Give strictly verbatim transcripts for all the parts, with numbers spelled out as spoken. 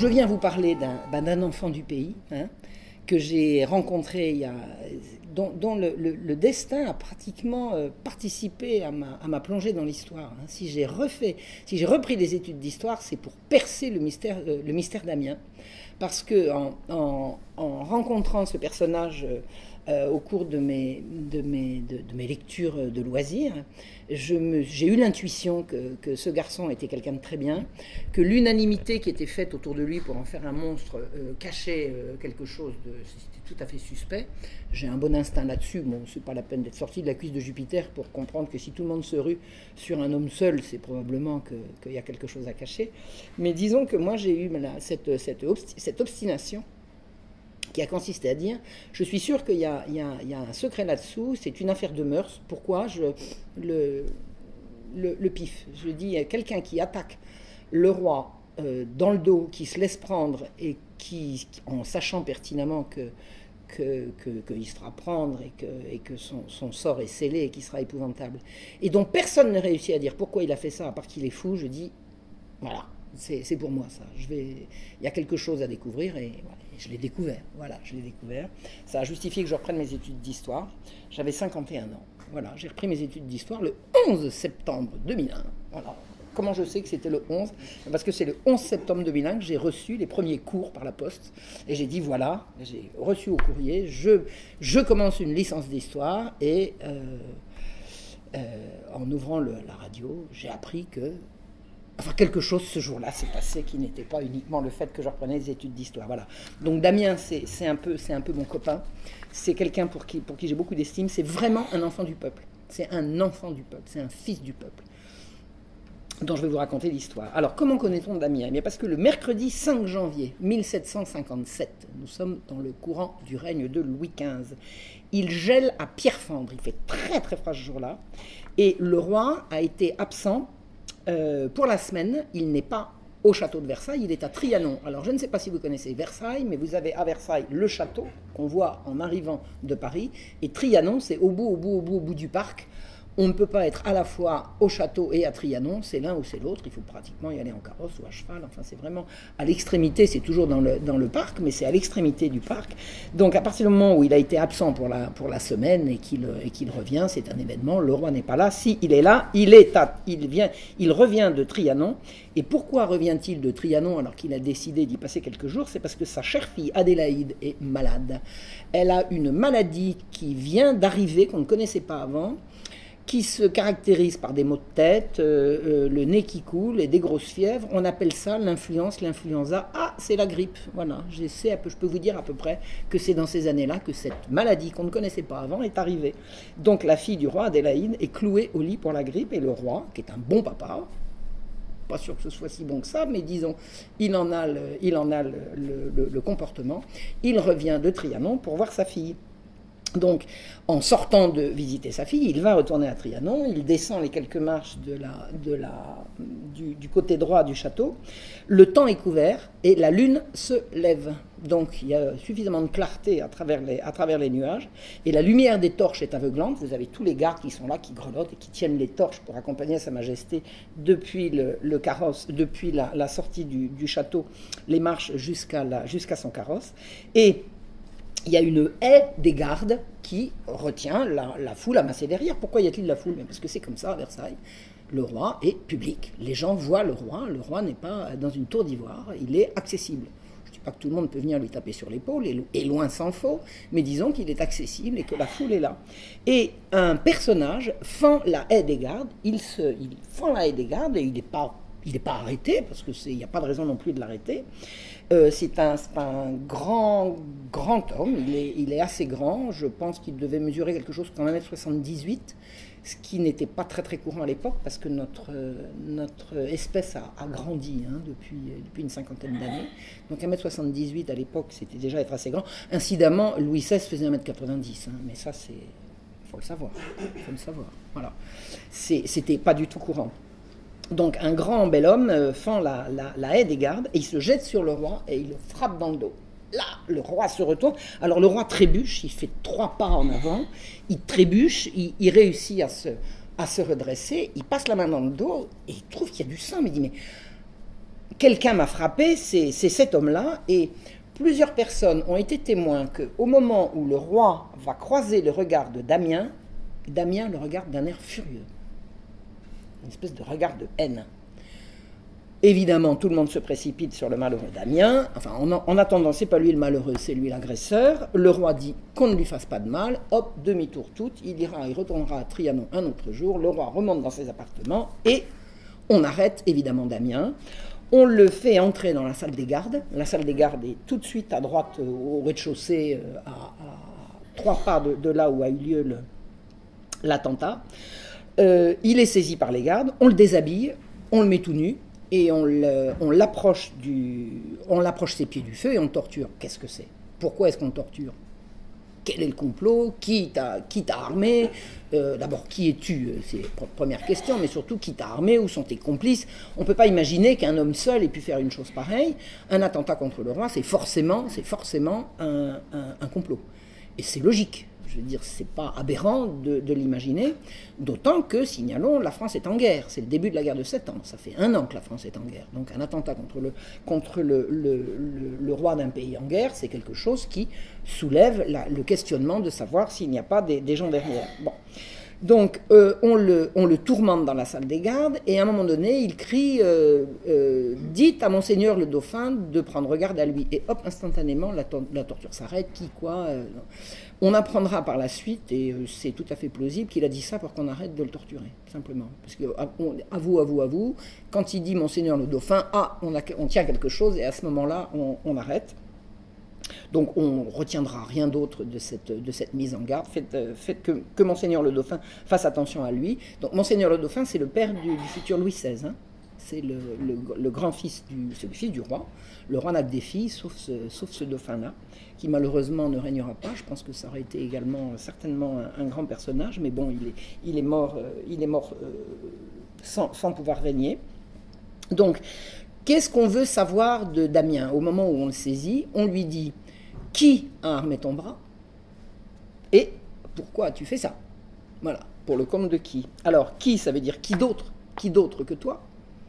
Je viens vous parler d'un ben, d'un enfant du pays, hein, que j'ai rencontré, il y a, dont, dont le, le, le destin a pratiquement euh, participé à ma, à ma plongée dans l'histoire. Hein. Si j'ai refait, si j'ai repris des études d'histoire, c'est pour percer le mystère, euh, le mystère d'Amiens. Parce que en, en, en rencontrant ce personnage euh, au cours de mes, de, mes, de, de mes lectures de loisirs, j'ai eu l'intuition que, que ce garçon était quelqu'un de très bien, que l'unanimité qui était faite autour de lui pour en faire un monstre euh, cachait euh, quelque chose de c'était tout à fait suspect. J'ai un bon instinct là-dessus. Bon, c'est pas la peine d'être sorti de la cuisse de Jupiter pour comprendre que si tout le monde se rue sur un homme seul, c'est probablement qu'il y a quelque chose à cacher. Mais disons que moi, j'ai eu là, cette, cette, obsti cette obstination qui a consisté à dire, je suis sûr qu'il y, y, y a un secret là-dessous, c'est une affaire de mœurs. Pourquoi je le, le, le pif. Je dis, quelqu'un qui attaque le roi euh, dans le dos, qui se laisse prendre et qui, en sachant pertinemment que qu'il que, que se fera prendre et que, et que son, son sort est scellé et qu'il sera épouvantable, et dont personne ne réussit à dire pourquoi il a fait ça, à part qu'il est fou, je dis, voilà, c'est pour moi ça. Je vais, il y a quelque chose à découvrir et, voilà, et je l'ai découvert. Voilà, je l'ai découvert. Ça a justifié que je reprenne mes études d'histoire. J'avais cinquante et un ans. Voilà, j'ai repris mes études d'histoire le onze septembre deux mille un. Voilà. Comment je sais que c'était le onze? Parce que c'est le onze septembre deux mille un que j'ai reçu les premiers cours par la poste. Et j'ai dit, voilà, j'ai reçu au courrier, je, je commence une licence d'histoire. Et euh, euh, en ouvrant le, la radio, j'ai appris que... Enfin, quelque chose ce jour-là s'est passé qui n'était pas uniquement le fait que je reprenais des études d'histoire. Voilà. Donc Damien, c'est un peu, c'est un peu mon copain. C'est quelqu'un pour qui, pour qui j'ai beaucoup d'estime. C'est vraiment un enfant du peuple. C'est un enfant du peuple. C'est un fils du peuple, dont je vais vous raconter l'histoire. Alors, comment connaît-on Damien? Eh bien, parce que le mercredi cinq janvier mille sept cent cinquante-sept, nous sommes dans le courant du règne de Louis quinze, il gèle à Pierrefonds. Il fait très très froid ce jour-là. Et le roi a été absent euh, pour la semaine. Il n'est pas au château de Versailles, il est à Trianon. Alors, je ne sais pas si vous connaissez Versailles, mais vous avez à Versailles le château qu'on voit en arrivant de Paris. Et Trianon, c'est au bout, au bout, au bout, au bout du parc. On ne peut pas être à la fois au château et à Trianon, c'est l'un ou c'est l'autre, il faut pratiquement y aller en carrosse ou à cheval, enfin c'est vraiment à l'extrémité, c'est toujours dans le, dans le parc, mais c'est à l'extrémité du parc. Donc à partir du moment où il a été absent pour la, pour la semaine et qu'il qu'il revient, c'est un événement, le roi n'est pas là. Si il est là, il, est à, il, vient, il revient de Trianon. Et pourquoi revient-il de Trianon alors qu'il a décidé d'y passer quelques jours? C'est parce que sa chère fille Adélaïde est malade. Elle a une maladie qui vient d'arriver, qu'on ne connaissait pas avant, qui se caractérise par des maux de tête, euh, euh, le nez qui coule et des grosses fièvres. On appelle ça l'influence, l'influenza. Ah, c'est la grippe. Voilà, je, sais, je peux vous dire à peu près que c'est dans ces années-là que cette maladie qu'on ne connaissait pas avant est arrivée. Donc la fille du roi, Adélaïde, est clouée au lit pour la grippe et le roi, qui est un bon papa, pas sûr que ce soit si bon que ça, mais disons, il en a le, il en a le, le, le, le comportement. Il revient de Trianon pour voir sa fille. Donc, en sortant de visiter sa fille, il va retourner à Trianon, il descend les quelques marches de la, de la, du, du côté droit du château. Le temps est couvert et la lune se lève. Donc, il y a suffisamment de clarté à travers les, à travers les nuages. Et la lumière des torches est aveuglante. Vous avez tous les gardes qui sont là, qui grelottent et qui tiennent les torches pour accompagner Sa Majesté depuis le, le carrosse, depuis la, la sortie du, du château, les marches jusqu'à jusqu'à son carrosse. Et il y a une haie des gardes qui retient la, la foule amassée derrière. Pourquoi y a-t-il de la foule? Parce que c'est comme ça à Versailles. Le roi est public. Les gens voient le roi. Le roi n'est pas dans une tour d'ivoire. Il est accessible. Je ne dis pas que tout le monde peut venir lui taper sur l'épaule, et loin s'en faut, mais disons qu'il est accessible et que la foule est là. Et un personnage fend la haie des gardes. Il, se, il fend la haie des gardes et il n'est pas, il n'est pas arrêté, parce qu'il n'y a pas de raison non plus de l'arrêter. Euh, c'est un, un grand, grand homme, il est, il est assez grand, je pense qu'il devait mesurer quelque chose comme un mètre soixante-dix-huit, ce qui n'était pas très très courant à l'époque, parce que notre, notre espèce a, a grandi hein, depuis, depuis une cinquantaine d'années. Donc un mètre soixante-dix-huit à l'époque, c'était déjà être assez grand. Incidemment, Louis seize faisait un mètre quatre-vingt-dix, hein, mais ça c'est... il faut le savoir, il faut le savoir, voilà. C'était pas du tout courant. Donc un grand bel homme euh, fend la, la, la haie des gardes et il se jette sur le roi et il le frappe dans le dos. Là, le roi se retourne. Alors le roi trébuche, il fait trois pas en avant, il trébuche, il, il réussit à se, à se redresser, il passe la main dans le dos et il trouve qu'il y a du sang. Mais il dit, mais quelqu'un m'a frappé, c'est cet homme-là, et plusieurs personnes ont été témoins qu'au moment où le roi va croiser le regard de Damien, Damien le regarde d'un air furieux, une espèce de regard de haine. Évidemment, tout le monde se précipite sur le malheureux Damien. Enfin, en, en attendant, c'est pas lui le malheureux, c'est lui l'agresseur. Le roi dit qu'on ne lui fasse pas de mal. Hop, demi-tour toute. Il ira, il retournera à Trianon un autre jour. Le roi remonte dans ses appartements et on arrête évidemment Damien. On le fait entrer dans la salle des gardes. La salle des gardes est tout de suite à droite, au rez-de-chaussée, à, à trois pas de, de là où a eu lieu l'attentat. Euh, il est saisi par les gardes. On le déshabille, on le met tout nu. Et on l'approche ses pieds du feu et on le torture. Qu'est-ce que c'est? Pourquoi est-ce qu'on le torture? Quel est le complot? Qui t'a armé? euh, D'abord, qui es-tu? C'est la première question, mais surtout, qui t'a armé? Où sont tes complices? On ne peut pas imaginer qu'un homme seul ait pu faire une chose pareille. Un attentat contre le roi, c'est forcément, forcément un, un, un complot. Et c'est logique. Je veux dire, c'est pas aberrant de, de l'imaginer, d'autant que, signalons, la France est en guerre. C'est le début de la guerre de sept ans. Ça fait un an que la France est en guerre. Donc un attentat contre le, contre le, le, le, le roi d'un pays en guerre, c'est quelque chose qui soulève la, le questionnement de savoir s'il n'y a pas des, des gens derrière. Bon. Donc euh, on, le, on le tourmente dans la salle des gardes, et à un moment donné, il crie euh, euh, « Dites à Monseigneur le Dauphin de prendre garde à lui ». Et hop, instantanément, la, to la torture s'arrête. Qui, quoi euh, On apprendra par la suite, et euh, c'est tout à fait plausible, qu'il a dit ça pour qu'on arrête de le torturer, simplement. Parce que, à, on, à vous, à vous, à vous, quand il dit Monseigneur le Dauphin, ah, on, a, on tient quelque chose, et à ce moment-là, on, on arrête. Donc on ne retiendra rien d'autre de cette, de cette mise en garde. Faites, faites que, que Monseigneur le Dauphin fasse attention à lui. Donc Monseigneur le Dauphin, c'est le père du, du futur Louis seize. Hein. C'est le, le, le grand-fils du, c'est le fils du roi. Le roi n'a que des filles, sauf ce, sauf ce dauphin-là, qui malheureusement ne régnera pas. Je pense que ça aurait été également certainement un, un grand personnage, mais bon, il est, il est mort, euh, il est mort euh, sans, sans pouvoir régner. Donc, qu'est-ce qu'on veut savoir de Damien? Au moment où on le saisit, on lui dit « Qui a armé ton bras? Et pourquoi as-tu fait ça ?» Voilà, pour le compte de qui? Alors, qui, ça veut dire qui d'autre? Qui d'autre que toi?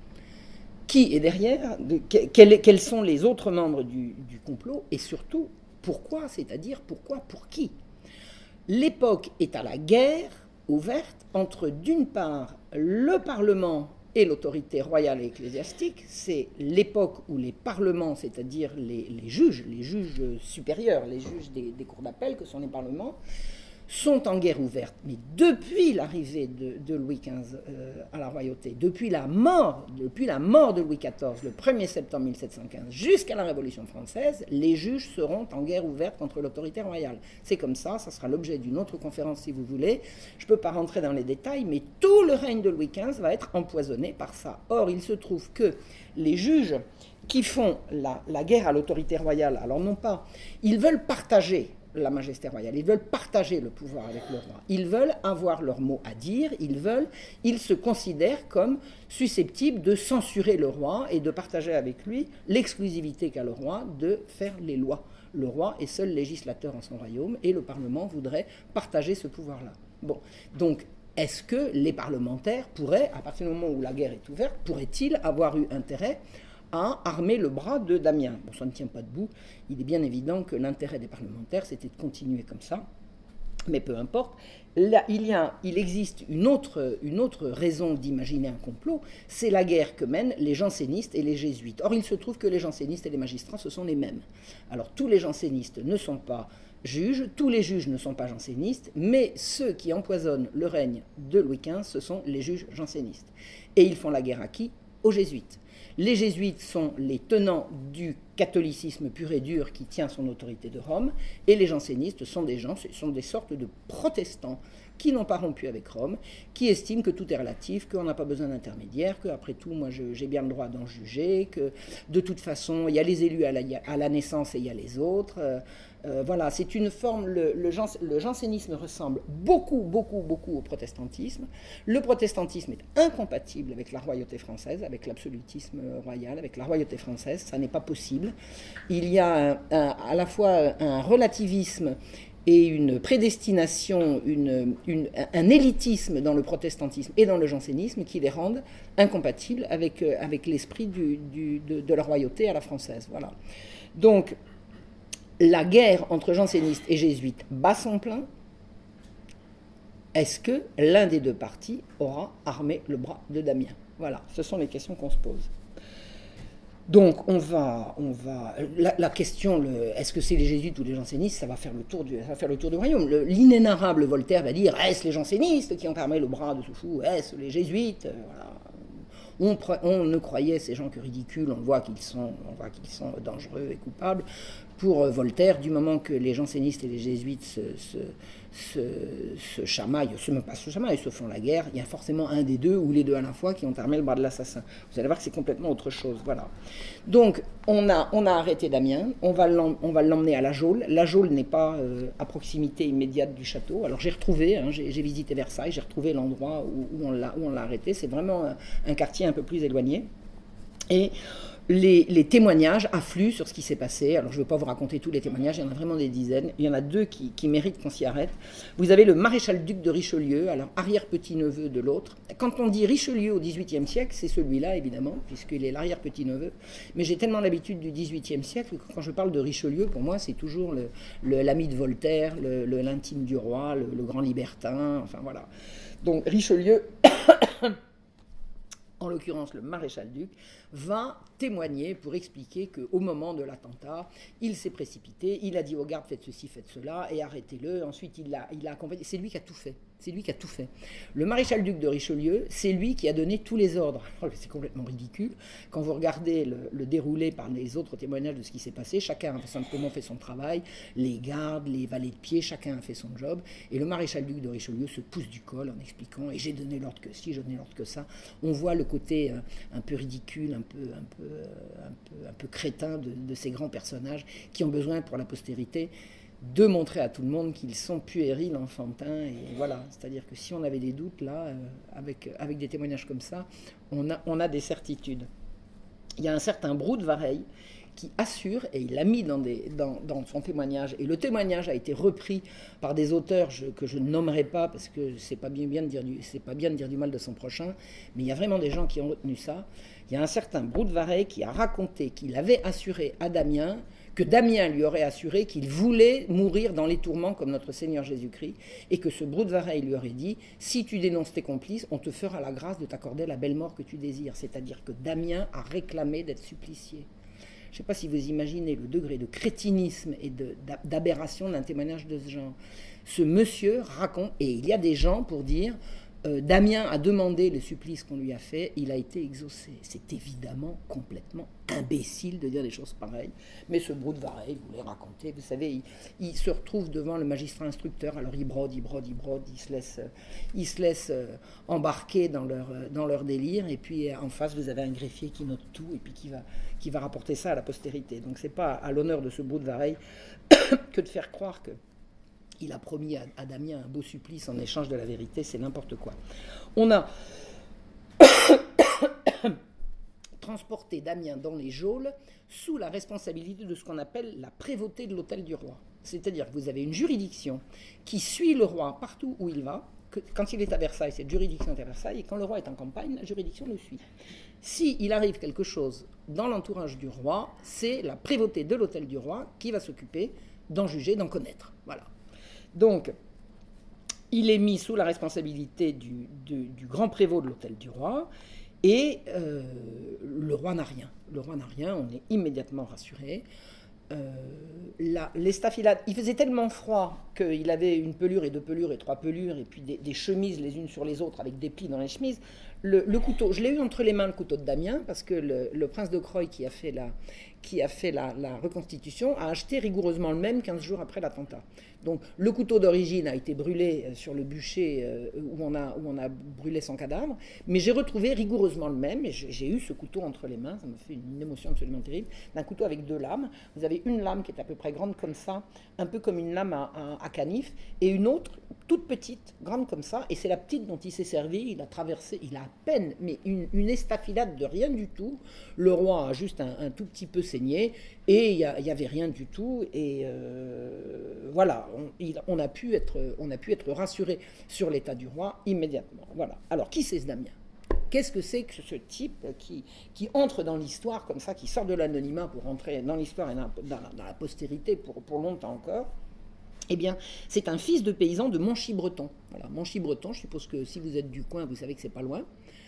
Qui est derrière? de, quel, Quels sont les autres membres du, du complot? Et surtout, pourquoi? C'est-à-dire pourquoi? Pour qui? L'époque est à la guerre ouverte entre, d'une part, le Parlement et l'autorité royale et ecclésiastique. C'est l'époque où les parlements, c'est-à-dire les, les juges, les juges supérieurs, les juges des, des cours d'appel, que sont les parlements, sont en guerre ouverte. Mais depuis l'arrivée de, de Louis quinze euh, à la royauté, depuis la mort, depuis la mort de Louis quatorze, le premier septembre mille sept cent quinze, jusqu'à la Révolution française, les juges seront en guerre ouverte contre l'autorité royale. C'est comme ça, ça sera l'objet d'une autre conférence si vous voulez. Je ne peux pas rentrer dans les détails, mais tout le règne de Louis quinze va être empoisonné par ça. Or, il se trouve que les juges qui font la, la guerre à l'autorité royale, alors non pas, ils veulent partager la majesté royale, ils veulent partager le pouvoir avec le roi, ils veulent avoir leur mot à dire, ils veulent, ils se considèrent comme susceptibles de censurer le roi et de partager avec lui l'exclusivité qu'a le roi de faire les lois. Le roi est seul législateur en son royaume et le Parlement voudrait partager ce pouvoir-là. Bon, donc est-ce que les parlementaires pourraient, à partir du moment où la guerre est ouverte, pourraient-ils avoir eu intérêt à armer le bras de Damien? Bon, ça ne tient pas debout. Il est bien évident que l'intérêt des parlementaires, c'était de continuer comme ça. Mais peu importe. Là, il, y a, il existe une autre, une autre raison d'imaginer un complot, c'est la guerre que mènent les jansénistes et les jésuites. Or, il se trouve que les jansénistes et les magistrats, ce sont les mêmes. Alors, tous les jansénistes ne sont pas juges, tous les juges ne sont pas jansénistes, mais ceux qui empoisonnent le règne de Louis quinze, ce sont les juges jansénistes. Et ils font la guerre à qui? Aux jésuites. Les jésuites sont les tenants du catholicisme pur et dur qui tient son autorité de Rome, et les jansénistes sont des gens, ce sont des sortes de protestants qui n'ont pas rompu avec Rome, qui estiment que tout est relatif, qu'on n'a pas besoin d'intermédiaire, qu'après tout, moi, j'ai bien le droit d'en juger, que de toute façon, il y a les élus à la, à la naissance et il y a les autres. Euh, euh, voilà, c'est une forme, le, le, jans, le jansénisme ressemble beaucoup, beaucoup, beaucoup au protestantisme. Le protestantisme est incompatible avec la royauté française, avec l'absolutisme royal, avec la royauté française, ça n'est pas possible. Il y a un, un, à la fois un relativisme et une prédestination, une, une, un élitisme dans le protestantisme et dans le jansénisme qui les rendent incompatibles avec, avec l'esprit du, du, de, de la royauté à la française. Voilà. Donc, la guerre entre jansénistes et jésuites bat son plein. Est-ce que l'un des deux partis aura armé le bras de Damien? Voilà, ce sont les questions qu'on se pose. Donc, on va, on va, la, la question, est-ce que c'est les jésuites ou les jansénistes, ça va faire le tour du, ça va faire le tour du royaume. L'inénarrable Voltaire va dire, est-ce les jansénistes qui ont armé le bras de ce fou? Est-ce les jésuites? Voilà. On, on ne croyait ces gens que ridicules, on voit qu'ils sont, on voit qu'ils sont dangereux et coupables. Pour Voltaire, du moment que les jansénistes et les jésuites se, se, se, se chamaillent, se, même pas se chamaillent, se font la guerre, il y a forcément un des deux ou les deux à la fois qui ont armé le bras de l'assassin. Vous allez voir que c'est complètement autre chose. Voilà. Donc, on a, on a arrêté Damien, on va l'emmener à La Geôle. La Geôle n'est pas euh, à proximité immédiate du château. Alors, j'ai retrouvé, hein, j'ai visité Versailles, j'ai retrouvé l'endroit où, où on l'a arrêté. C'est vraiment un, un quartier un peu plus éloigné. Et Les, les témoignages affluent sur ce qui s'est passé. Alors, je ne vais pas vous raconter tous les témoignages, il y en a vraiment des dizaines. Il y en a deux qui, qui méritent qu'on s'y arrête. Vous avez le maréchal-duc de Richelieu, alors arrière-petit-neveu de l'autre. Quand on dit Richelieu au dix-huitième siècle, c'est celui-là, évidemment, puisqu'il est l'arrière-petit-neveu. Mais j'ai tellement l'habitude du dix-huitième siècle que quand je parle de Richelieu, pour moi, c'est toujours l'ami de Voltaire, l'intime du roi, le, le grand libertin, enfin voilà. Donc, Richelieu... en l'occurrence le maréchal-duc, va témoigner pour expliquer qu'au moment de l'attentat, il s'est précipité, il a dit aux gardes faites ceci, faites cela, et arrêtez-le. Ensuite, il l'a il a accompagné. C'est lui qui a tout fait. C'est lui qui a tout fait. Le maréchal-duc de Richelieu, c'est lui qui a donné tous les ordres. C'est complètement ridicule. Quand vous regardez le, le déroulé par les autres témoignages de ce qui s'est passé, chacun a simplement fait son travail, les gardes, les valets de pied, chacun a fait son job, et le maréchal-duc de Richelieu se pousse du col en expliquant, et j'ai donné l'ordre que ci, j'ai donné l'ordre que ça. On voit le côté euh, un peu ridicule, un peu, un peu, euh, un peu, un peu crétin de, de ces grands personnages qui ont besoin pour la postérité de montrer à tout le monde qu'ils sont puérils, enfantins, et voilà. C'est-à-dire que si on avait des doutes, là, euh, avec, avec des témoignages comme ça, on a, on a des certitudes. Il y a un certain Brou de Vareille qui assure, et il l'a mis dans, des, dans, dans son témoignage, et le témoignage a été repris par des auteurs je, que je ne nommerai pas, parce que c'est pas bien, bien de dire du, c'est pas bien de dire du mal de son prochain, mais il y a vraiment des gens qui ont retenu ça. Il y a un certain Brou de Vareille qui a raconté qu'il avait assuré à Damien, que Damien lui aurait assuré qu'il voulait mourir dans les tourments comme notre Seigneur Jésus-Christ, et que ce Brou de Vareille lui aurait dit « Si tu dénonces tes complices, on te fera la grâce de t'accorder la belle mort que tu désires. » C'est-à-dire que Damien a réclamé d'être supplicié. Je ne sais pas si vous imaginez le degré de crétinisme et d'aberration d'un témoignage de ce genre. Ce monsieur raconte, et il y a des gens pour dire euh, Damien a demandé le supplice qu'on lui a fait, il a été exaucé. C'est évidemment complètement imbécile de dire des choses pareilles. Mais ce Brou de Vareille voulait raconter. Vous savez, il, il se retrouve devant le magistrat instructeur, alors il brode, il brode, il brode, il se laisse, il se laisse euh, embarquer dans leur, dans leur délire, et puis en face, vous avez un greffier qui note tout, et puis qui va, qui va rapporter ça à la postérité. Donc c'est pas à l'honneur de ce Brou de Vareille que de faire croire que il a promis à, à Damien un beau supplice en échange de la vérité, c'est n'importe quoi. On a transporté Damien dans les geôles sous la responsabilité de ce qu'on appelle la prévôté de l'hôtel du roi. C'est-à-dire que vous avez une juridiction qui suit le roi partout où il va. Que, quand il est à Versailles, cette juridiction est à Versailles, et quand le roi est en campagne, la juridiction le suit. S'il arrive quelque chose dans l'entourage du roi, c'est la prévôté de l'hôtel du roi qui va s'occuper d'en juger, d'en connaître. Voilà. Donc, il est mis sous la responsabilité du, du, du grand prévôt de l'hôtel du roi, et euh, le roi n'a rien. Le roi n'a rien, on est immédiatement rassuré. Euh, la, les staphylades, il faisait tellement froid qu'il avait une pelure et deux pelures et trois pelures, et puis des, des chemises les unes sur les autres avec des plis dans les chemises. Le, le couteau, je l'ai eu entre les mains, le couteau de Damien, parce que le, le prince de Croy qui a fait, la, qui a fait la, la reconstitution a acheté rigoureusement le même quinze jours après l'attentat. Donc le couteau d'origine a été brûlé sur le bûcher où on a, où on a brûlé son cadavre, mais j'ai retrouvé rigoureusement le même, et j'ai eu ce couteau entre les mains, ça me fait une émotion absolument terrible, d'un couteau avec deux lames. Vous avez une lame qui est à peu près grande comme ça, un peu comme une lame à, à, à canif, et une autre toute petite, grande comme ça, et c'est la petite dont il s'est servi. Il a traversé, il a peine, mais une, une estafilade de rien du tout. Le roi a juste un, un tout petit peu saigné, et il n'y avait rien du tout. Et euh, voilà, on, il, on, a pu être, on a pu être rassuré sur l'état du roi immédiatement. Voilà. Alors, qui c'est ce Damien ? Qu'est-ce que c'est que ce type qui, qui entre dans l'histoire comme ça, qui sort de l'anonymat pour entrer dans l'histoire et dans, dans, dans la postérité pour, pour longtemps encore ? Eh bien, c'est un fils de paysan de Monchy-Breton. Voilà, Monchy-Breton, je suppose que si vous êtes du coin, vous savez que c'est pas loin.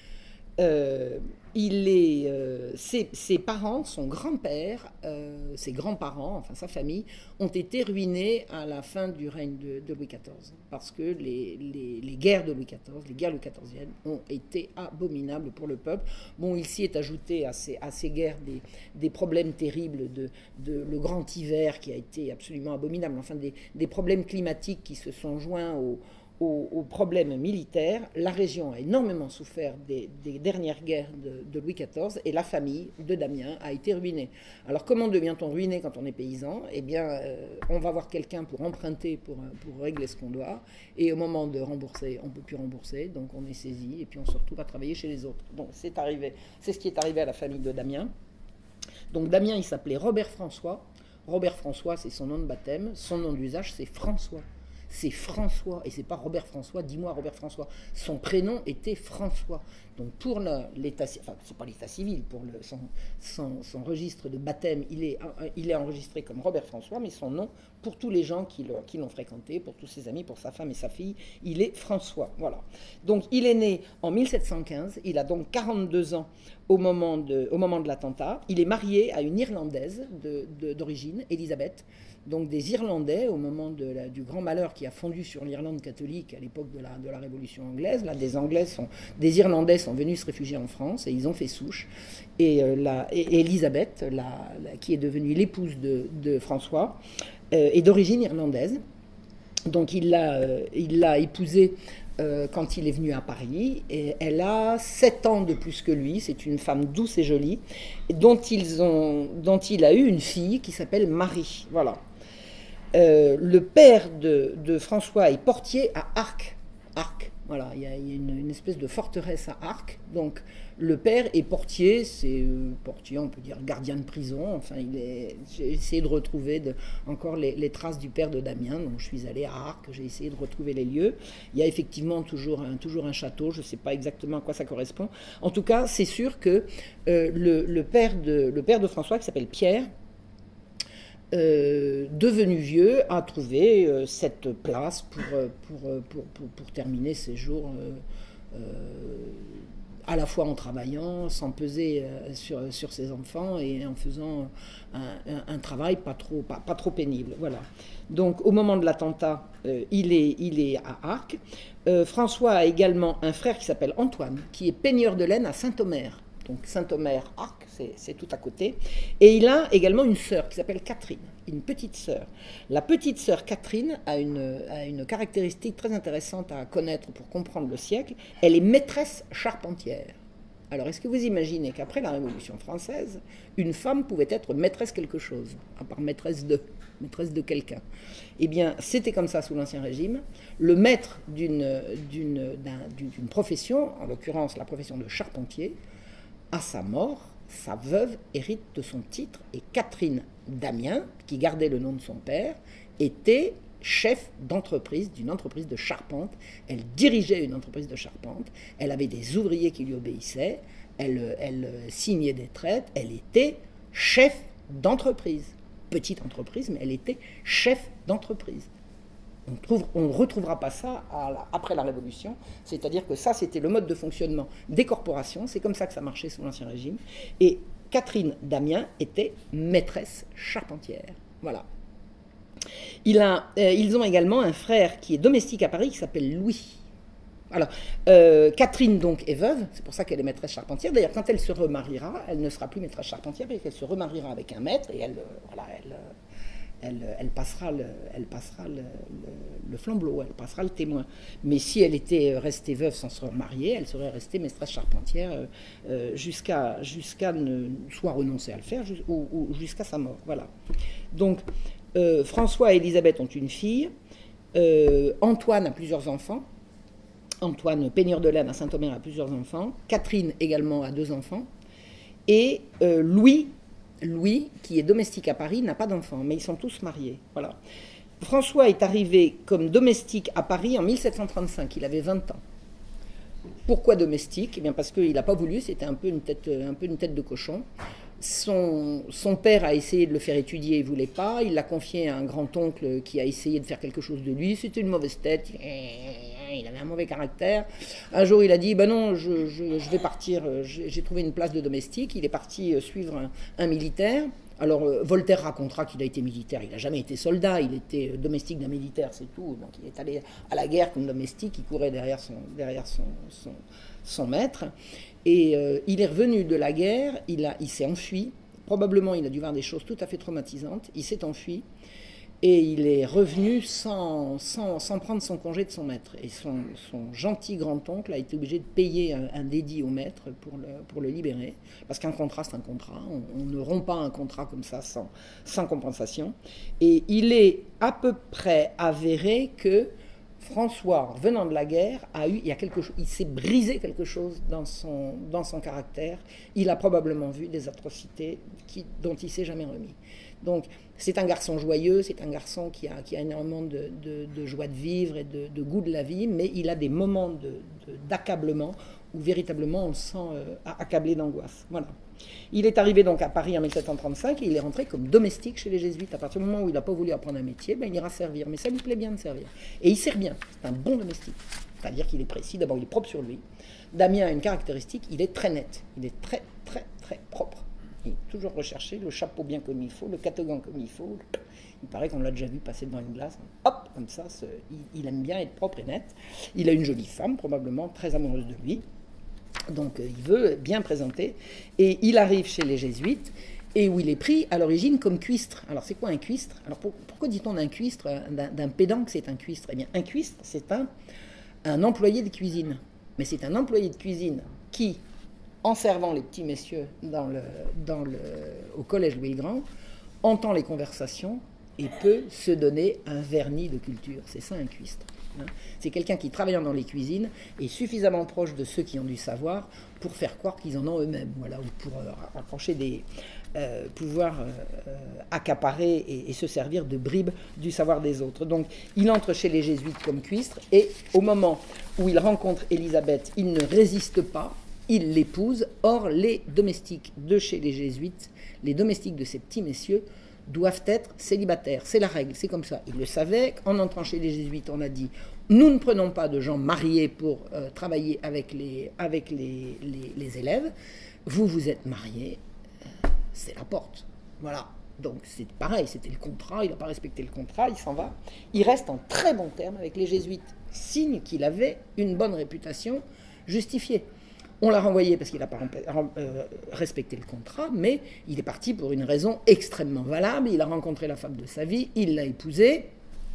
Euh, il est, euh, ses, ses parents, son grand-père, euh, ses grands-parents, enfin sa famille, ont été ruinés à la fin du règne de, de Louis quatorze, parce que les, les, les guerres de Louis quatorze, les guerres Louis quatorziennes, ont été abominables pour le peuple. Bon, il s'y est ajouté à ces, à ces guerres des, des problèmes terribles de, de le grand hiver qui a été absolument abominable, enfin des, des problèmes climatiques qui se sont joints aux Aux, aux problèmes militaires. La région a énormément souffert des, des dernières guerres de, de Louis quatorze, et la famille de Damien a été ruinée. Alors comment devient-on ruiné quand on est paysan ? Eh bien, euh, on va voir quelqu'un pour emprunter, pour, pour régler ce qu'on doit, et au moment de rembourser, on ne peut plus rembourser, donc on est saisi, et puis on se retrouve à travailler chez les autres. Donc c'est arrivé, c'est ce qui est arrivé à la famille de Damien. Donc Damien, il s'appelait Robert François. Robert François, c'est son nom de baptême. Son nom d'usage, c'est François. C'est François, et c'est pas Robert François, dis-moi Robert François. Son prénom était François. Donc pour l'état, enfin c'est pas l'état civil, pour le, son, son, son registre de baptême, il est, il est enregistré comme Robert François, mais son nom, pour tous les gens qui, le, qui l'ont fréquenté, pour tous ses amis, pour sa femme et sa fille, il est François. Voilà. Donc il est né en mille sept cent quinze, il a donc quarante-deux ans au moment de, au moment de l'attentat. Il est marié à une Irlandaise de, de, d'origine, Elisabeth. Donc des Irlandais, au moment de la, du grand malheur qui a fondu sur l'Irlande catholique à l'époque de la, de la Révolution anglaise, là, des Anglais sont, des Irlandais sont venus se réfugier en France et ils ont fait souche. Et, euh, la, et Elisabeth, la, la, qui est devenue l'épouse de, de François, euh, est d'origine irlandaise. Donc il l'a, euh, il l'a épousée euh, quand il est venu à Paris, et elle a sept ans de plus que lui. C'est une femme douce et jolie, dont, ils ont, dont il a eu une fille qui s'appelle Marie. Voilà. Euh, le père de, de François est portier à Arques. Arques, voilà, il y a, il y a une, une espèce de forteresse à Arques. Donc le père est portier, c'est euh, portier, on peut dire gardien de prison. Enfin, il est, j'ai essayé de retrouver de, encore les, les traces du père de Damien. Donc je suis allée à Arques, j'ai essayé de retrouver les lieux. Il y a effectivement toujours un, toujours un château, je ne sais pas exactement à quoi ça correspond. En tout cas, c'est sûr que euh, le, le, père de, le père de François, qui s'appelle Pierre, Euh, devenu vieux, a trouvé euh, cette place pour, pour, pour, pour, pour terminer ses jours euh, euh, à la fois en travaillant, sans peser euh, sur, sur ses enfants et en faisant un, un, un travail pas trop, pas, pas trop pénible. Voilà. Donc au moment de l'attentat, euh, il, est, il est à Arques. Euh, François a également un frère qui s'appelle Antoine, qui est peigneur de laine à Saint-Omer. Donc Saint-Omer, Arques, c'est, c'est tout à côté. Et il a également une sœur qui s'appelle Catherine, une petite sœur. La petite sœur Catherine a une, a une caractéristique très intéressante à connaître pour comprendre le siècle. Elle est maîtresse charpentière. Alors, est-ce que vous imaginez qu'après la Révolution française, une femme pouvait être maîtresse quelque chose, à part maîtresse de, maîtresse de quelqu'un? Eh bien, c'était comme ça sous l'Ancien Régime. Le maître d'une, d'une, d'un, d'une profession, en l'occurrence la profession de charpentier, à sa mort, sa veuve hérite de son titre, et Catherine Damien, qui gardait le nom de son père, était chef d'entreprise, d'une entreprise de charpente. Elle dirigeait une entreprise de charpente, elle avait des ouvriers qui lui obéissaient, elle, elle signait des traites, elle était chef d'entreprise. Petite entreprise, mais elle était chef d'entreprise. On ne retrouvera pas ça à la, après la Révolution, c'est-à-dire que ça, c'était le mode de fonctionnement des corporations, c'est comme ça que ça marchait sous l'Ancien Régime, et Catherine Damien était maîtresse charpentière. Voilà. Il a, euh, ils ont également un frère qui est domestique à Paris, qui s'appelle Louis. Alors, euh, Catherine, donc, est veuve, c'est pour ça qu'elle est maîtresse charpentière. D'ailleurs, quand elle se remariera, elle ne sera plus maîtresse charpentière, mais qu'elle se remariera avec un maître, et elle, euh, voilà, elle... Euh, Elle, elle passera, le, elle passera le, le, le flambeau, elle passera le témoin. Mais si elle était restée veuve sans se remarier, elle serait restée maîtresse charpentière euh, jusqu'à, jusqu'à ne, soit renoncer à le faire, ou, ou jusqu'à sa mort. Voilà. Donc, euh, François et Elisabeth ont une fille. Euh, Antoine a plusieurs enfants. Antoine Peigneur-de-Laine à Saint-Omer a plusieurs enfants. Catherine également a deux enfants. Et euh, Louis, Louis, qui est domestique à Paris, n'a pas d'enfants, mais ils sont tous mariés. Voilà. François est arrivé comme domestique à Paris en mille sept cent trente-cinq, il avait vingt ans. Pourquoi domestique? Eh bien parce qu'il n'a pas voulu, c'était un peu une tête, un peu une tête de cochon. Son, son père a essayé de le faire étudier, il ne voulait pas. Il l'a confié à un grand-oncle qui a essayé de faire quelque chose de lui. C'était une mauvaise tête, il avait un mauvais caractère. Un jour, il a dit, ben non, je, je, je vais partir, j'ai trouvé une place de domestique. Il est parti suivre un, un militaire. Alors, euh, Voltaire racontera qu'il a été militaire. Il n'a jamais été soldat, il était euh, domestique d'un militaire, c'est tout. Donc, il est allé à la guerre comme domestique, il courait derrière son, derrière son, son, son maître. Et euh, il est revenu de la guerre, il, a, il s'est enfui. Probablement, il a dû voir des choses tout à fait traumatisantes. Il s'est enfui et il est revenu sans, sans, sans prendre son congé de son maître. Et son, son gentil grand-oncle a été obligé de payer un, un dédit au maître pour le, pour le libérer. Parce qu'un contrat, c'est un contrat. On, on ne rompt pas un contrat comme ça sans, sans compensation. Et il est à peu près avéré que François, venant de la guerre, a eu, il, y a quelque chose, il s'est brisé quelque chose dans son, dans son caractère. Il a probablement vu des atrocités qui, dont il ne s'est jamais remis. Donc, c'est un garçon joyeux, c'est un garçon qui a, qui a énormément de, de, de joie de vivre et de, de goût de la vie, mais il a des moments de, de, d'accablement où véritablement on le sent euh, accablé d'angoisse. Voilà. Il est arrivé donc à Paris en mille sept cent trente-cinq et il est rentré comme domestique chez les jésuites. À partir du moment où il n'a pas voulu apprendre un métier, ben, il ira servir. Mais ça lui plaît bien de servir. Et il sert bien. C'est un bon domestique. C'est-à-dire qu'il est précis. D'abord, il est propre sur lui. Damien a une caractéristique, il est très net. Il est très, très, très propre. Il est toujours recherché, le chapeau bien comme il faut, le catogan comme il faut. Il paraît qu'on l'a déjà vu passer devant une glace. Hop, comme ça, ce, il, il aime bien être propre et net. Il a une jolie femme, probablement très amoureuse de lui. Donc il veut bien présenter. Et il arrive chez les jésuites, et où il est pris à l'origine comme cuistre. Alors c'est quoi un cuistre? Alors pour, pourquoi dit-on d'un cuistre, d'un, d'un pédant que c'est un cuistre? Eh bien un cuistre, c'est un, un employé de cuisine. Mais c'est un employé de cuisine qui, en servant les petits messieurs dans le, dans le, au collège Louis-le-Grand, entend les conversations et peut se donner un vernis de culture. C'est ça un cuistre. C'est quelqu'un qui, travaillant dans les cuisines, est suffisamment proche de ceux qui ont du savoir pour faire croire qu'ils en ont eux-mêmes, voilà, ou pour euh, rapprocher des euh, pouvoir euh, accaparer et, et se servir de bribes du savoir des autres. Donc, il entre chez les jésuites comme cuistre, et au moment où il rencontre Élisabeth, il ne résiste pas, il l'épouse. Or, les domestiques de chez les jésuites, les domestiques de ces petits messieurs, doivent être célibataires. C'est la règle, c'est comme ça. Il le savait. En entrant chez les jésuites, on a dit, nous ne prenons pas de gens mariés pour euh, travailler avec, les, avec les, les, les élèves. Vous, vous êtes mariés, euh, c'est la porte. Voilà. Donc c'est pareil, c'était le contrat, il n'a pas respecté le contrat, il s'en va. Il reste en très bon terme avec les jésuites, signe qu'il avait une bonne réputation justifiée. On l'a renvoyé parce qu'il n'a pas respecté le contrat, mais il est parti pour une raison extrêmement valable. Il a rencontré la femme de sa vie, il l'a épousée,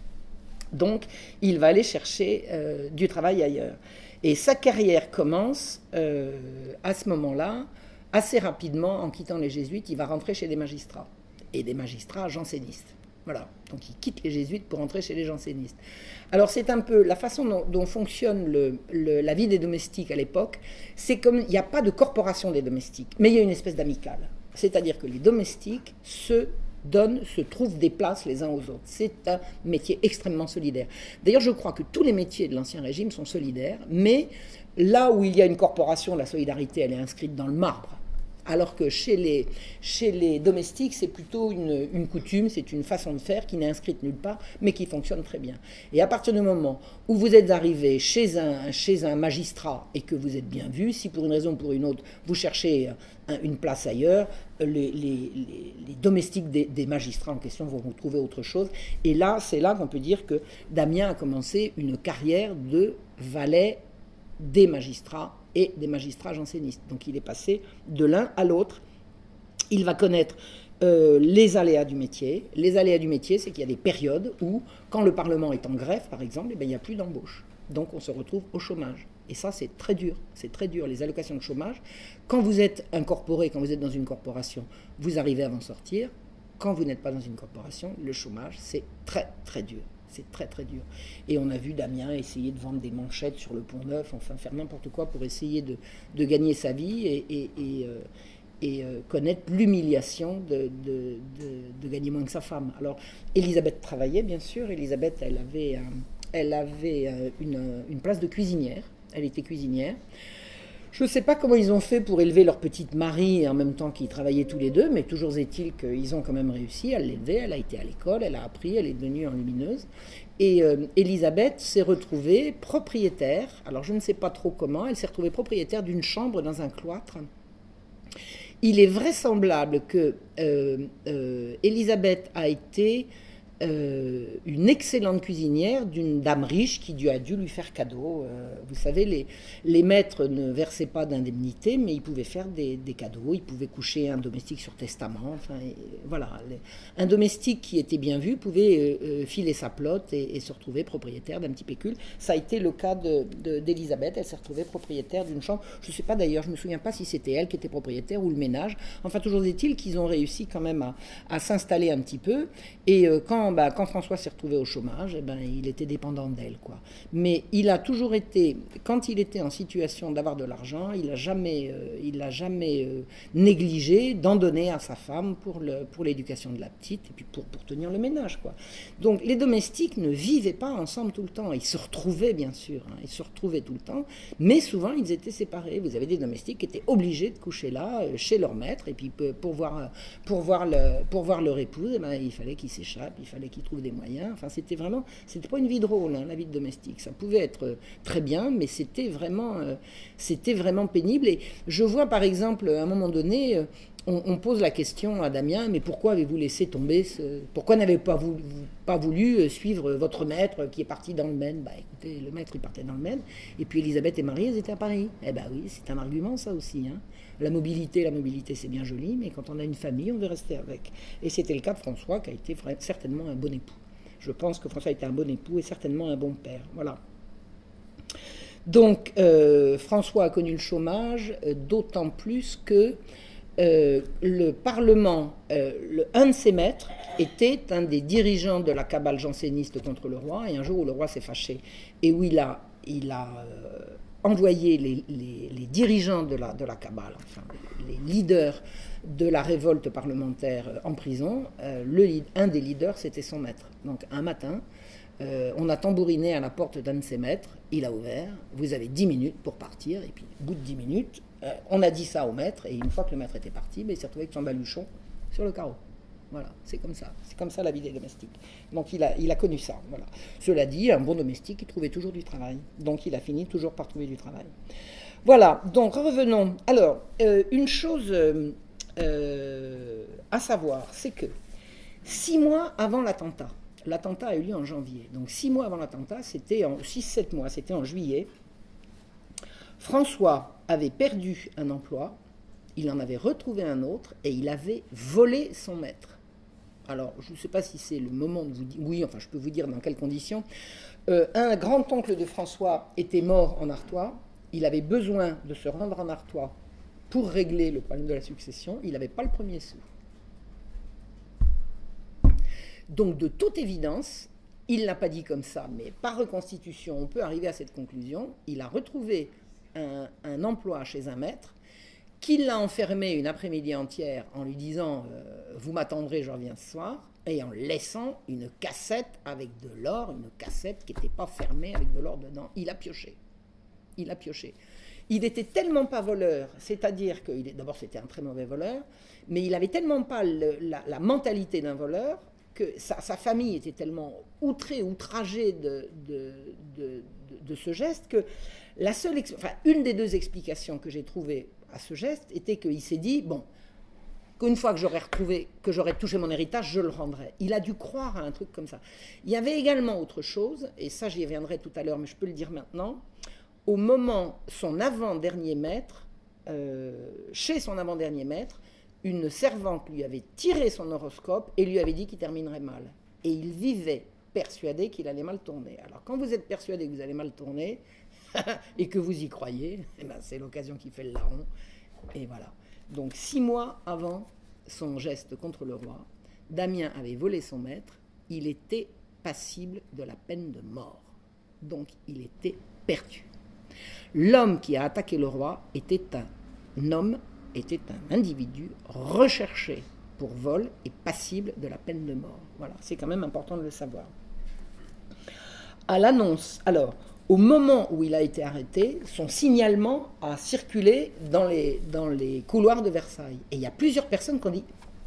donc il va aller chercher euh, du travail ailleurs. Et sa carrière commence euh, à ce moment-là, assez rapidement, en quittant les jésuites, il va rentrer chez des magistrats, et des magistrats jansénistes. Voilà, donc il quitte les jésuites pour entrer chez les jansénistes. Alors c'est un peu la façon dont, dont fonctionne le, le, la vie des domestiques à l'époque, c'est comme, il n'y a pas de corporation des domestiques, mais il y a une espèce d'amicale. C'est-à-dire que les domestiques se donnent, se trouvent des places les uns aux autres. C'est un métier extrêmement solidaire. D'ailleurs, je crois que tous les métiers de l'Ancien Régime sont solidaires, mais là où il y a une corporation, la solidarité, elle est inscrite dans le marbre. Alors que chez les, chez les domestiques, c'est plutôt une, une coutume, c'est une façon de faire qui n'est inscrite nulle part, mais qui fonctionne très bien. Et à partir du moment où vous êtes arrivé chez un, chez un magistrat et que vous êtes bien vu, si pour une raison ou pour une autre, vous cherchez un, une place ailleurs, les, les, les, les domestiques des, des magistrats en question vont vous trouver autre chose. Et là, c'est là qu'on peut dire que Damien a commencé une carrière de valet des magistrats et des magistrats jansénistes. Donc il est passé de l'un à l'autre. Il va connaître euh, les aléas du métier. Les aléas du métier, c'est qu'il y a des périodes où, quand le Parlement est en grève, par exemple, eh bien, il n'y a plus d'embauche. Donc on se retrouve au chômage. Et ça, c'est très dur. C'est très dur, les allocations de chômage. Quand vous êtes incorporé, quand vous êtes dans une corporation, vous arrivez à en sortir. Quand vous n'êtes pas dans une corporation, le chômage, c'est très, très dur. C'est très très dur. Et on a vu Damien essayer de vendre des manchettes sur le Pont Neuf, enfin faire n'importe quoi pour essayer de, de gagner sa vie et, et, et, euh, et euh, connaître l'humiliation de, de, de, de gagner moins que sa femme. Alors, Elisabeth travaillait, bien sûr. Elisabeth, elle avait, euh, elle avait euh, une, une place de cuisinière. Elle était cuisinière. Je ne sais pas comment ils ont fait pour élever leur petite Marie en même temps qu'ils travaillaient tous les deux, mais toujours est-il qu'ils ont quand même réussi à l'élever. Elle a été à l'école, elle a appris, elle est devenue enlumineuse. Et euh, Elisabeth s'est retrouvée propriétaire, alors je ne sais pas trop comment, elle s'est retrouvée propriétaire d'une chambre dans un cloître. Il est vraisemblable que euh, euh, Elisabeth a été euh, une excellente cuisinière d'une dame riche qui a dû lui faire cadeau. Euh, vous savez, les, les maîtres ne versaient pas d'indemnité, mais ils pouvaient faire des, des cadeaux. Ils pouvaient coucher un domestique sur testament. Enfin, et, voilà, les, un domestique qui était bien vu pouvait euh, filer sa plotte et, et se retrouver propriétaire d'un petit pécule. Ça a été le cas de, de, d'Elisabeth. Elle s'est retrouvée propriétaire d'une chambre. Je ne sais pas d'ailleurs, je ne me souviens pas si c'était elle qui était propriétaire ou le ménage. Enfin, toujours est-il qu'ils ont réussi quand même à, à s'installer un petit peu. Et euh, quand Bah, quand François s'est retrouvé au chômage, eh ben, il était dépendant d'elle, quoi. Mais il a toujours été, quand il était en situation d'avoir de l'argent, il n'a jamais, euh, il a jamais euh, négligé d'en donner à sa femme pour, le, pour l'éducation de la petite et puis pour, pour tenir le ménage, quoi. Donc les domestiques ne vivaient pas ensemble tout le temps. Ils se retrouvaient, bien sûr, hein, ils se retrouvaient tout le temps, mais souvent ils étaient séparés. Vous avez des domestiques qui étaient obligés de coucher là, euh, chez leur maître, et puis pour voir, pour voir, le, pour voir leur épouse, eh ben, il fallait qu'ils s'échappent, il fallait qu'ils trouvent des moyens. Enfin, c'était vraiment, c'était pas une vie drôle, hein, la vie de domestique. Ça pouvait être très bien, mais c'était vraiment, euh, c'était vraiment pénible. Et je vois, par exemple, à un moment donné, euh, on, on pose la question à Damien, mais pourquoi avez-vous laissé tomber ce... Pourquoi n'avez-vous pas voulu, pas voulu suivre votre maître qui est parti dans le Maine? Bah écoutez, le maître, il partait dans le Maine, et puis Elisabeth et Marie, elles étaient à Paris. Eh ben oui, c'est un argument, ça aussi, hein. La mobilité, la mobilité, c'est bien joli, mais quand on a une famille, on veut rester avec. Et c'était le cas de François, qui a été certainement un bon époux. Je pense que François a été un bon époux et certainement un bon père. Voilà. Donc, euh, François a connu le chômage, euh, d'autant plus que euh, le Parlement, euh, le, un de ses maîtres, était un des dirigeants de la cabale janséniste contre le roi, et un jour où le roi s'est fâché, et où il a... Il a euh, envoyer les, les, les dirigeants de la, de la cabale, enfin les leaders de la révolte parlementaire en prison. Euh, le, un des leaders, c'était son maître. Donc un matin, euh, on a tambouriné à la porte d'un de ses maîtres, il a ouvert, vous avez dix minutes pour partir, et puis au bout de dix minutes, euh, on a dit ça au maître, et une fois que le maître était parti, ben, il s'est retrouvé avec son baluchon sur le carreau. Voilà, c'est comme ça. C'est comme ça la vie des domestiques. Donc il a, il a connu ça. Voilà. Cela dit, un bon domestique, il trouvait toujours du travail. Donc il a fini toujours par trouver du travail. Voilà, donc revenons. Alors, euh, une chose euh, euh, à savoir, c'est que six mois avant l'attentat, l'attentat a eu lieu en janvier, donc six mois avant l'attentat, c'était en six sept mois, c'était en juillet, François avait perdu un emploi, il en avait retrouvé un autre et il avait volé son maître. Alors, je ne sais pas si c'est le moment de vous dire... Oui, enfin, je peux vous dire dans quelles conditions. Euh, un grand-oncle de François était mort en Artois. Il avait besoin de se rendre en Artois pour régler le problème de la succession. Il n'avait pas le premier sou. Donc, de toute évidence, il ne l'a pas dit comme ça, mais par reconstitution, on peut arriver à cette conclusion. Il a retrouvé un, un emploi chez un maître qu'il l'a enfermé une après-midi entière en lui disant euh, « vous m'attendrez, je reviens ce soir », et en laissant une cassette avec de l'or, une cassette qui n'était pas fermée avec de l'or dedans. Il a pioché. Il a pioché. Il n'était tellement pas voleur, c'est-à-dire que, d'abord c'était un très mauvais voleur, mais il n'avait tellement pas le, la, la mentalité d'un voleur que sa, sa famille était tellement outrée, outragée de, de, de, de, de ce geste que la seule, enfin, une des deux explications que j'ai trouvées à ce geste était qu'il s'est dit, bon, qu'une fois que j'aurais retrouvé, que j'aurais touché mon héritage, je le rendrai. Il a dû croire à un truc comme ça. Il y avait également autre chose, et ça j'y reviendrai tout à l'heure, mais je peux le dire maintenant, au moment, son avant-dernier maître, euh, chez son avant-dernier maître, une servante lui avait tiré son horoscope et lui avait dit qu'il terminerait mal. Et il vivait persuadé qu'il allait mal tourner. Alors quand vous êtes persuadé que vous allez mal tourner, et que vous y croyez, eh ben, c'est l'occasion qui fait le larron. Et voilà. Donc six mois avant son geste contre le roi, Damien avait volé son maître. Il était passible de la peine de mort. Donc il était perdu. L'homme qui a attaqué le roi était un homme, était un individu recherché pour vol et passible de la peine de mort. Voilà, c'est quand même important de le savoir. À l'annonce, alors, au moment où il a été arrêté, son signalement a circulé dans les, dans les couloirs de Versailles. Et il y a plusieurs personnes qui ont dit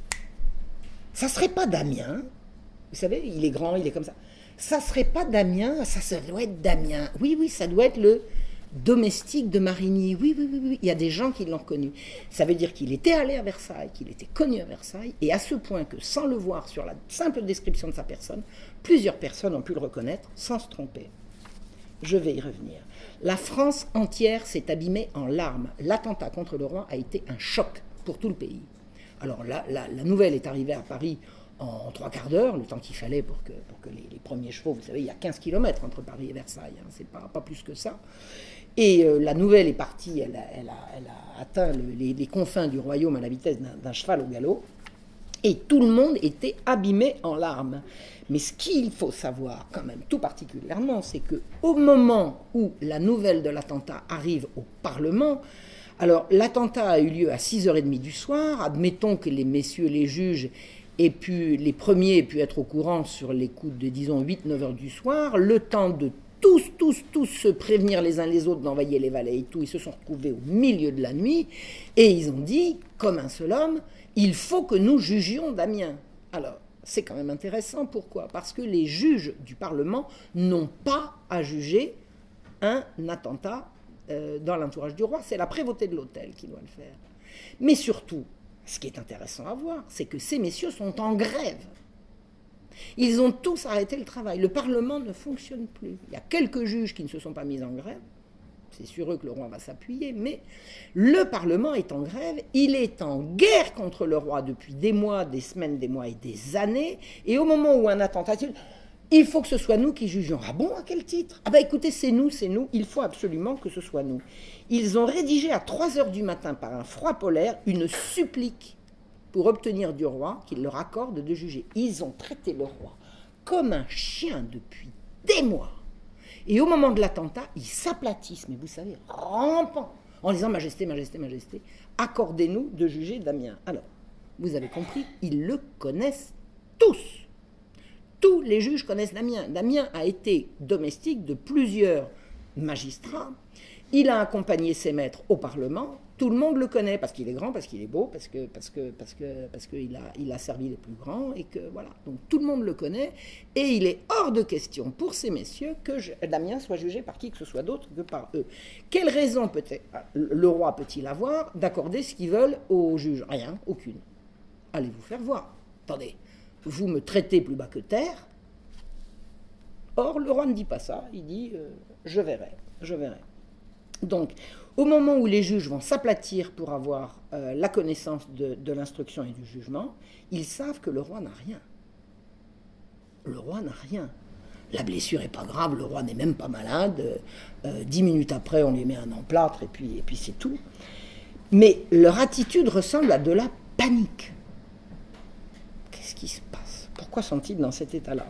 « Ça serait pas Damien ?» Vous savez, il est grand, il est comme ça. « Ça serait pas Damien, ça, ça doit être Damien. » Oui, oui, ça doit être le domestique de Marigny. Oui, oui, oui, oui. Il y a des gens qui l'ont connu. Ça veut dire qu'il était allé à Versailles, qu'il était connu à Versailles, et à ce point que, sans le voir sur la simple description de sa personne, plusieurs personnes ont pu le reconnaître sans se tromper. Je vais y revenir. La France entière s'est abîmée en larmes. L'attentat contre le roi a été un choc pour tout le pays. Alors la, la, la nouvelle est arrivée à Paris en trois quarts d'heure, le temps qu'il fallait pour que, pour que les, les premiers chevaux, vous savez, il y a quinze kilomètres entre Paris et Versailles, hein, c'est pas, pas plus que ça. Et euh, la nouvelle est partie, elle a, elle a, elle a atteint le, les, les confins du royaume à la vitesse d'un, d'un cheval au galop, et tout le monde était abîmé en larmes. Mais ce qu'il faut savoir quand même tout particulièrement, c'est qu'au moment où la nouvelle de l'attentat arrive au Parlement, alors l'attentat a eu lieu à six heures trente du soir, admettons que les messieurs les juges aient pu, les premiers aient pu être au courant sur les coups de, disons, huit neuf heures du soir, le temps de tous, tous, tous se prévenir les uns les autres d'envoyer les valets et tout, ils se sont retrouvés au milieu de la nuit, et ils ont dit, comme un seul homme, il faut que nous jugions Damien. Alors, c'est quand même intéressant, pourquoi? Parce que les juges du Parlement n'ont pas à juger un attentat euh, dans l'entourage du roi, c'est la prévôté de l'hôtel qui doit le faire. Mais surtout, ce qui est intéressant à voir, c'est que ces messieurs sont en grève. Ils ont tous arrêté le travail. Le Parlement ne fonctionne plus. Il y a quelques juges qui ne se sont pas mis en grève. C'est sur eux que le roi va s'appuyer. Mais le Parlement est en grève. Il est en guerre contre le roi depuis des mois, des semaines, des mois et des années. Et au moment où un attentat... Il faut que ce soit nous qui jugions. Ah bon, à quel titre? Ah ben écoutez, c'est nous, c'est nous. Il faut absolument que ce soit nous. Ils ont rédigé à trois heures du matin, par un froid polaire, une supplique pour obtenir du roi qu'il leur accorde de juger. Ils ont traité le roi comme un chien depuis des mois. Et au moment de l'attentat, ils s'aplatissent, mais vous savez, rampant, en disant « Majesté, Majesté, Majesté, accordez-nous de juger Damien ». Alors, vous avez compris, ils le connaissent tous. Tous les juges connaissent Damien. Damien a été domestique de plusieurs magistrats. Il a accompagné ses maîtres au Parlement. Tout le monde le connaît parce qu'il est grand, parce qu'il est beau, parce que parce que parce que parce qu'il a il a servi les plus grands et que voilà. Donc tout le monde le connaît et il est hors de question pour ces messieurs que je, Damien soit jugé par qui que ce soit d'autre que par eux. Quelle raison peut-être le roi peut-il avoir d'accorder ce qu'ils veulent aux juges? Rien, aucune. Allez vous faire voir. Attendez. Vous me traitez plus bas que terre. Or, le roi ne dit pas ça. Il dit euh, « je verrai, je verrai ». Donc, au moment où les juges vont s'aplatir pour avoir euh, la connaissance de, de l'instruction et du jugement, ils savent que le roi n'a rien. Le roi n'a rien. La blessure n'est pas grave, le roi n'est même pas malade. Euh, dix minutes après, on lui met un emplâtre et puis, et puis c'est tout. Mais leur attitude ressemble à de la panique. Qu'est-ce qui se passe? Pourquoi sont-ils dans cet état-là?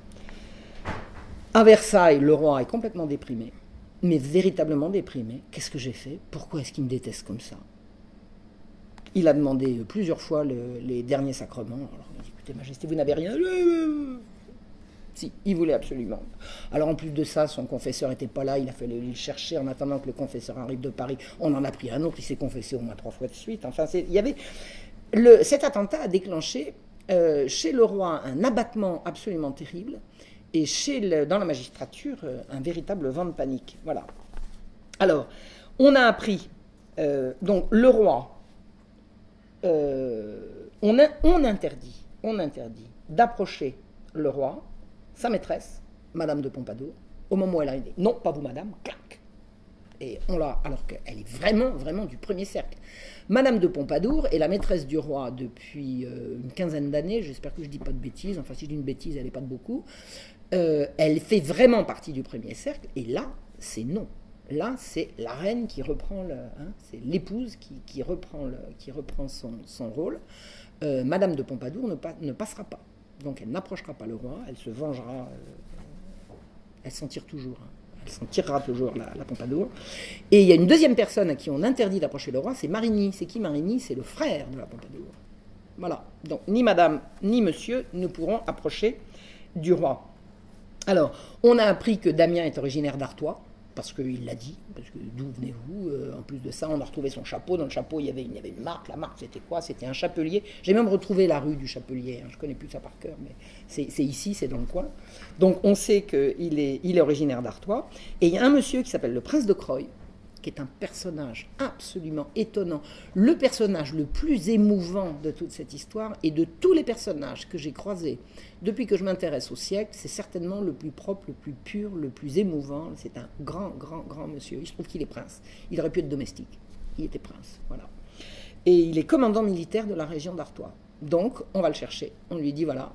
À Versailles, le roi est complètement déprimé, mais véritablement déprimé. Qu'est-ce que j'ai fait? Pourquoi est-ce qu'il me déteste comme ça? Il a demandé plusieurs fois le, les derniers sacrements. Alors, il dit, écoutez, Majesté, vous n'avez rien? Si, il voulait absolument. Alors, en plus de ça, son confesseur n'était pas là, il a fallu le chercher en attendant que le confesseur arrive de Paris. On en a pris un autre, il s'est confessé au moins trois fois de suite. Enfin, il y avait... Le, cet attentat a déclenché Euh, chez le roi un abattement absolument terrible et chez le, dans la magistrature euh, un véritable vent de panique. Voilà. Alors, on a appris, euh, donc le roi, euh, on, a, on interdit, on interdit d'approcher le roi, sa maîtresse, Madame de Pompadour, au moment où elle arrive. Non, pas vous, Madame, clac. Et on l'a, alors qu'elle est vraiment, vraiment du premier cercle. Madame de Pompadour est la maîtresse du roi depuis euh, une quinzaine d'années, j'espère que je ne dis pas de bêtises, enfin si je dis une bêtise, elle n'est pas de beaucoup. Euh, elle fait vraiment partie du premier cercle, et là, c'est non. Là, c'est la reine qui reprend, le, hein, c'est l'épouse qui, qui reprend, le, qui reprend son, son rôle. Euh, Madame de Pompadour ne, pa, ne passera pas. Donc elle n'approchera pas le roi, elle se vengera, euh, elle s'en tire toujours, hein. Elle s'en tirera toujours, la, la Pompadour. Et il y a une deuxième personne à qui on interdit d'approcher le roi, c'est Marigny. C'est qui Marigny? C'est le frère de la Pompadour. Voilà. Donc ni madame ni monsieur ne pourront approcher du roi. Alors, on a appris que Damien est originaire d'Artois, parce qu'il l'a dit, parce que d'où venez-vous? euh, En plus de ça, on a retrouvé son chapeau. Dans le chapeau, il y avait, il y avait une marque. La marque, c'était quoi? C'était un chapelier. J'ai même retrouvé la rue du Chapelier. Hein. Je ne connais plus ça par cœur, mais c'est ici, c'est dans le coin. Donc, on sait qu'il est, il est originaire d'Artois. Et il y a un monsieur qui s'appelle le prince de Croy, qui est un personnage absolument étonnant, le personnage le plus émouvant de toute cette histoire, et de tous les personnages que j'ai croisés depuis que je m'intéresse au siècle, c'est certainement le plus propre, le plus pur, le plus émouvant. C'est un grand, grand, grand monsieur. Il se trouve qu'il est prince. Il aurait pu être domestique. Il était prince, voilà. Et il est commandant militaire de la région d'Artois. Donc, on va le chercher. On lui dit, voilà,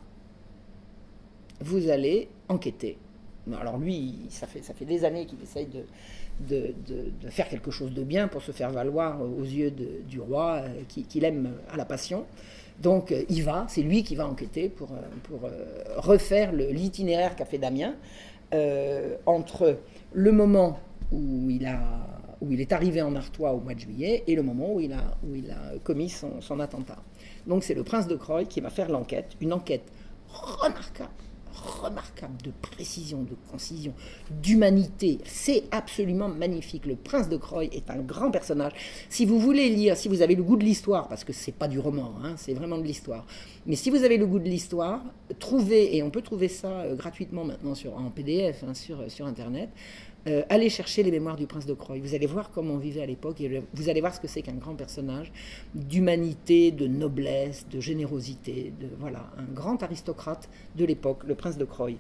vous allez enquêter. Alors lui, ça fait, ça fait des années qu'il essaye de... De, de, de faire quelque chose de bien pour se faire valoir aux yeux de, du roi, euh, qu'il qui aime à la passion. Donc euh, il va, c'est lui qui va enquêter pour, euh, pour euh, refaire l'itinéraire qu'a fait Damien euh, entre le moment où il, a, où il est arrivé en Artois au mois de juillet et le moment où il a, où il a commis son, son attentat. Donc c'est le prince de Croy qui va faire l'enquête, une enquête remarquable, remarquable de précision, de concision, d'humanité. C'est absolument magnifique. Le prince de Croy est un grand personnage. Si vous voulez lire, si vous avez le goût de l'histoire, parce que c'est pas du roman, hein, c'est vraiment de l'histoire, mais si vous avez le goût de l'histoire, trouvez, et on peut trouver ça euh, gratuitement maintenant sur, en P D F hein, sur, sur Internet, Euh, allez chercher les mémoires du prince de Croy. Vous allez voir comment on vivait à l'époque et vous allez voir ce que c'est qu'un grand personnage d'humanité, de noblesse, de générosité, de voilà, un grand aristocrate de l'époque, le prince de Croy.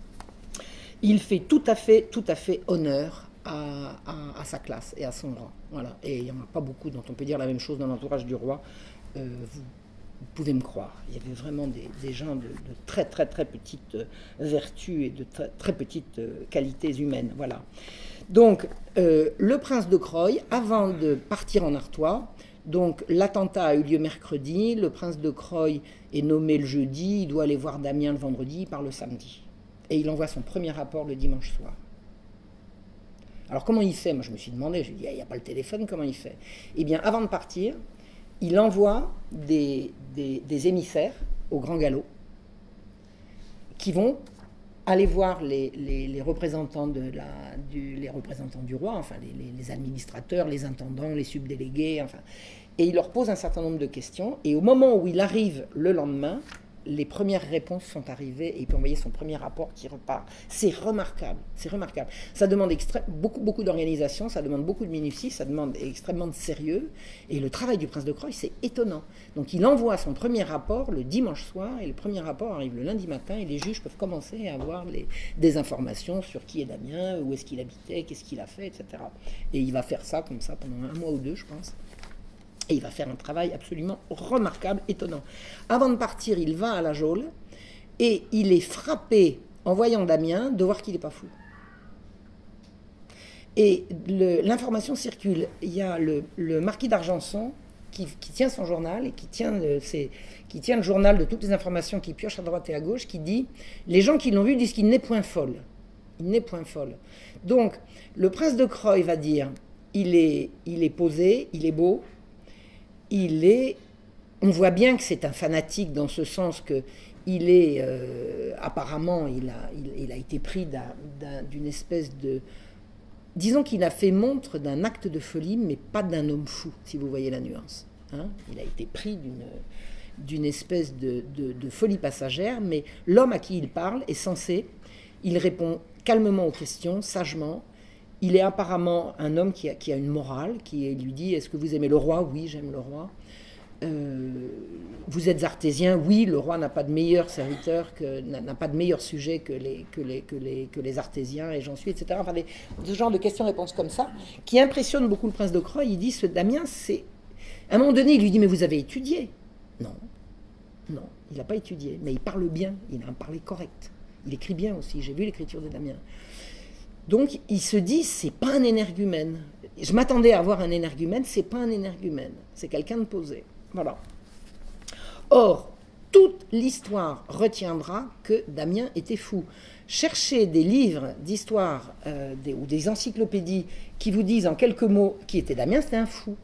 Il fait tout à fait, tout à fait honneur à, à, à sa classe et à son rang. Voilà. Et il n'y en a pas beaucoup dont on peut dire la même chose dans l'entourage du roi. Euh, vous, Vous pouvez me croire, il y avait vraiment des, des gens de, de très très très petites vertus et de très, très petites qualités humaines. Voilà. Donc, euh, le prince de Croy, avant de partir en Artois, donc l'attentat a eu lieu mercredi, le prince de Croy est nommé le jeudi, il doit aller voir Damien le vendredi, il part le samedi. Et il envoie son premier rapport le dimanche soir. Alors comment il fait? Moi je me suis demandé, je lui ai dit, il n'y a pas le téléphone, comment il fait? Eh bien, avant de partir, il envoie des, des, des émissaires au grand galop qui vont aller voir les, les, les, représentants, de la, du, les représentants du roi, enfin les, les, les administrateurs, les intendants, les subdélégués, enfin, et il leur pose un certain nombre de questions. Et au moment où il arrive le lendemain, les premières réponses sont arrivées et il peut envoyer son premier rapport qui repart. C'est remarquable, c'est remarquable. Ça demande beaucoup, beaucoup d'organisation, ça demande beaucoup de minutie, ça demande extrêmement de sérieux. Et le travail du prince de Croy, c'est étonnant. Donc il envoie son premier rapport le dimanche soir et le premier rapport arrive le lundi matin et les juges peuvent commencer à avoir les, des informations sur qui est Damien, où est-ce qu'il habitait, qu'est-ce qu'il a fait, et cetera. Et il va faire ça comme ça pendant un mois ou deux, je pense. Et il va faire un travail absolument remarquable, étonnant. Avant de partir, il va à la geôle et il est frappé, en voyant Damien, de voir qu'il n'est pas fou. Et l'information circule. Il y a le, le marquis d'Argenson qui, qui tient son journal et qui tient, le, ses, qui tient le journal de toutes les informations qui pioche à droite et à gauche, qui dit « Les gens qui l'ont vu disent qu'il n'est point folle. » Il n'est point folle. Donc, le prince de Croy va dire « Il est, il est posé, il est beau. » Il est, on voit bien que c'est un fanatique dans ce sens que il est euh, apparemment il a, il, il a été pris d'une espèce de, disons qu'il a fait montre d'un acte de folie, mais pas d'un homme fou, si vous voyez la nuance. Hein, il a été pris d'une d'une espèce de, de, de folie passagère, mais l'homme à qui il parle est censé, il répond calmement aux questions, sagement. Il est apparemment un homme qui a, qui a une morale, qui lui dit « Est-ce que vous aimez le roi ?»« Oui, j'aime le roi. Euh, »« Vous êtes artésien ?»« Oui, le roi n'a pas de meilleur serviteur, n'a pas de meilleur sujet que les, que les, que les, que les artésiens, et j'en suis, et cetera » Enfin, des, ce genre de questions-réponses comme ça, qui impressionnent beaucoup le prince de Croy. Il dit « Ce Damien, c'est... » À un moment donné, il lui dit « Mais vous avez étudié ?» Non, non, il n'a pas étudié, mais il parle bien, il a un parler correct. Il écrit bien aussi, j'ai vu l'écriture de Damien. Donc, il se dit, c'est pas un énergumène. Je m'attendais à avoir un énergumène, c'est pas un énergumène. C'est quelqu'un de posé. Voilà. Or, toute l'histoire retiendra que Damien était fou. Cherchez des livres d'histoire euh, des, ou des encyclopédies qui vous disent en quelques mots qui était Damien, c'était un fou.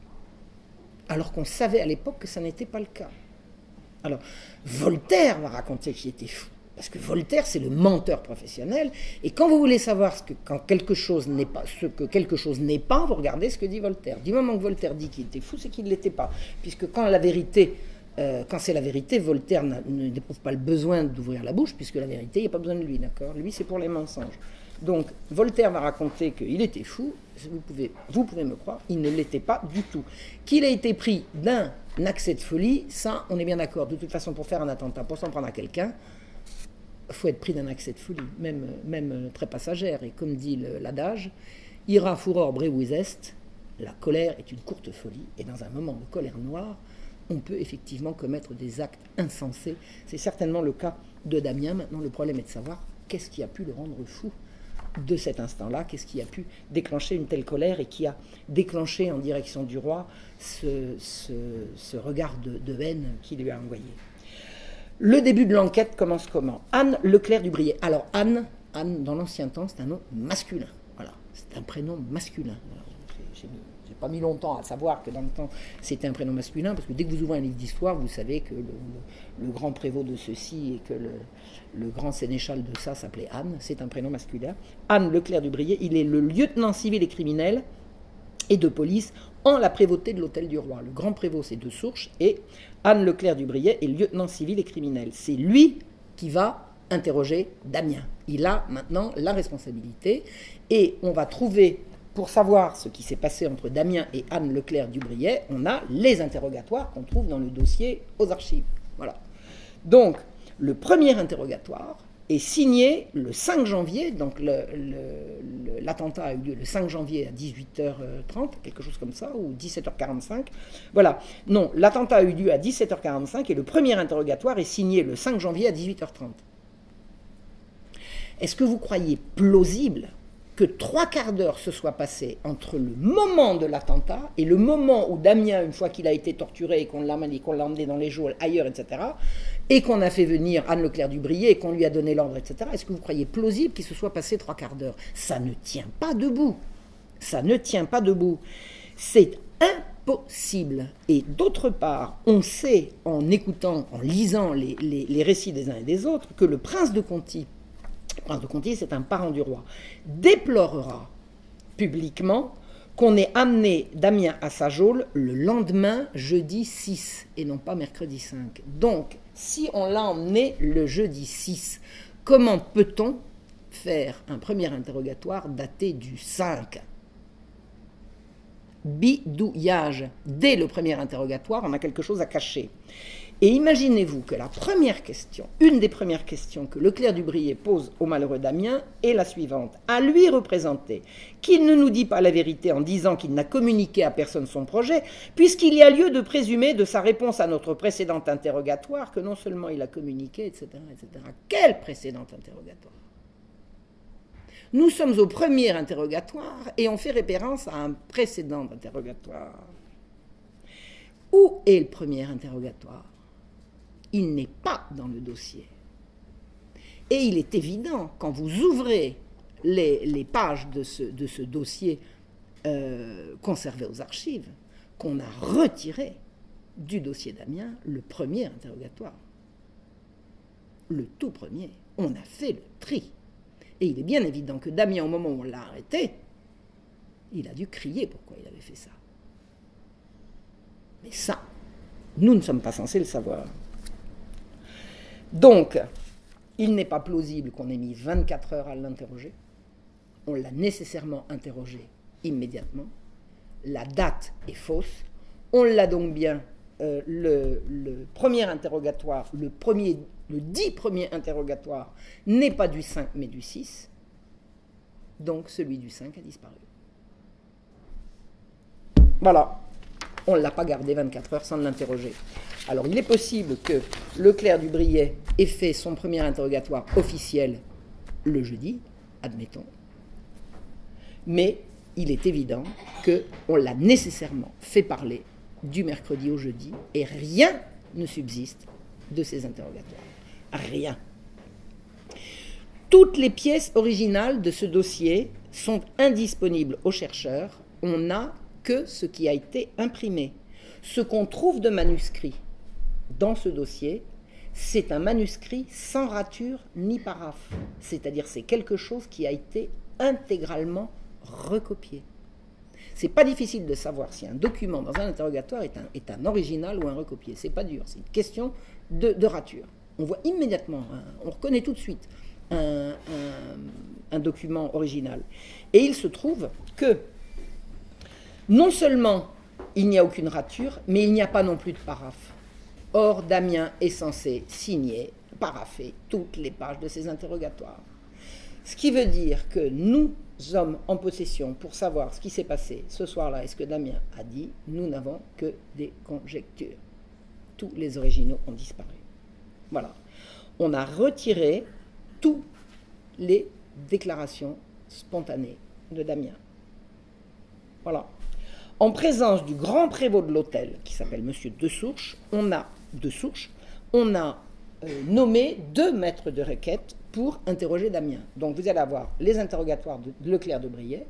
Alors qu'on savait à l'époque que ça n'était pas le cas. Alors, Voltaire va raconter qu'il était fou. Parce que Voltaire, c'est le menteur professionnel. Et quand vous voulez savoir ce que, quand quelque chose n'est pas, ce que quelque chose n'est pas, vous regardez ce que dit Voltaire. Du moment que Voltaire dit qu'il était fou, c'est qu'il ne l'était pas. Puisque quand la vérité, euh, quand c'est la vérité, Voltaire n'éprouve pas le besoin d'ouvrir la bouche, puisque la vérité, il n'y a pas besoin de lui, d'accord ? Lui, c'est pour les mensonges. Donc, Voltaire va raconter qu'il était fou. Vous pouvez, vous pouvez me croire, il ne l'était pas du tout. Qu'il a été pris d'un accès de folie, ça, on est bien d'accord. De toute façon, pour faire un attentat, pour s'en prendre à quelqu'un, il faut être pris d'un accès de folie, même, même très passagère. Et comme dit l'adage, ira furor brevis est, la colère est une courte folie. Et dans un moment de colère noire, on peut effectivement commettre des actes insensés. C'est certainement le cas de Damien. Maintenant, le problème est de savoir qu'est-ce qui a pu le rendre fou de cet instant-là, qu'est-ce qui a pu déclencher une telle colère et qui a déclenché en direction du roi ce, ce, ce regard de, de haine qu'il lui a envoyé. Le début de l'enquête commence comment? Anne Leclerc du Briey. Alors Anne, Anne dans l'ancien temps, c'est un nom masculin. Voilà, c'est un prénom masculin. J'ai pas mis longtemps à savoir que dans le temps c'était un prénom masculin, parce que dès que vous ouvrez un livre d'histoire, vous savez que le, le, le grand prévôt de ceci et que le, le grand sénéchal de ça s'appelait Anne. C'est un prénom masculin. Anne Leclerc du Briey, il est le lieutenant civil et criminel et de police en la prévôté de l'hôtel du roi. Le grand prévôt, c'est de Sourches, et Anne Leclerc du Briey est lieutenant civil et criminel. C'est lui qui va interroger Damien. Il a maintenant la responsabilité, et on va trouver, pour savoir ce qui s'est passé entre Damien et Anne Leclerc du Briey, on a les interrogatoires qu'on trouve dans le dossier aux archives. Voilà. Donc, le premier interrogatoire est signé le cinq janvier, donc l'attentat a eu lieu le cinq janvier à dix-huit heures trente, quelque chose comme ça, ou dix-sept heures quarante-cinq. Voilà, non, l'attentat a eu lieu à dix-sept heures quarante-cinq et le premier interrogatoire est signé le cinq janvier à dix-huit heures trente. Est-ce que vous croyez plausible que trois quarts d'heure se soit passé entre le moment de l'attentat et le moment où Damien, une fois qu'il a été torturé et qu'on l'a emmené, qu'on l'a emmené dans les geôles, ailleurs, et cetera, et qu'on a fait venir Anne Leclerc du Briey et qu'on lui a donné l'ordre, et cetera, est-ce que vous croyez plausible qu'il se soit passé trois quarts d'heure? Ça ne tient pas debout. Ça ne tient pas debout. C'est impossible. Et d'autre part, on sait, en écoutant, en lisant les, les, les récits des uns et des autres, que le prince de Conti, le prince de Conti, c'est un parent du roi, déplorera publiquement qu'on ait amené Damien à sa geôle le lendemain, jeudi six, et non pas mercredi cinq. Donc, si on l'a emmené le jeudi six, comment peut-on faire un premier interrogatoire daté du cinq? Bidouillage. Dès le premier interrogatoire, on a quelque chose à cacher. Et imaginez-vous que la première question, une des premières questions que Leclerc du Briey pose au malheureux Damien est la suivante. À lui représenter qu'il ne nous dit pas la vérité en disant qu'il n'a communiqué à personne son projet, puisqu'il y a lieu de présumer de sa réponse à notre précédent interrogatoire que non seulement il a communiqué, et cetera, et cetera. Quel précédent interrogatoire? Nous sommes au premier interrogatoire et on fait référence à un précédent interrogatoire. Où est le premier interrogatoire? Il n'est pas dans le dossier. Et il est évident, quand vous ouvrez les, les pages de ce, de ce dossier euh, conservé aux archives, qu'on a retiré du dossier Damien le premier interrogatoire. Le tout premier. On a fait le tri. Et il est bien évident que Damien, au moment où on l'a arrêté, il a dû crier pourquoi il avait fait ça. Mais ça, nous ne sommes pas censés le savoir. Donc, il n'est pas plausible qu'on ait mis vingt-quatre heures à l'interroger. On l'a nécessairement interrogé immédiatement. La date est fausse. On l'a donc bien, euh, le, le premier interrogatoire, le, premier, le dit premier interrogatoire n'est pas du cinq mais du six. Donc, celui du cinq a disparu. Voilà. On ne l'a pas gardé vingt-quatre heures sans l'interroger. Alors, il est possible que Leclerc du Briey ait fait son premier interrogatoire officiel le jeudi, admettons. Mais il est évident qu'on l'a nécessairement fait parler du mercredi au jeudi et rien ne subsiste de ces interrogatoires. Rien. Toutes les pièces originales de ce dossier sont indisponibles aux chercheurs. On n'a que ce qui a été imprimé. Ce qu'on trouve de manuscrit dans ce dossier, c'est un manuscrit sans rature ni paraphe. C'est-à-dire c'est quelque chose qui a été intégralement recopié. C'est pas difficile de savoir si un document dans un interrogatoire est un, est un original ou un recopié. C'est pas dur, c'est une question de, de rature. On voit immédiatement, hein, on reconnaît tout de suite un, un, un document original. Et il se trouve que non seulement il n'y a aucune rature, mais il n'y a pas non plus de paraphe. Or, Damien est censé signer, parapher toutes les pages de ces interrogatoires. Ce qui veut dire que nous sommes en possession, pour savoir ce qui s'est passé ce soir-là et ce que Damien a dit, nous n'avons que des conjectures. Tous les originaux ont disparu. Voilà. On a retiré toutes les déclarations spontanées de Damien. Voilà. En présence du grand prévôt de l'hôtel, qui s'appelle Monsieur De Sourche, on a, de Sourche, on a euh, nommé deux maîtres de requête pour interroger Damien. Donc vous allez avoir les interrogatoires de Leclerc de Briey,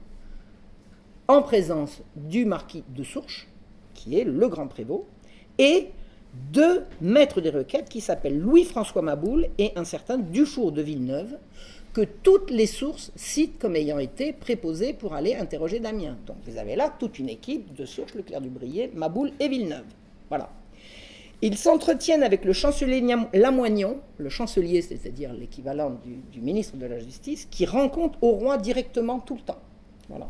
en présence du marquis de Sourche, qui est le grand prévôt, et deux maîtres des requêtes qui s'appellent Louis-François Maboul et un certain Dufour de Villeneuve, que toutes les sources citent comme ayant été préposés pour aller interroger Damien. Donc vous avez là toute une équipe de Sourche, Leclerc du Briey, Maboul et Villeneuve. Voilà. Ils s'entretiennent avec le chancelier Lamoignon, le chancelier, c'est-à-dire l'équivalent du, du ministre de la Justice, qui rend compte au roi directement tout le temps. Voilà.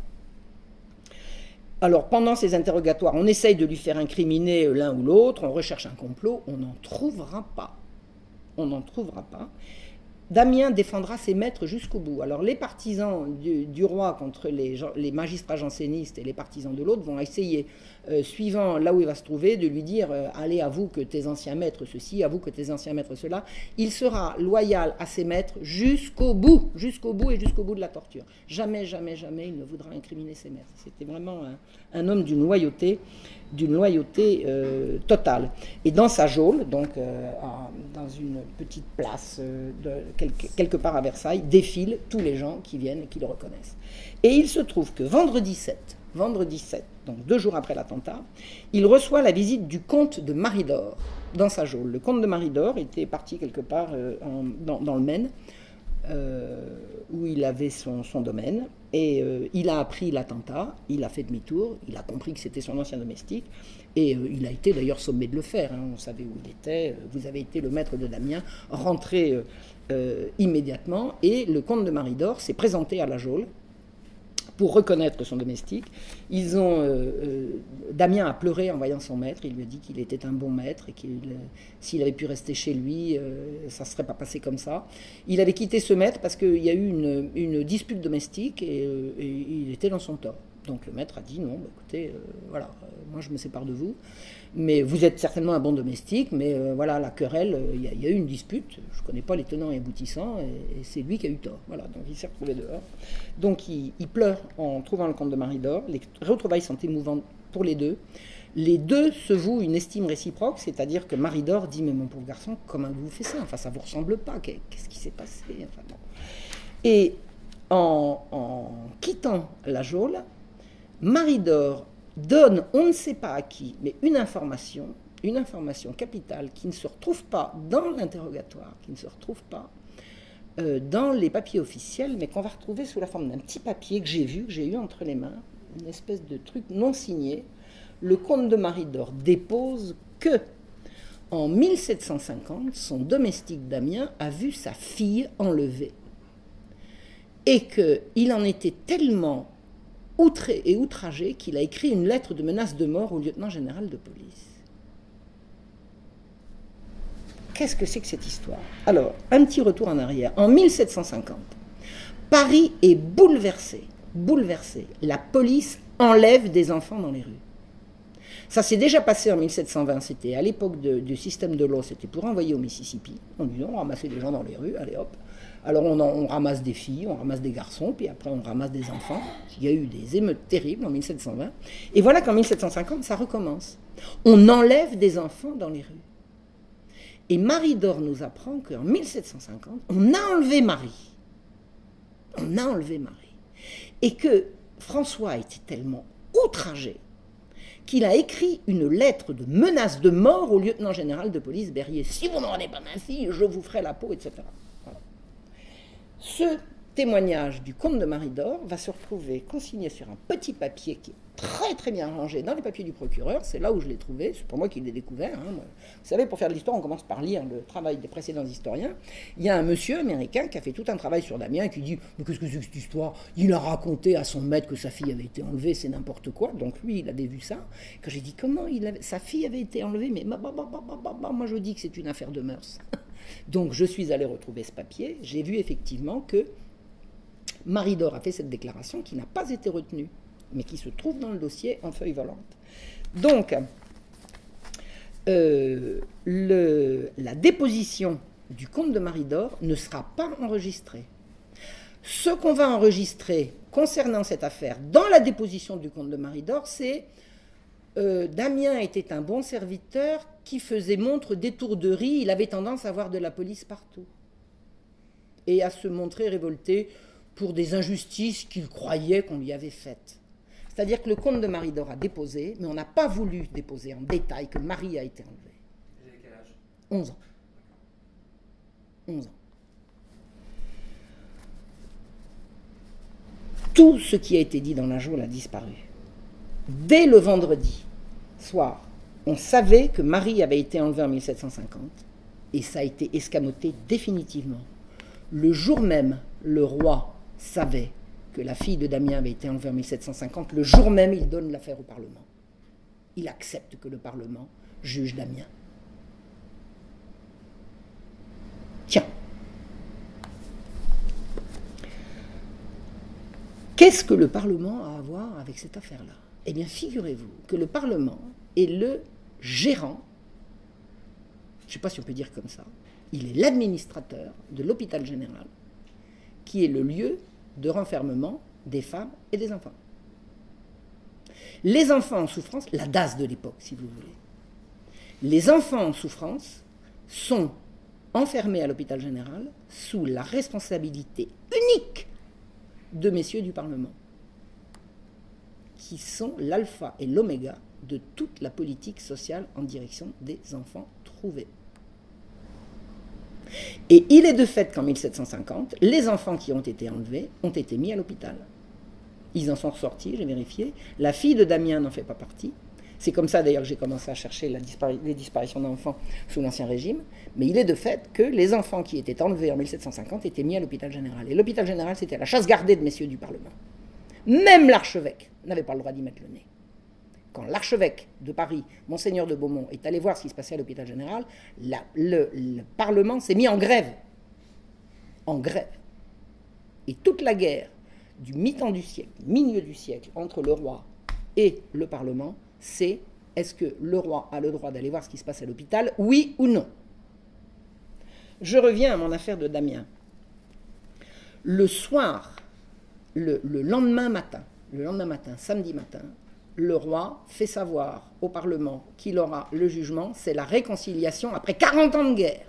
Alors, pendant ces interrogatoires, on essaye de lui faire incriminer l'un ou l'autre, on recherche un complot, on n'en trouvera pas. On n'en trouvera pas. Damien défendra ses maîtres jusqu'au bout. Alors les partisans du, du roi contre les, les magistrats jansénistes et les partisans de l'autre vont essayer, euh, suivant là où il va se trouver, de lui dire euh, « Allez, avoue que tes anciens maîtres ceci, avoue que tes anciens maîtres cela ». Il sera loyal à ses maîtres jusqu'au bout, jusqu'au bout et jusqu'au bout de la torture. Jamais, jamais, jamais il ne voudra incriminer ses maîtres. C'était vraiment un, un homme d'une loyauté, d'une loyauté euh, totale. Et dans sa geôle, donc euh, à, dans une petite place euh, de, quelque, quelque part à Versailles, défilent tous les gens qui viennent et qui le reconnaissent. Et il se trouve que vendredi sept, vendredi sept, donc deux jours après l'attentat, il reçoit la visite du comte de Maridor dans sa geôle. Le comte de Maridor était parti quelque part euh, en, dans, dans le Maine, Euh, où il avait son, son domaine, et euh, il a appris l'attentat, il a fait demi-tour, il a compris que c'était son ancien domestique, et euh, il a été d'ailleurs sommé de le faire, hein, on savait où il était, vous avez été le maître de Damien, rentré euh, euh, immédiatement, et le comte de Maridor s'est présenté à la geôle pour reconnaître son domestique. Ils ont, euh, euh, Damien a pleuré en voyant son maître, il lui a dit qu'il était un bon maître et qu'il, euh, s'il avait pu rester chez lui, euh, ça ne serait pas passé comme ça. Il avait quitté ce maître parce qu'il y a eu une, une dispute domestique et, euh, et il était dans son tort. Donc le maître a dit non, bah, écoutez, euh, voilà, euh, moi je me sépare de vous, mais vous êtes certainement un bon domestique, mais euh, voilà, la querelle, il euh, y, y a eu une dispute, je ne connais pas les tenants et aboutissants, et, et c'est lui qui a eu tort. Voilà, donc il s'est retrouvé dehors. Donc il, il pleure en trouvant le comte de Maridor, les retrouvailles sont émouvantes pour les deux. Les deux se vouent une estime réciproque, c'est-à-dire que Maridor dit « Mais mon pauvre garçon, comment vous faites ça? Enfin, ça ne vous ressemble pas, qu'est-ce qui s'est passé ?» Enfin, bon. Et en, en quittant la geôle, Maridor donne, on ne sait pas à qui, mais une information, une information capitale qui ne se retrouve pas dans l'interrogatoire, qui ne se retrouve pas euh, dans les papiers officiels, mais qu'on va retrouver sous la forme d'un petit papier que j'ai vu, que j'ai eu entre les mains, une espèce de truc non signé. Le comte de Maridor dépose que, en mille sept cent cinquante, son domestique Damien a vu sa fille enlevée et qu'il en était tellement outré et outragé qu'il a écrit une lettre de menace de mort au lieutenant général de police. Qu'est-ce que c'est que cette histoire? Alors, un petit retour en arrière. En mille sept cent cinquante, Paris est bouleversé, bouleversé. La police enlève des enfants dans les rues. Ça s'est déjà passé en mille sept cent vingt, c'était à l'époque du système de l'eau, c'était pour envoyer au Mississippi. On dit non, on ramassait des gens dans les rues, allez hop. Alors on, en, on ramasse des filles, on ramasse des garçons, puis après on ramasse des enfants. Il y a eu des émeutes terribles en mille sept cent vingt. Et voilà qu'en mille sept cent cinquante, ça recommence. On enlève des enfants dans les rues. Et Marie d'Or nous apprend qu'en mille sept cent cinquante, on a enlevé Marie. On a enlevé Marie. Et que François était tellement outragé qu'il a écrit une lettre de menace de mort au lieutenant général de police Berryer. Si vous ne rendez pas ma fille, je vous ferai la peau, et cetera. Voilà. Ce témoignage du comte de Marie d'Or va se retrouver consigné sur un petit papier qui est très très bien rangé dans les papiers du procureur. C'est là où je l'ai trouvé, c'est pour moi qui l'ai découvert. Hein. Vous savez, pour faire de l'histoire, on commence par lire le travail des précédents historiens. Il y a un monsieur américain qui a fait tout un travail sur Damien et qui dit « Mais qu'est-ce que c'est que cette histoire? Il a raconté à son maître que sa fille avait été enlevée, c'est n'importe quoi. » Donc lui, il avait vu ça. Quand j'ai dit « Comment il avait... sa fille avait été enlevée ?» Mais bah, bah, bah, bah, bah, bah, moi je dis que c'est une affaire de mœurs. Donc je suis allé retrouver ce papier. J'ai vu effectivement que Marie d'Or a fait cette déclaration qui n'a pas été retenue, mais qui se trouve dans le dossier en feuille volante. Donc, euh, le, la déposition du comte de Marie d'Or ne sera pas enregistrée. Ce qu'on va enregistrer concernant cette affaire dans la déposition du comte de Marie d'Or, c'est euh, Damien était un bon serviteur qui faisait montre d'étourderie, il avait tendance à voir de la police partout et à se montrer révolté pour des injustices qu'il croyait qu'on lui avait faites. C'est-à-dire que le comte de Marie d'Or a déposé, mais on n'a pas voulu déposer en détail que Marie a été enlevée. Vous avez quel âge? onze ans. onze ans. Tout ce qui a été dit dans la journée a disparu. Dès le vendredi soir, on savait que Marie avait été enlevée en mille sept cent cinquante, et ça a été escamoté définitivement. Le jour même, le roi savait que la fille de Damien avait été enlevée en mille sept cent cinquante. Le jour même, il donne l'affaire au Parlement. Il accepte que le Parlement juge Damien. Tiens. Qu'est-ce que le Parlement a à voir avec cette affaire-là? Eh bien, figurez-vous que le Parlement est le gérant, je ne sais pas si on peut dire comme ça, il est l'administrateur de l'hôpital général, qui est le lieu de renfermement des femmes et des enfants. Les enfants en souffrance, la D A S de l'époque, si vous voulez, les enfants en souffrance sont enfermés à l'hôpital général sous la responsabilité unique de messieurs du Parlement, qui sont l'alpha et l'oméga de toute la politique sociale en direction des enfants trouvés. Et il est de fait qu'en mille sept cent cinquante, les enfants qui ont été enlevés ont été mis à l'hôpital. Ils en sont ressortis, j'ai vérifié. La fille de Damien n'en fait pas partie. C'est comme ça d'ailleurs que j'ai commencé à chercher la dispari les disparitions d'enfants sous l'Ancien Régime. Mais il est de fait que les enfants qui étaient enlevés en mille sept cent cinquante étaient mis à l'hôpital général. Et l'hôpital général, c'était la chasse gardée de messieurs du Parlement. Même l'archevêque n'avait pas le droit d'y mettre le nez. Quand l'archevêque de Paris, Monseigneur de Beaumont, est allé voir ce qui se passait à l'hôpital général, la, le, le Parlement s'est mis en grève. En grève. Et toute la guerre du mi-temps du siècle, milieu du siècle, entre le roi et le Parlement, c'est est-ce que le roi a le droit d'aller voir ce qui se passe à l'hôpital, oui ou non? Je reviens à mon affaire de Damien. Le soir, le, le lendemain matin, le lendemain matin, samedi matin, le roi fait savoir au Parlement qu'il aura le jugement, c'est la réconciliation après quarante ans de guerre.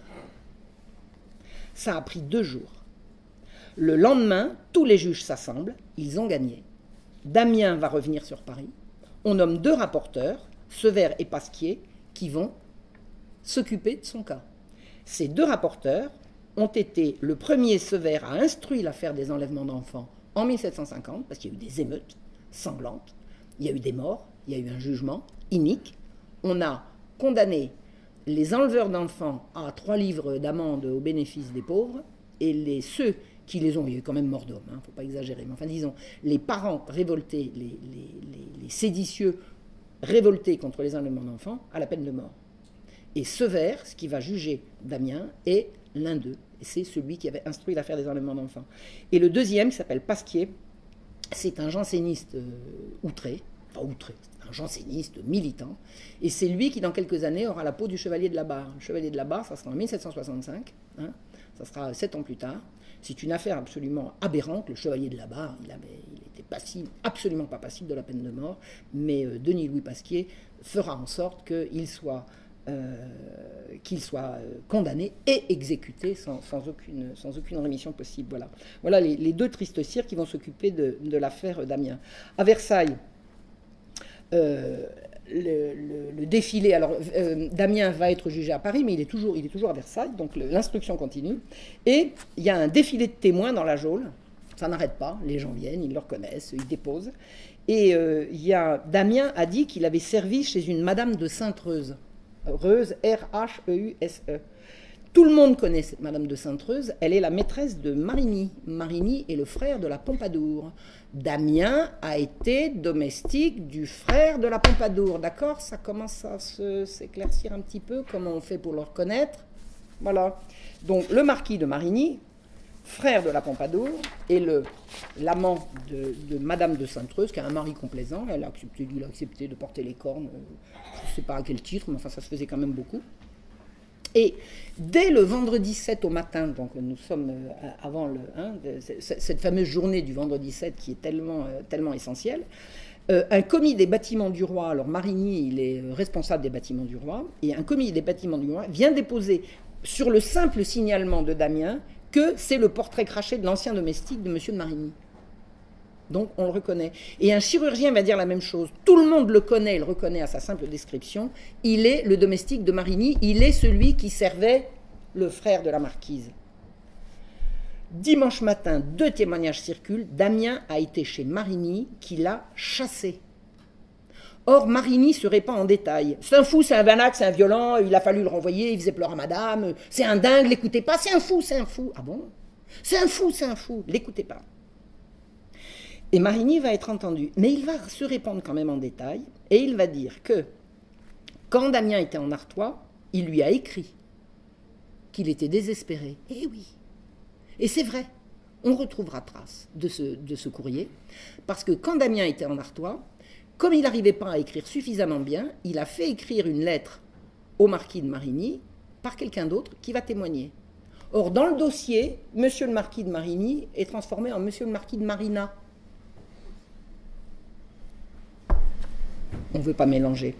Ça a pris deux jours. Le lendemain, tous les juges s'assemblent, ils ont gagné. Damien va revenir sur Paris. On nomme deux rapporteurs, Sevère et Pasquier, qui vont s'occuper de son cas. Ces deux rapporteurs ont été, le premier, Sevère, a instruit l'affaire des enlèvements d'enfants en mille sept cent cinquante, parce qu'il y a eu des émeutes sanglantes. Il y a eu des morts, il y a eu un jugement inique. On a condamné les enleveurs d'enfants à trois livres d'amende au bénéfice des pauvres, et les, ceux qui les ont, il y a eu quand même mort d'homme, il hein, ne faut pas exagérer, mais enfin disons, les parents révoltés, les, les, les, les séditieux révoltés contre les enlèvements d'enfants, à la peine de mort. Et Sevère, ce qui va juger Damien, est l'un d'eux, et c'est celui qui avait instruit l'affaire des enlèvements d'enfants. Et le deuxième, qui s'appelle Pasquier, c'est un janséniste euh, outré, enfin outré, un janséniste militant, et c'est lui qui, dans quelques années, aura la peau du chevalier de la Barre. Le chevalier de la Barre, ça sera en mille sept cent soixante-cinq, hein, ça sera sept ans plus tard. C'est une affaire absolument aberrante. Le chevalier de la Barre, il, avait, il était passible, absolument pas passible de la peine de mort, mais euh, Denis-Louis Pasquier fera en sorte qu'il soit euh, qu'il soit condamné et exécuté sans, sans, aucune, sans aucune rémission possible. Voilà, voilà les, les deux tristes cires qui vont s'occuper de, de l'affaire Damien. À Versailles, euh, le, le, le défilé... Alors, euh, Damien va être jugé à Paris, mais il est toujours, il est toujours à Versailles, donc l'instruction continue. Et il y a un défilé de témoins dans la geôle. Ça n'arrête pas, les gens viennent, ils le reconnaissent, ils déposent. Et euh, il y a, Damien a dit qu'il avait servi chez une madame de Sainte-Reuze. Reuze, R H E U S E. Tout le monde connaît cette madame de Sainte-Reuze. Elle est la maîtresse de Marigny. Marigny est le frère de la Pompadour. Damien a été domestique du frère de la Pompadour. D'accord? Ça commence à s'éclaircir un petit peu. Comment on fait pour le reconnaître? Voilà. Donc, le marquis de Marigny, frère de la Pompadour, et l'amant de, de Madame de Sainte-Reuze, qui a un mari complaisant. Elle a accepté, il a accepté de porter les cornes. Je ne sais pas à quel titre, mais enfin, ça se faisait quand même beaucoup. Et dès le vendredi sept au matin, donc nous sommes avant le, hein, de, cette fameuse journée du vendredi sept qui est tellement, euh, tellement essentielle, euh, un commis des bâtiments du roi, alors Marigny, il est responsable des bâtiments du roi, et un commis des bâtiments du roi vient déposer sur le simple signalement de Damien que c'est le portrait craché de l'ancien domestique de Monsieur de Marigny. Donc on le reconnaît. Et un chirurgien va dire la même chose. Tout le monde le connaît, il le reconnaît à sa simple description. Il est le domestique de Marigny, il est celui qui servait le frère de la marquise. Dimanche matin, deux témoignages circulent. Damien a été chez Marigny, qui l'a chassé. Or, Marigny se répand en détail. C'est un fou, c'est un vanac, c'est un violent, il a fallu le renvoyer, il faisait pleurer à madame, c'est un dingue, l'écoutez pas, c'est un fou, c'est un fou. Ah bon? C'est un fou, c'est un fou, l'écoutez pas. Et Marigny va être entendu. Mais il va se répandre quand même en détail, et il va dire que, quand Damien était en Artois, il lui a écrit qu'il était désespéré. Eh oui. Et c'est vrai, on retrouvera trace de ce, de ce courrier, parce que quand Damien était en Artois, comme il n'arrivait pas à écrire suffisamment bien, il a fait écrire une lettre au marquis de Marigny par quelqu'un d'autre qui va témoigner. Or, dans le dossier, Monsieur le marquis de Marigny est transformé en Monsieur le marquis de Marina. On ne veut pas mélanger.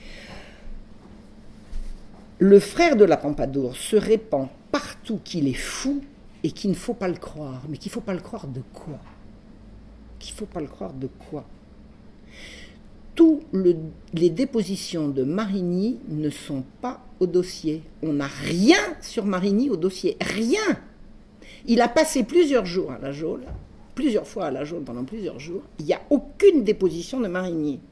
Le frère de la Pompadour se répand partout qu'il est fou et qu'il ne faut pas le croire. Mais qu'il ne faut pas le croire de quoi? Qu'il ne faut pas le croire de quoi? Toutes le, les dépositions de Marigny ne sont pas au dossier. On n'a rien sur Marigny au dossier. Rien. Il a passé plusieurs jours à la geôle, plusieurs fois à la geôle pendant plusieurs jours. Il n'y a aucune déposition de Marigny.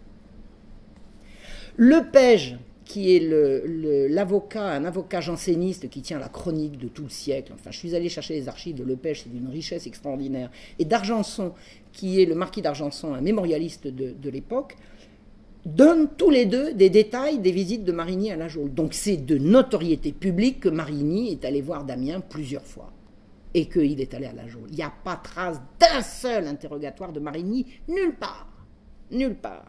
Lepège, qui est l'avocat, un avocat janséniste qui tient la chronique de tout le siècle. Enfin, je suis allé chercher les archives de Lepège, c'est d'une richesse extraordinaire. Et d'Argenson, qui est le marquis d'Argenson, un mémorialiste de, de l'époque, donnent tous les deux des détails des visites de Marigny à la geôle. Donc c'est de notoriété publique que Marigny est allé voir Damien plusieurs fois et qu'il est allé à la geôle. Il n'y a pas trace d'un seul interrogatoire de Marigny, nulle part, nulle part.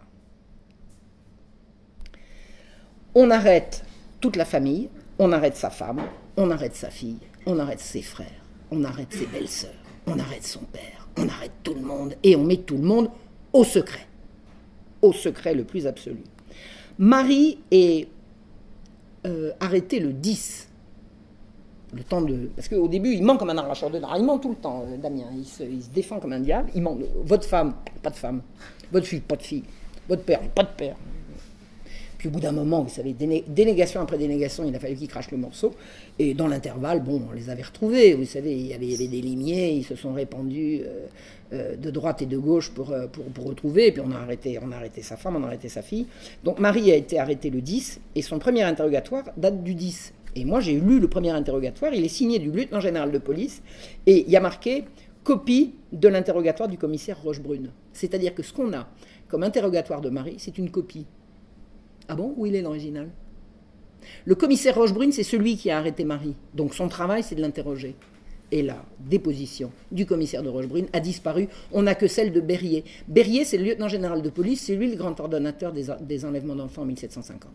On arrête toute la famille, on arrête sa femme, on arrête sa fille, on arrête ses frères, on arrête ses belles-sœurs, on arrête son père, on arrête tout le monde et on met tout le monde au secret, au secret le plus absolu. Marie est euh, arrêtée le dix, le temps de... Parce qu'au début, il ment comme un arracheur de dents, il ment tout le temps, euh, Damien, il se, il se défend comme un diable, il ment, votre femme, pas de femme, votre fille, pas de fille, votre père, pas de père. Puis au bout d'un moment, vous savez, dénégation après dénégation, il a fallu qu'ils crachent le morceau. Et dans l'intervalle, bon, on les avait retrouvés. Vous savez, il y avait, il y avait des limiers, ils se sont répandus euh, euh, de droite et de gauche pour, pour, pour retrouver. Et puis on a, arrêté, on a arrêté sa femme, on a arrêté sa fille. Donc Marie a été arrêtée le dix, et son premier interrogatoire date du dix. Et moi, j'ai lu le premier interrogatoire, il est signé du lieutenant général de police, et il y a marqué « copie de l'interrogatoire du commissaire Rochebrune ». C'est-à-dire que ce qu'on a comme interrogatoire de Marie, c'est une copie. Ah bon? Où il est l'original? Le commissaire Rochebrune, c'est celui qui a arrêté Marie. Donc son travail, c'est de l'interroger. Et la déposition du commissaire de Rochebrune a disparu. On n'a que celle de Berrier. Berrier, c'est le lieutenant général de police, c'est lui le grand ordonnateur des, des enlèvements d'enfants en mille sept cent cinquante.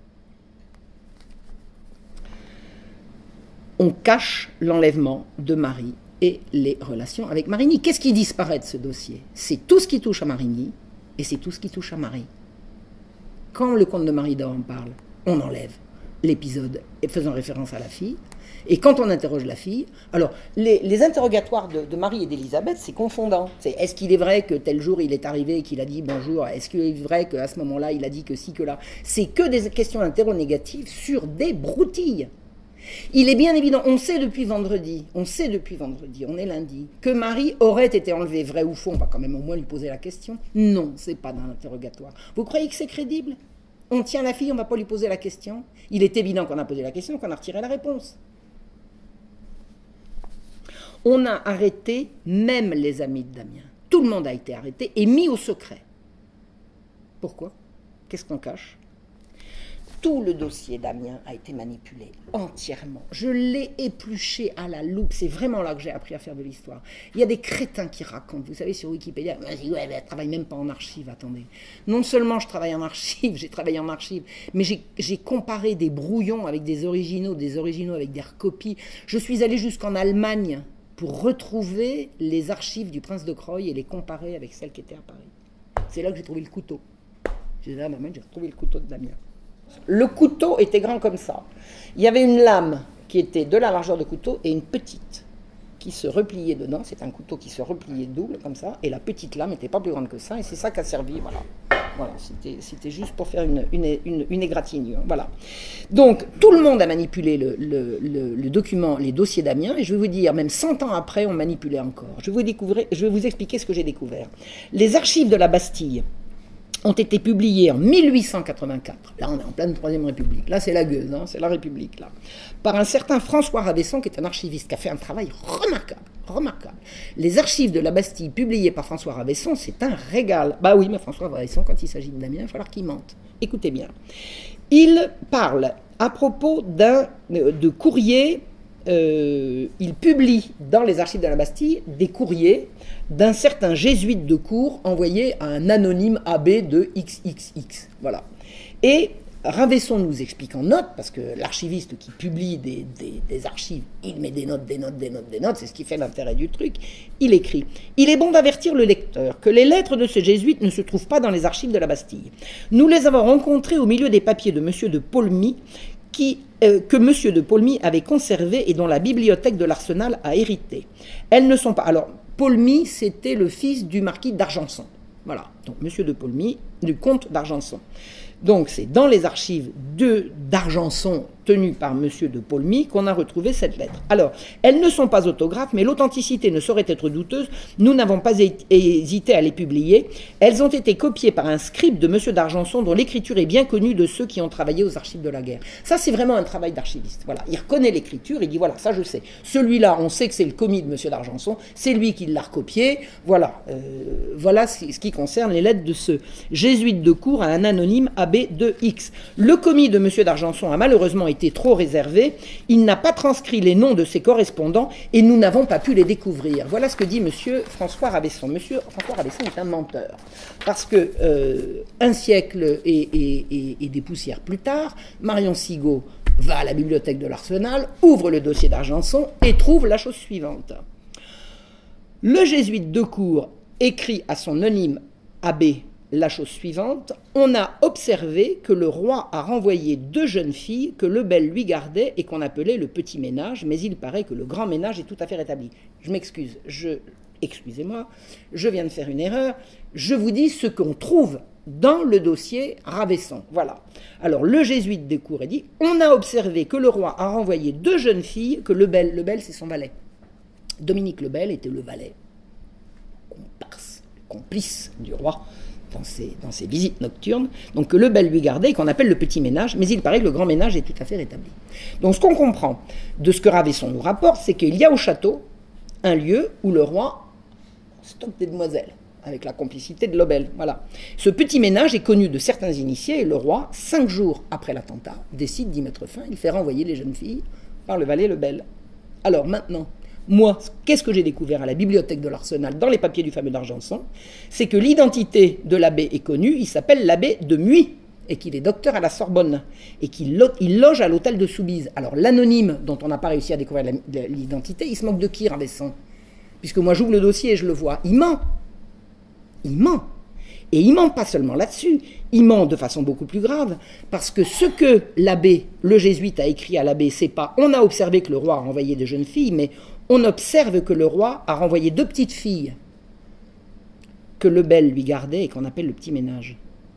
On cache l'enlèvement de Marie et les relations avec Marigny. Qu'est-ce qui disparaît de ce dossier? C'est tout ce qui touche à Marigny et c'est tout ce qui touche à Marie. Quand le comte de Maridor en parle, on enlève l'épisode faisant référence à la fille. Et quand on interroge la fille, alors les, les interrogatoires de, de Marie et d'Élisabeth, c'est confondant. C'est est-ce qu'il est vrai que tel jour il est arrivé et qu'il a dit bonjour? Est-ce qu'il est vrai qu'à ce moment-là il a dit que si, que là? C'est que des questions interrogatives sur des broutilles. Il est bien évident, on sait depuis vendredi, on sait depuis vendredi, on est lundi, que Marie aurait été enlevée, vrai ou faux, on va quand même au moins lui poser la question. Non, c'est pas dans l'interrogatoire. Vous croyez que c'est crédible? On tient la fille, on ne va pas lui poser la question. Il est évident qu'on a posé la question, qu'on a retiré la réponse. On a arrêté même les amis de Damien. Tout le monde a été arrêté et mis au secret. Pourquoi? Qu'est-ce qu'on cache? Tout le dossier Damien a été manipulé entièrement. Je l'ai épluché à la loupe. C'est vraiment là que j'ai appris à faire de l'histoire. Il y a des crétins qui racontent. Vous savez, sur Wikipédia, ouais, je ne travaille même pas en archive. Attendez. Non seulement je travaille en archive, j'ai travaillé en archive, mais j'ai comparé des brouillons avec des originaux, des originaux avec des recopies. Je suis allé jusqu'en Allemagne pour retrouver les archives du prince de Croy et les comparer avec celles qui étaient à Paris. C'est là que j'ai trouvé le couteau. J'ai dit, ah, maman, j'ai retrouvé le couteau de Damien. Le couteau était grand comme ça. Il y avait une lame qui était de la largeur de couteau et une petite qui se repliait dedans. C'est un couteau qui se repliait double comme ça. Et la petite lame n'était pas plus grande que ça. Et c'est ça qui a servi. Voilà. Voilà, c'était juste pour faire une, une, une, une égratignure. Voilà. Donc, tout le monde a manipulé le, le, le, le document, les dossiers Damien. Et je vais vous dire, même cent ans après, on manipulait encore. Je vais vous, découvrir, je vais vous expliquer ce que j'ai découvert. Les archives de la Bastille ont été publiés en mille huit cent quatre-vingt-quatre. Là, on est en pleine Troisième République. Là, c'est la gueule, hein, c'est la République, là. Par un certain François Ravesson, qui est un archiviste, qui a fait un travail remarquable, remarquable. Les archives de la Bastille, publiées par François Ravesson, c'est un régal. Bah oui, mais François Ravesson, quand il s'agit de Damien, il va falloir qu'il mente. Écoutez bien. Il parle à propos d'un de courrier. Euh, il publie dans les archives de la Bastille des courriers d'un certain jésuite de cour envoyé à un anonyme abbé de X X X. Voilà. Et Ravesson nous explique en note, parce que l'archiviste qui publie des, des, des archives, il met des notes, des notes, des notes, des notes, c'est ce qui fait l'intérêt du truc, il écrit « Il est bon d'avertir le lecteur que les lettres de ce jésuite ne se trouvent pas dans les archives de la Bastille. Nous les avons rencontrées au milieu des papiers de M. de Paulmy, qui, euh, que M. de Paulmy avait conservé et dont la bibliothèque de l'Arsenal a hérité. Elles ne sont pas... » Alors, Paulmy, c'était le fils du marquis d'Argenson. Voilà, donc M. de Paulmy, du comte d'Argenson. Donc, c'est dans les archives d'Argenson tenues par M. de Paulmy qu'on a retrouvé cette lettre. Alors, elles ne sont pas autographes, mais l'authenticité ne saurait être douteuse. Nous n'avons pas hésité à les publier. Elles ont été copiées par un scribe de M. d'Argenson, dont l'écriture est bien connue de ceux qui ont travaillé aux archives de la guerre. Ça, c'est vraiment un travail d'archiviste. Voilà, il reconnaît l'écriture, il dit, voilà, ça je sais. Celui-là, on sait que c'est le commis de M. d'Argenson, c'est lui qui l'a recopié. Voilà, euh, voilà ce qui concerne les lettres de ce jésuite de cour à un anonyme abbé de X. Le commis de M. d'Argenson a malheureusement été trop réservé, il n'a pas transcrit les noms de ses correspondants et nous n'avons pas pu les découvrir. Voilà ce que dit M. François Ravesson. M. François Ravesson est un menteur, parce que euh, un siècle et, et, et, et des poussières plus tard, Marion Sigaud va à la bibliothèque de l'Arsenal, ouvre le dossier d'Argenson et trouve la chose suivante. Le jésuite de cour écrit à son anonyme abbé la chose suivante: on a observé que le roi a renvoyé deux jeunes filles que le bel lui gardait et qu'on appelait le petit ménage, mais il paraît que le grand ménage est tout à fait rétabli. Je m'excuse, je, excusez-moi, je viens de faire une erreur, je vous dis ce qu'on trouve dans le dossier Ravesson. Voilà. Alors, le jésuite de cour a dit, on a observé que le roi a renvoyé deux jeunes filles, que le bel, le bel c'est son valet. Dominique le Bel était le valet, comparse, complice du roi, Dans ses, dans ses visites nocturnes, donc que le bel lui gardait et qu'on appelle le petit ménage, mais il paraît que le grand ménage est tout à fait rétabli. Donc ce qu'on comprend de ce que Ravesson nous rapporte, c'est qu'il y a au château un lieu où le roi stocke des demoiselles, avec la complicité de Lobel. Voilà. Ce petit ménage est connu de certains initiés, et le roi, cinq jours après l'attentat, décide d'y mettre fin. Il fait renvoyer les jeunes filles par le valet Lebel. Alors maintenant, moi, qu'est-ce que j'ai découvert à la bibliothèque de l'Arsenal, dans les papiers du fameux d'Argenson? C'est que l'identité de l'abbé est connue, il s'appelle l'abbé de Muy, et qu'il est docteur à la Sorbonne, et qu'il lo il loge à l'hôtel de Soubise. Alors l'anonyme, dont on n'a pas réussi à découvrir l'identité, il se moque de qui, Ravesson? Puisque moi j'ouvre le dossier et je le vois, il ment. Il ment. Et il ment pas seulement là-dessus, il ment de façon beaucoup plus grave, parce que ce que l'abbé, le jésuite, a écrit à l'abbé, c'est pas « on a observé que le roi a renvoyé de jeunes filles », mais « on observe que le roi a renvoyé deux petites filles que le bel lui gardait et qu'on appelle le petit ménage ».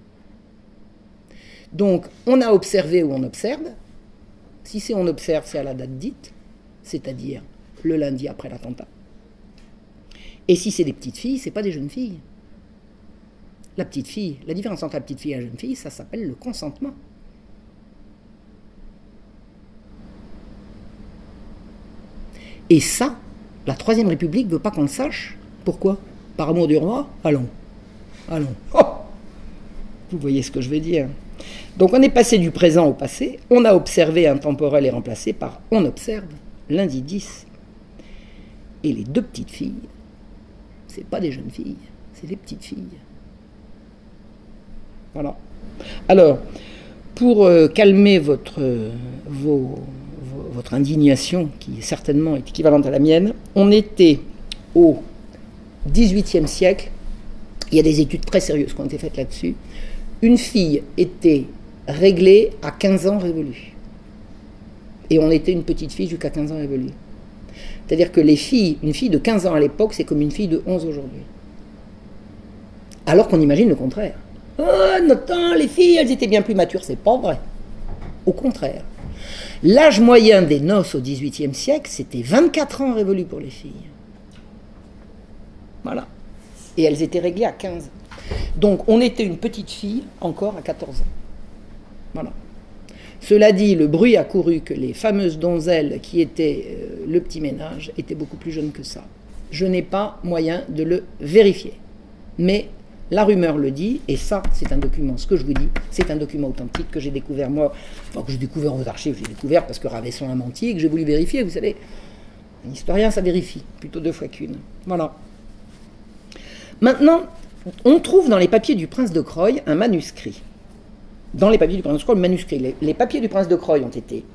Donc, on a observé ou on observe. Si c'est on observe, c'est à la date dite, c'est-à-dire le lundi après l'attentat. Et si c'est des petites filles, c'est pas des jeunes filles. La petite fille, la différence entre la petite fille et la jeune fille, ça s'appelle le consentement. Et ça, la Troisième République ne veut pas qu'on le sache. Pourquoi? Par amour du roi? Allons, allons. Oh, vous voyez ce que je veux dire. Donc on est passé du présent au passé, on a observé un temporel est remplacé par on observe, lundi dix. Et les deux petites filles, c'est pas des jeunes filles, c'est des petites filles. Voilà. Alors, pour euh, calmer votre, euh, vos, vos, votre indignation, qui certainement est équivalente à la mienne, on était au dix-huitième siècle, il y a des études très sérieuses qui ont été faites là-dessus. Une fille était réglée à quinze ans révolus. Et on était une petite fille jusqu'à quinze ans révolus. C'est-à-dire que les filles, une fille de quinze ans à l'époque, c'est comme une fille de onze aujourd'hui. Alors qu'on imagine le contraire. Oh, notre temps, les filles, elles étaient bien plus matures. C'est pas vrai. Au contraire. L'âge moyen des noces au dix-huitième siècle, c'était vingt-quatre ans révolus pour les filles. Voilà. Et elles étaient réglées à quinze. Donc, on était une petite fille encore à quatorze ans. Voilà. Cela dit, le bruit a couru que les fameuses donzelles qui étaient euh, le petit ménage étaient beaucoup plus jeunes que ça. Je n'ai pas moyen de le vérifier. Mais la rumeur le dit, et ça, c'est un document, ce que je vous dis, c'est un document authentique que j'ai découvert moi, enfin que j'ai découvert aux archives, j'ai découvert parce que Ravesson a menti et que j'ai voulu vérifier, vous savez. Un historien, ça vérifie, plutôt deux fois qu'une. Voilà. Maintenant, on trouve dans les papiers du prince de Croy un manuscrit. Dans les papiers du prince de Croy, le manuscrit. Les, les papiers du prince de Croy ont été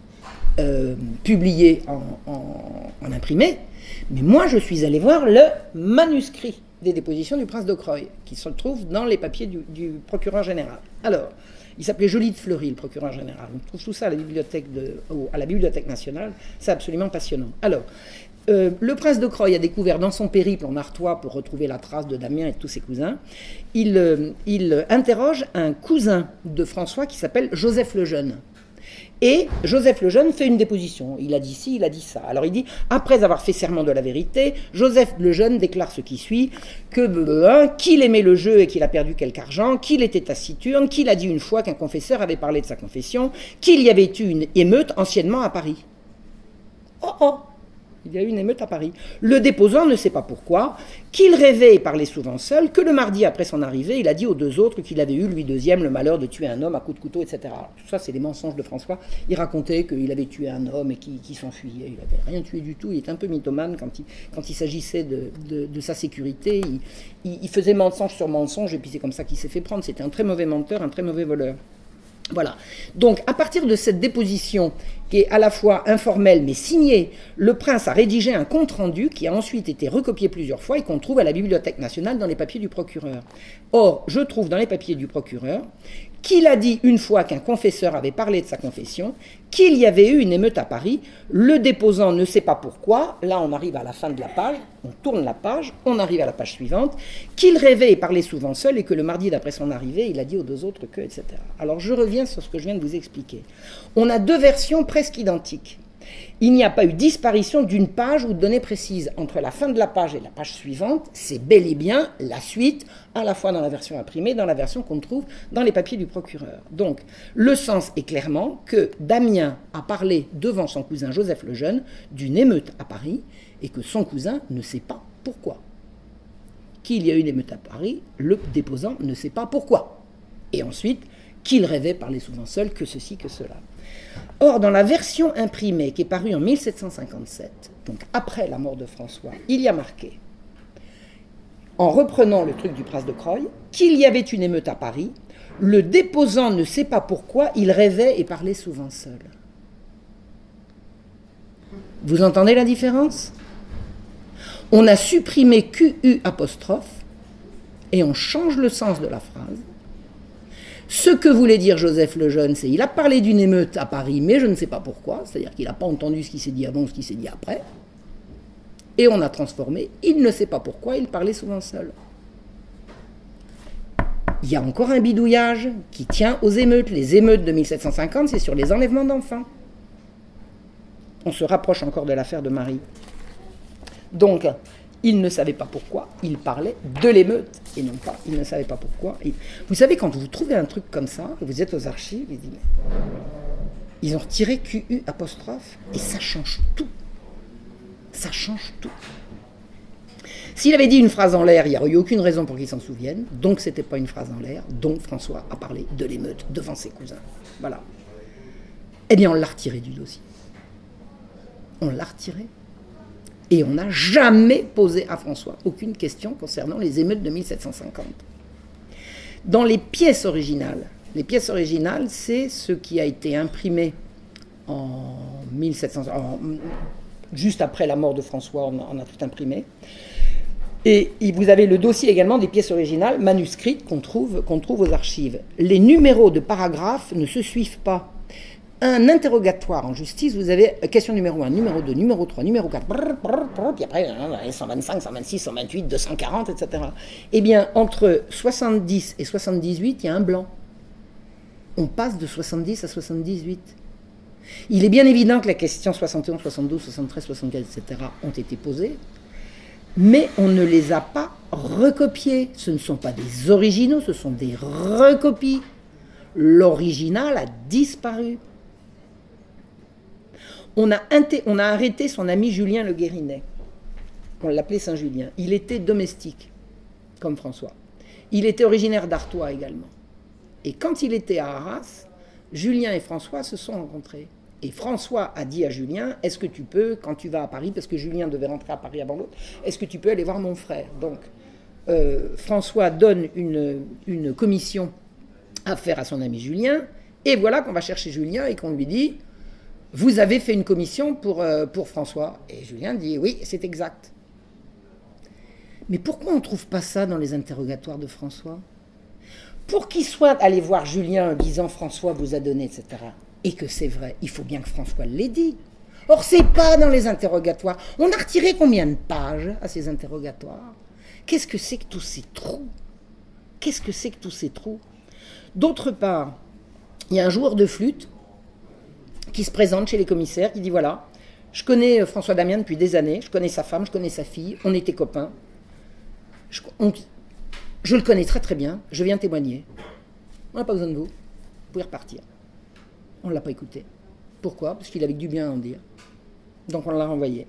euh, publiés en, en, en imprimé, mais moi je suis allé voir le manuscrit des dépositions du prince de Croy, qui se trouve dans les papiers du, du procureur général. Alors, il s'appelait Joly de Fleury, le procureur général. On trouve tout ça à la bibliothèque, de, à la bibliothèque nationale. C'est absolument passionnant. Alors, Euh, le prince de Croy a découvert dans son périple en Artois pour retrouver la trace de Damien et de tous ses cousins, il, euh, il interroge un cousin de François qui s'appelle Joseph le Jeune. Et Joseph le Jeune fait une déposition. Il a dit ci, il a dit ça. Alors il dit, après avoir fait serment de la vérité, Joseph le Jeune déclare ce qui suit, que euh, qu'il aimait le jeu et qu'il a perdu quelque argent, qu'il était taciturne, qu'il a dit une fois qu'un confesseur avait parlé de sa confession, qu'il y avait eu une émeute anciennement à Paris. Oh oh! Il y a eu une émeute à Paris. Le déposant ne sait pas pourquoi, qu'il rêvait et parlait souvent seul, que le mardi après son arrivée, il a dit aux deux autres qu'il avait eu, lui deuxième, le malheur de tuer un homme à coups de couteau, et cetera. Tout ça, c'est des mensonges de François. Il racontait qu'il avait tué un homme et qu'il qu'il s'enfuyait. Il n'avait rien tué du tout. Il était un peu mythomane quand il, quand il s'agissait de, de, de sa sécurité. Il, il, il faisait mensonge sur mensonge et puis c'est comme ça qu'il s'est fait prendre. C'était un très mauvais menteur, un très mauvais voleur. Voilà. Donc, à partir de cette déposition, qui est à la fois informelle mais signée, le prince a rédigé un compte-rendu qui a ensuite été recopié plusieurs fois et qu'on trouve à la Bibliothèque nationale dans les papiers du procureur. Or, je trouve dans les papiers du procureur qu'il a dit une fois qu'un confesseur avait parlé de sa confession, qu'il y avait eu une émeute à Paris, le déposant ne sait pas pourquoi, là on arrive à la fin de la page, on tourne la page, on arrive à la page suivante, qu'il rêvait et parlait souvent seul et que le mardi d'après son arrivée, il a dit aux deux autres que, et cetera. Alors je reviens sur ce que je viens de vous expliquer. On a deux versions presque identiques. Il n'y a pas eu disparition d'une page ou de données précises. Entre la fin de la page et la page suivante, c'est bel et bien la suite, à la fois dans la version imprimée, dans la version qu'on trouve dans les papiers du procureur. Donc, le sens est clairement que Damien a parlé devant son cousin Joseph le Jeune d'une émeute à Paris et que son cousin ne sait pas pourquoi. Qu'il y a eu une émeute à Paris, le déposant ne sait pas pourquoi. Et ensuite, qu'il rêvait parler souvent seul, que ceci, que cela. Or, dans la version imprimée qui est parue en mille sept cent cinquante-sept, donc après la mort de François, il y a marqué, en reprenant le truc du prince de Croy, qu'il y avait une émeute à Paris, le déposant ne sait pas pourquoi, il rêvait et parlait souvent seul. Vous entendez la différence? On a supprimé Q U apostrophe, et on change le sens de la phrase. Ce que voulait dire Joseph Lejeune, c'est il a parlé d'une émeute à Paris, mais je ne sais pas pourquoi, c'est-à-dire qu'il n'a pas entendu ce qui s'est dit avant ou ce qui s'est dit après. Et on a transformé, il ne sait pas pourquoi, il parlait souvent seul. Il y a encore un bidouillage qui tient aux émeutes. Les émeutes de mille sept cent cinquante, c'est sur les enlèvements d'enfants. On se rapproche encore de l'affaire de Marie. Donc, il ne savait pas pourquoi, il parlait de l'émeute, et non pas, il ne savait pas pourquoi. Et vous savez, quand vous trouvez un truc comme ça, et vous êtes aux archives, vous dites, ils ont retiré Q U apostrophe, et ça change tout. Ça change tout. S'il avait dit une phrase en l'air, il n'y aurait eu aucune raison pour qu'il s'en souvienne, donc c'était pas une phrase en l'air, donc François a parlé de l'émeute devant ses cousins. Voilà. Eh bien, on l'a retiré du dossier. On l'a retiré. Et on n'a jamais posé à François aucune question concernant les émeutes de mille sept cent cinquante. Dans les pièces originales, les pièces originales, c'est ce qui a été imprimé en mille sept cents, en, juste après la mort de François, on a, on a tout imprimé. Et vous avez le dossier également des pièces originales manuscrites qu'on trouve, qu'on trouve aux archives. Les numéros de paragraphes ne se suivent pas. Un interrogatoire en justice, vous avez question numéro un, numéro deux, numéro trois, numéro quatre, brrr, brrr, brrr, puis après cent vingt-cinq, cent vingt-six, cent vingt-huit, deux cent quarante, et cetera. Eh bien, entre soixante-dix et soixante-dix-huit, il y a un blanc. On passe de soixante-dix à soixante-dix-huit. Il est bien évident que les questions soixante et onze, soixante-douze, soixante-treize, soixante-quinze, et cetera ont été posées, mais on ne les a pas recopiées. Ce ne sont pas des originaux, ce sont des recopies. L'original a disparu. On a, on a arrêté son ami Julien Le Guérinet. On l'appelait Saint-Julien. Il était domestique, comme François. Il était originaire d'Artois également. Et quand il était à Arras, Julien et François se sont rencontrés. Et François a dit à Julien, est-ce que tu peux, quand tu vas à Paris, parce que Julien devait rentrer à Paris avant l'autre, est-ce que tu peux aller voir mon frère? Donc, euh, François donne une, une commission à faire à son ami Julien, et voilà qu'on va chercher Julien et qu'on lui dit, vous avez fait une commission pour, euh, pour François. Et Julien dit, oui, c'est exact. Mais pourquoi on ne trouve pas ça dans les interrogatoires de François? Pour qu'il soit allé voir Julien en disant, François vous a donné, et cetera. Et que c'est vrai, il faut bien que François l'ait dit. Or, c'est pas dans les interrogatoires. On a retiré combien de pages à ces interrogatoires? Qu'est-ce que c'est que tous ces trous? Qu'est-ce que c'est que tous ces trous? D'autre part, il y a un joueur de flûte qui se présente chez les commissaires, qui dit, voilà, je connais François Damiens depuis des années, je connais sa femme, je connais sa fille, on était copains, je, on, je le connais très très bien, je viens témoigner. On n'a pas besoin de vous, vous pouvez repartir. On ne l'a pas écouté. Pourquoi? Parce qu'il avait du bien à en dire. Donc on l'a renvoyé.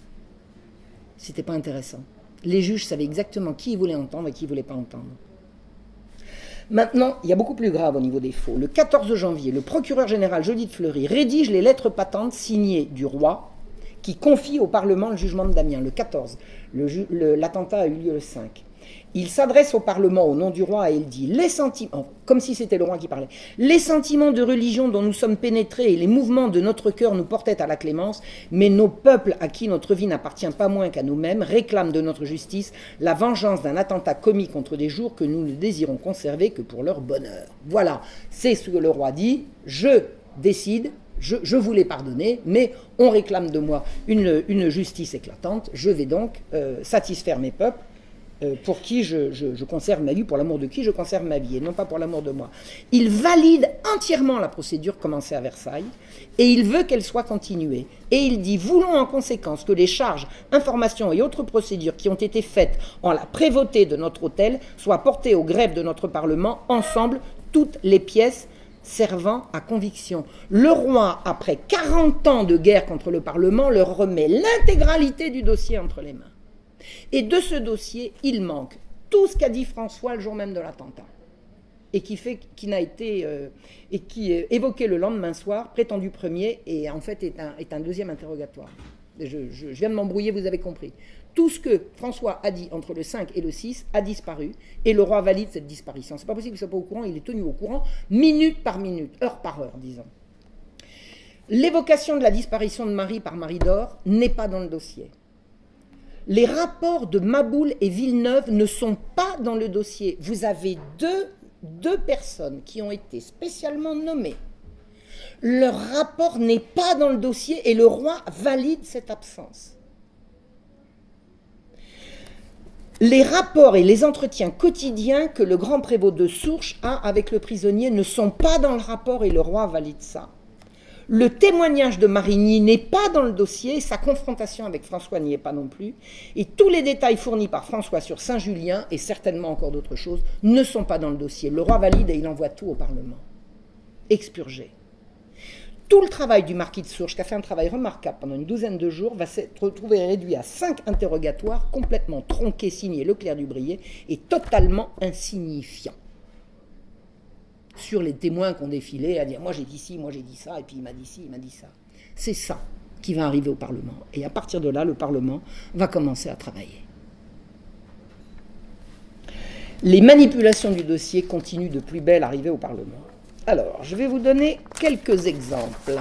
C'était pas intéressant. Les juges savaient exactement qui ils voulaient entendre et qui ils ne voulaient pas entendre. Maintenant, il y a beaucoup plus grave au niveau des faux. Le quatorze janvier, le procureur général Joly de Fleury rédige les lettres patentes signées du roi qui confie au Parlement le jugement de Damiens, le quatorze. L'attentat a eu lieu le cinq. Il s'adresse au Parlement au nom du roi et il dit, les sentiments, comme si c'était le roi qui parlait, les sentiments de religion dont nous sommes pénétrés et les mouvements de notre cœur nous portaient à la clémence, mais nos peuples à qui notre vie n'appartient pas moins qu'à nous-mêmes réclament de notre justice la vengeance d'un attentat commis contre des jours que nous ne désirons conserver que pour leur bonheur. Voilà, c'est ce que le roi dit, je décide, je, je vous l'ai pardonné, mais on réclame de moi une, une justice éclatante, je vais donc euh, satisfaire mes peuples, pour qui je, je, je conserve ma vie, pour l'amour de qui je conserve ma vie, et non pas pour l'amour de moi. Il valide entièrement la procédure commencée à Versailles, et il veut qu'elle soit continuée. Et il dit, voulons en conséquence que les charges, informations et autres procédures qui ont été faites en la prévôté de notre hôtel soient portées au greffe de notre Parlement, ensemble, toutes les pièces servant à conviction. Le roi, après quarante ans de guerre contre le Parlement, leur remet l'intégralité du dossier entre les mains. Et de ce dossier, il manque tout ce qu'a dit François le jour même de l'attentat, et qui, fait, qui n'a été euh, et qui est évoqué le lendemain soir, prétendu premier, et en fait est un, est un deuxième interrogatoire. Je, je, je viens de m'embrouiller, vous avez compris. Tout ce que François a dit entre le cinq et le six a disparu, et le roi valide cette disparition. C'est pas possible qu'il ne soit pas au courant, il est tenu au courant, minute par minute, heure par heure, disons. L'évocation de la disparition de Marie par Marie d'Or n'est pas dans le dossier. Les rapports de Maboul et Villeneuve ne sont pas dans le dossier. Vous avez deux, deux personnes qui ont été spécialement nommées. Leur rapport n'est pas dans le dossier et le roi valide cette absence. Les rapports et les entretiens quotidiens que le grand prévôt de Sourches a avec le prisonnier ne sont pas dans le rapport et le roi valide ça. Le témoignage de Marigny n'est pas dans le dossier, sa confrontation avec François n'y est pas non plus, et tous les détails fournis par François sur Saint-Julien, et certainement encore d'autres choses, ne sont pas dans le dossier. Le roi valide et il envoie tout au Parlement. Expurgé. Tout le travail du marquis de Sourches, qui a fait un travail remarquable pendant une douzaine de jours, va se retrouver réduit à cinq interrogatoires complètement tronqués, signés Leclerc du Brier, et totalement insignifiants. Sur les témoins qui ont défilé à dire « moi j'ai dit ci, moi j'ai dit ça, et puis il m'a dit ci, il m'a dit ça ». C'est ça qui va arriver au Parlement. Et à partir de là, le Parlement va commencer à travailler. Les manipulations du dossier continuent de plus belle arrivée au Parlement. Alors, je vais vous donner quelques exemples.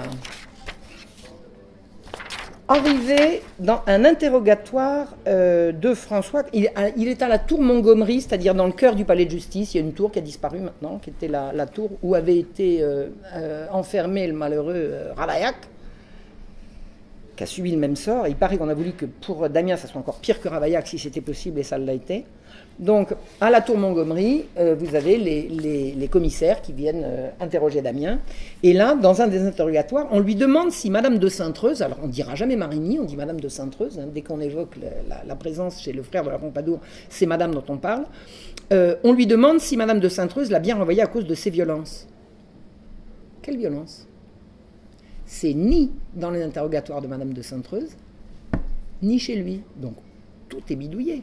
Arrivé dans un interrogatoire euh, de François, il, il est à la tour Montgomery, c'est-à-dire dans le cœur du palais de justice. Il y a une tour qui a disparu maintenant, qui était la, la tour où avait été euh, euh, enfermé le malheureux euh, Ravaillac, qui a subi le même sort. Et il paraît qu'on a voulu que pour Damien, ça soit encore pire que Ravaillac, si c'était possible, et ça l'a été. Donc, à la tour Montgomery, euh, vous avez les, les, les commissaires qui viennent euh, interroger Damien. Et là, dans un des interrogatoires, on lui demande si Madame de Saintreuze, alors on ne dira jamais Marigny, on dit Madame de Saintreuze, hein, dès qu'on évoque le, la, la présence chez le frère de la Pompadour, c'est Madame dont on parle. Euh, on lui demande si Madame de Saintreuze l'a bien renvoyé à cause de ses violences. Quelle violence? C'est ni dans les interrogatoires de Madame de Saintreuze, ni chez lui. Donc, tout est bidouillé.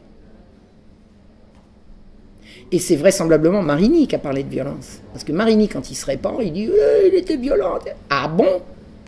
Et c'est vraisemblablement Marigny qui a parlé de violence. Parce que Marigny, quand il se répand, il dit eh, « il était violent ». Ah bon?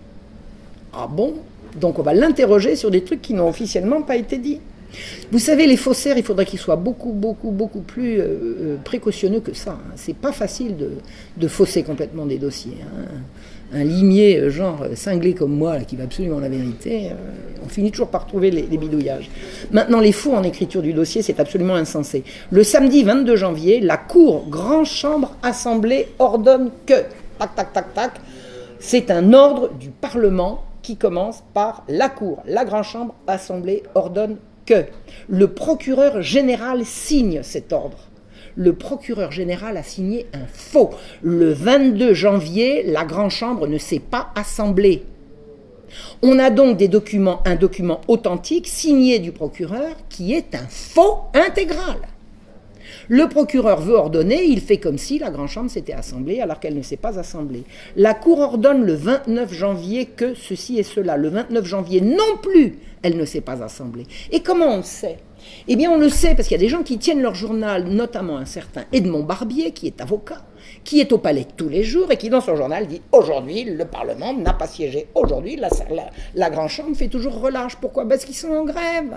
Ah bon? Donc on va l'interroger sur des trucs qui n'ont officiellement pas été dits. Vous savez, les faussaires, il faudrait qu'ils soient beaucoup, beaucoup, beaucoup plus euh, précautionneux que ça. Hein. C'est pas facile de, de fausser complètement des dossiers. Hein. Un limier genre cinglé comme moi, là, qui va absolument la vérité, euh, on finit toujours par trouver les, les bidouillages. Maintenant, les faux en écriture du dossier, c'est absolument insensé. Le samedi vingt-deux janvier, la Cour Grand Chambre Assemblée ordonne que, tac, tac, tac, tac, c'est un ordre du Parlement qui commence par la Cour. La Grand Chambre Assemblée ordonne que le procureur général signe cet ordre. Le procureur général a signé un faux. Le vingt-deux janvier, la Grande Chambre ne s'est pas assemblée. On a donc des documents, un document authentique signé du procureur qui est un faux intégral. Le procureur veut ordonner, il fait comme si la Grande Chambre s'était assemblée alors qu'elle ne s'est pas assemblée. La Cour ordonne le vingt-neuf janvier que ceci et cela. Le vingt-neuf janvier non plus, elle ne s'est pas assemblée. Et comment on le sait ? Eh bien, on le sait parce qu'il y a des gens qui tiennent leur journal, notamment un certain Edmond Barbier, qui est avocat, qui est au palais tous les jours et qui, dans son journal, dit « Aujourd'hui, le Parlement n'a pas siégé. Aujourd'hui, la, la, la Grande Chambre fait toujours relâche. » Pourquoi ? Parce qu'ils sont en grève.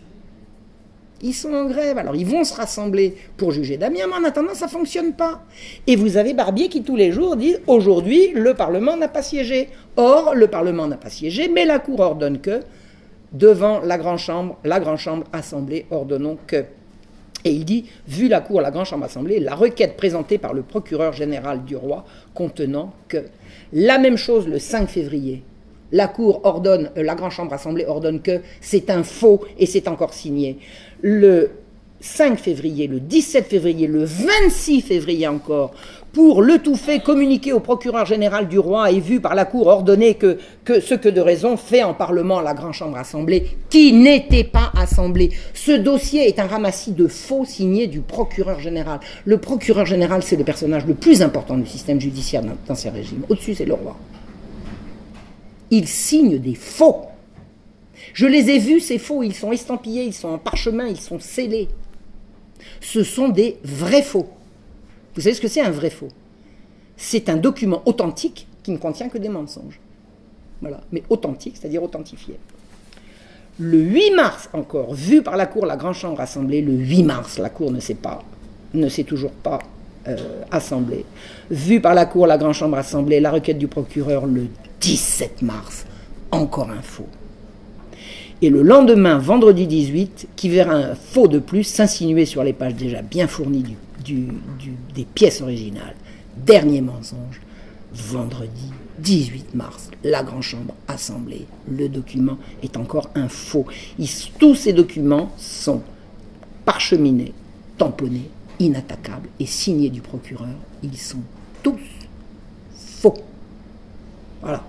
Ils sont en grève. Alors, ils vont se rassembler pour juger Damien, mais en attendant, ça ne fonctionne pas. Et vous avez Barbier qui, tous les jours, dit « Aujourd'hui, le Parlement n'a pas siégé. » Or, le Parlement n'a pas siégé, mais la Cour ordonne que devant la Grande Chambre, la Grande Chambre Assemblée, ordonnons que. Et il dit, vu la Cour, la Grande Chambre Assemblée, la requête présentée par le procureur général du roi contenant que. La même chose le cinq février. La Cour ordonne, euh, la Grande Chambre Assemblée ordonne que c'est un faux et c'est encore signé. Le cinq février, le dix-sept février, le vingt-six février encore, pour le tout fait communiqué au procureur général du roi et vu par la Cour ordonner que, que ce que de raison fait en Parlement la Grande Chambre Assemblée, qui n'était pas assemblée. Ce dossier est un ramassis de faux signés du procureur général. Le procureur général, c'est le personnage le plus important du système judiciaire dans, dans ces régimes. Au-dessus, c'est le roi. Il signe des faux. Je les ai vus, ces faux, ils sont estampillés, ils sont en parchemin, ils sont scellés. Ce sont des vrais faux. Vous savez ce que c'est un vrai faux? C'est un document authentique qui ne contient que des mensonges. Voilà, mais authentique, c'est-à-dire authentifié. Le huit mars encore, vu par la Cour, la Grande Chambre Assemblée, le huit mars, la Cour ne s'est pas, ne s'est toujours pas euh, assemblée. Vu par la Cour, la Grande Chambre Assemblée, la requête du procureur, le dix-sept mars, encore un faux. Et le lendemain, vendredi dix-huit, qui verra un faux de plus s'insinuer sur les pages déjà bien fournies du, du, du, des pièces originales. Dernier mensonge, vendredi dix-huit mars, la Grande Chambre assemblée. Le document est encore un faux. Ils, tous ces documents sont parcheminés, tamponnés, inattaquables et signés du procureur. Ils sont tous faux. Voilà.